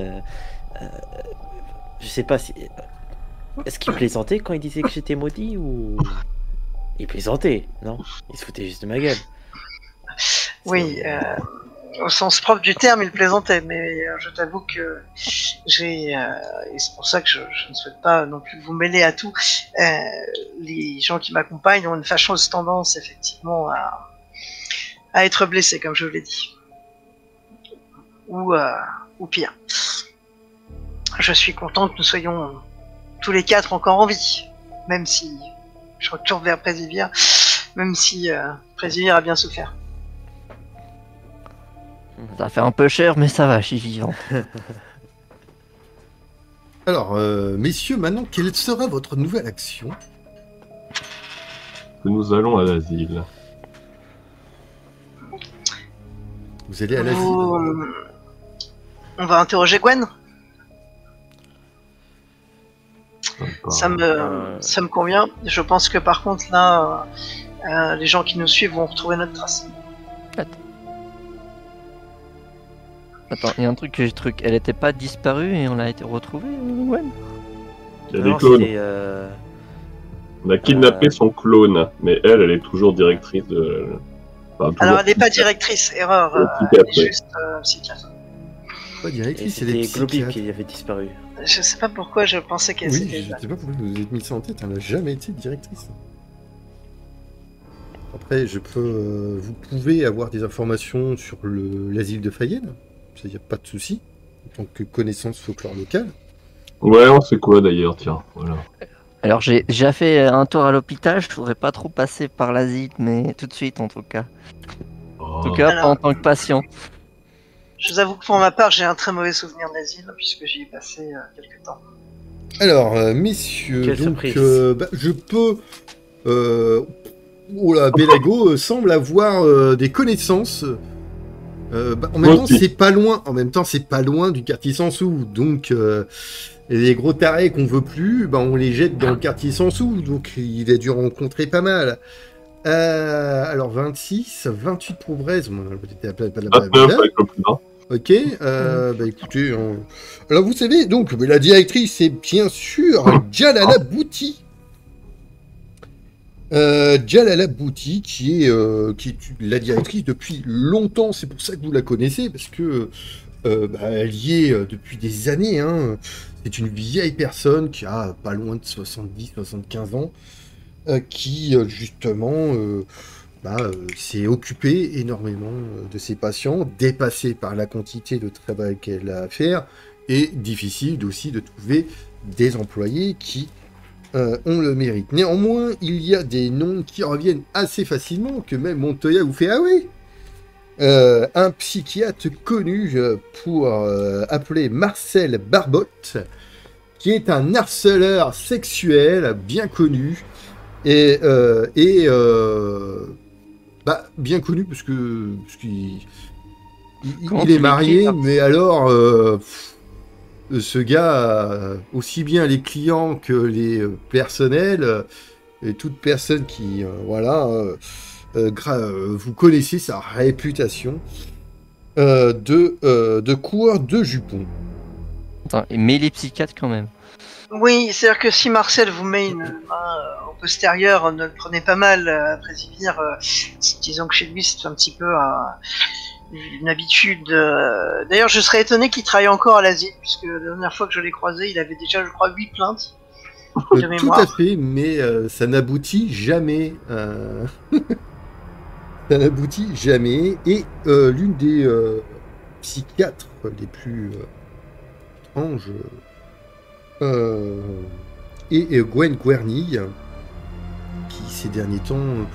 Je sais pas si. Est-ce qu'il plaisantait quand il disait que j'étais maudit ou. Il plaisantait, non? Il se foutait juste de ma gueule. Oui, au sens propre du terme, il plaisantait, mais je t'avoue que et c'est pour ça que je ne souhaite pas non plus vous mêler à tout, les gens qui m'accompagnent ont une fâcheuse tendance, effectivement, à être blessés, comme je vous l'ai dit. Ou pire. Je suis content que nous soyons tous les quatre encore en vie, même si je retourne vers Présivir, même si Présivir a bien souffert. Ça fait un peu cher, mais ça va, je suis vivant. Alors, messieurs, maintenant, quelle sera votre nouvelle action? Que nous allons à l'asile. Vous allez à l'asile? On va interroger Gwen. Ça me convient. Je pense que par contre là, les gens qui nous suivent vont retrouver notre trace. Attends, il y a un truc que j'ai truc. Elle était pas disparue et on l'a été retrouvée, Gwen? Il y a des clones. On a kidnappé son clone, mais elle est toujours directrice de... Enfin, alors elle n'est pas directrice, erreur, elle est juste psychiatre. Pas directrice, c'est des Globib qui avait disparu. Je sais pas pourquoi je pensais qu'elle était... Oui, je sais pas pourquoi vous avez mis ça en tête, elle n'a jamais été directrice. Après, vous pouvez avoir des informations sur l'asile de Fayenne, il n'y a pas de souci, en tant que connaissance folklore locale. Ouais, on sait quoi d'ailleurs, tiens, voilà. Alors j'ai déjà fait un tour à l'hôpital, je voudrais pas trop passer par l'asile, mais tout de suite en tout cas. En tout cas, alors, pas en tant que patient. Je vous avoue que pour ma part, j'ai un très mauvais souvenir de l'asile, puisque j'y ai passé quelques temps. Alors, messieurs, quelle donc je peux... Bélago semble avoir des connaissances. En même temps, c'est pas loin. En même temps, c'est pas loin du quartier Sansou. Donc, les gros tarés qu'on veut plus, on les jette dans le quartier Sansou. Donc, il a dû rencontrer pas mal. Alors, 26, 28 pour Braise. Ok. Écoutez, alors vous savez, donc la directrice, c'est bien sûr Jalala Bouti. Jalala Bouti, qui est la directrice depuis longtemps, c'est pour ça que vous la connaissez, parce que elle y est depuis des années. Hein. C'est une vieille personne qui a pas loin de 70-75 ans, qui justement s'est occupée énormément de ses patients, dépassée par la quantité de travail qu'elle a à faire, et difficile aussi de trouver des employés qui on le mérite. Néanmoins, il y a des noms qui reviennent assez facilement, que même Montoya vous fait « Ah oui !» un psychiatre connu pour appeler Marcel Barbotte, qui est un harceleur sexuel bien connu, et bien connu parce qu'il est marié, mais alors... ce gars, aussi bien les clients que les personnels, et toute personne qui, vous connaissez sa réputation de coureur de jupons. Attends, mais les psychiatres quand même. Oui, c'est-à-dire que si Marcel vous met une main au postérieur, ne le prenez pas mal à Présivir. Disons que chez lui, c'est un petit peu une habitude. D'ailleurs, je serais étonné qu'il travaille encore à l'asile, puisque la dernière fois que je l'ai croisé, il avait déjà, je crois, 8 plaintes de mémoire. Tout à fait, mais ça n'aboutit jamais. Ça n'aboutit jamais. Et l'une des psychiatres les plus étranges est Gwen Guernille, qui ces derniers temps,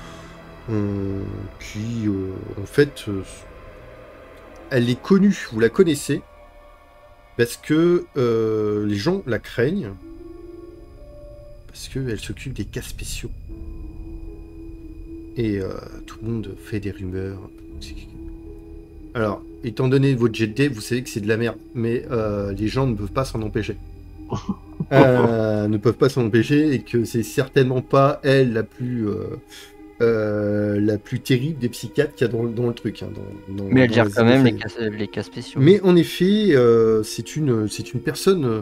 en fait, elle est connue, vous la connaissez, parce que les gens la craignent, parce qu'elle s'occupe des cas spéciaux. Et tout le monde fait des rumeurs. Alors, étant donné votre jet de dés, vous savez que c'est de la merde, mais les gens ne peuvent pas s'en empêcher. Ne peuvent pas s'en empêcher et que c'est certainement pas elle la plus terrible des psychiatres qu'il y a dans le truc. Hein, Mais elle dans gère les quand même effets. les cas spéciaux. Mais en effet, c'est une personne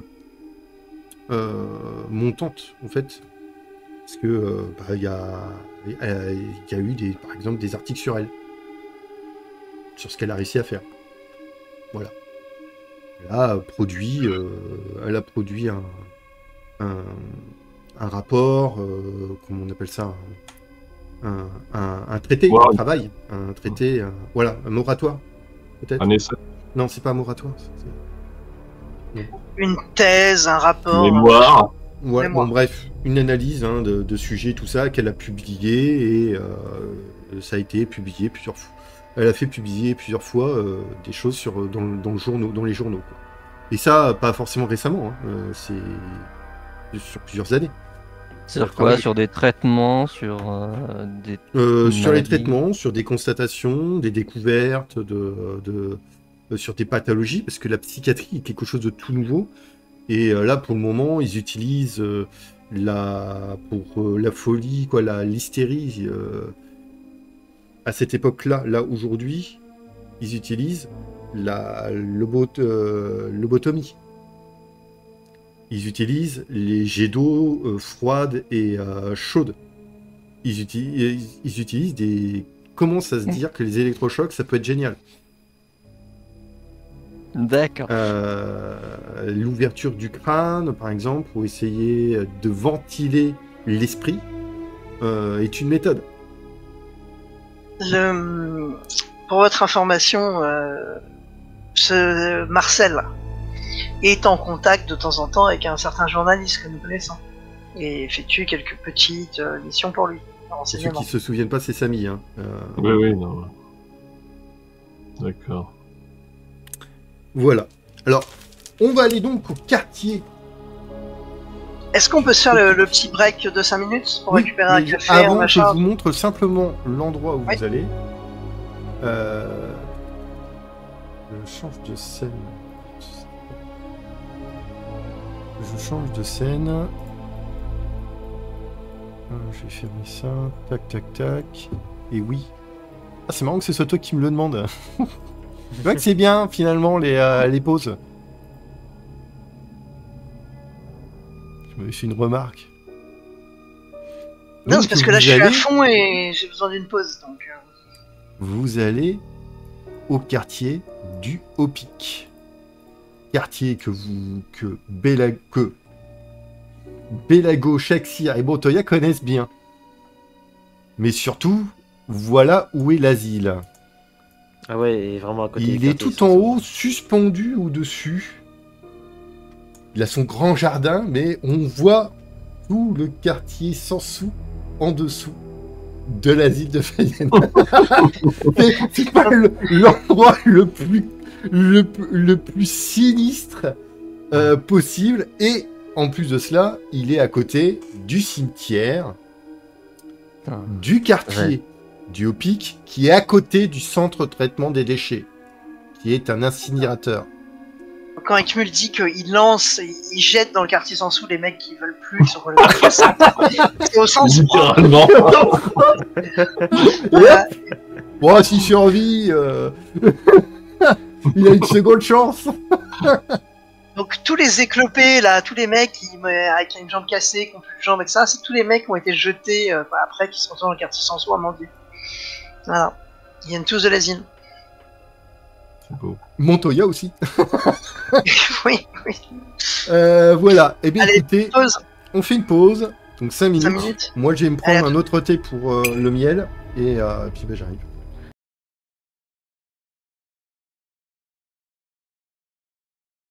montante, en fait. Parce que il y a eu, par exemple, des articles sur elle. Sur ce qu'elle a réussi à faire. Voilà. Elle a produit un rapport, comment on appelle ça, un traité de travail, un traité, voilà, un moratoire, peut-être. Un essai. Non, c'est pas un moratoire. Une thèse, un rapport. Mémoire. Voilà, Mémoire. bon, bref, une analyse de sujets, tout ça, qu'elle a publié et ça a été publié plusieurs fois. Elle a fait publier plusieurs fois des choses dans les journaux. Quoi. Et ça, pas forcément récemment, hein, c'est sur plusieurs années. Sur quoi? Sur des traitements, sur des sur les maladies. traitements, sur des constatations, des découvertes, sur des pathologies, parce que la psychiatrie est quelque chose de tout nouveau. Et là, pour le moment, ils utilisent pour la folie, quoi, l'hystérie. À cette époque-là, aujourd'hui, ils utilisent la lobotomie. Ils utilisent les jets d'eau froide et chaude. Ils utilisent des... Commencent à se dire que les électrochocs, ça peut être génial. D'accord. L'ouverture du crâne, par exemple, pour essayer de ventiler l'esprit, est une méthode. Pour votre information, ce Marcel est en contact de temps en temps avec un certain journaliste que nous connaissons et effectue quelques petites missions pour lui. Ceux qui se souviennent pas, c'est Samy. Hein. Oui, non. D'accord. Voilà. Alors, on va aller donc au quartier. Est-ce qu'on peut se faire le petit break de 5 minutes pour récupérer un café, un avant, machin? je vous montre simplement l'endroit où vous allez. Je change de scène. Je vais fermer ça. Tac, tac, tac. Et oui. Ah, c'est marrant que ce soit toi qui me le demande. Tu vois que c'est bien, finalement, les pauses. Je me fais une remarque. Non, Donc, c'est parce que là je suis à fond et j'ai besoin d'une pause. Donc, vous allez au quartier du Haut-Pic. Quartier que Bélago, Shaxir et Montoya connaissent bien. Mais surtout, voilà où est l'asile. Ah ouais, vraiment à côté. Il est tout en haut, suspendu au-dessus. Il a son grand jardin, mais on voit tout le quartier sans sous en dessous de l'asile de Fayenne. C'est pas l'endroit le plus sinistre possible. Et en plus de cela, il est à côté du cimetière, du quartier du Haut-Pic, qui est à côté du centre de traitement des déchets, qui est un incinérateur. quand Ekmul dit qu'il lance, il jette dans le quartier sans sous les mecs qui veulent plus sur le c'est au sens littéralement. Voilà. Bon, s'il survit, il a une seconde chance. Donc tous les éclopés là, tous les mecs avec une jambe cassée, qui ont plus de jambes, etc. C'est tous les mecs qui ont été jetés après, qui se retrouvent dans le quartier sans sous à mendier. Voilà, ils viennent tous de l'asile. C'est beau. Montoya aussi. Oui. Voilà. Eh bien, Allez, écoutez, pause. on fait une pause. Donc 5 minutes. 5 minutes. Moi, je vais me prendre Allez, un autre thé pour le miel. Et puis, j'arrive.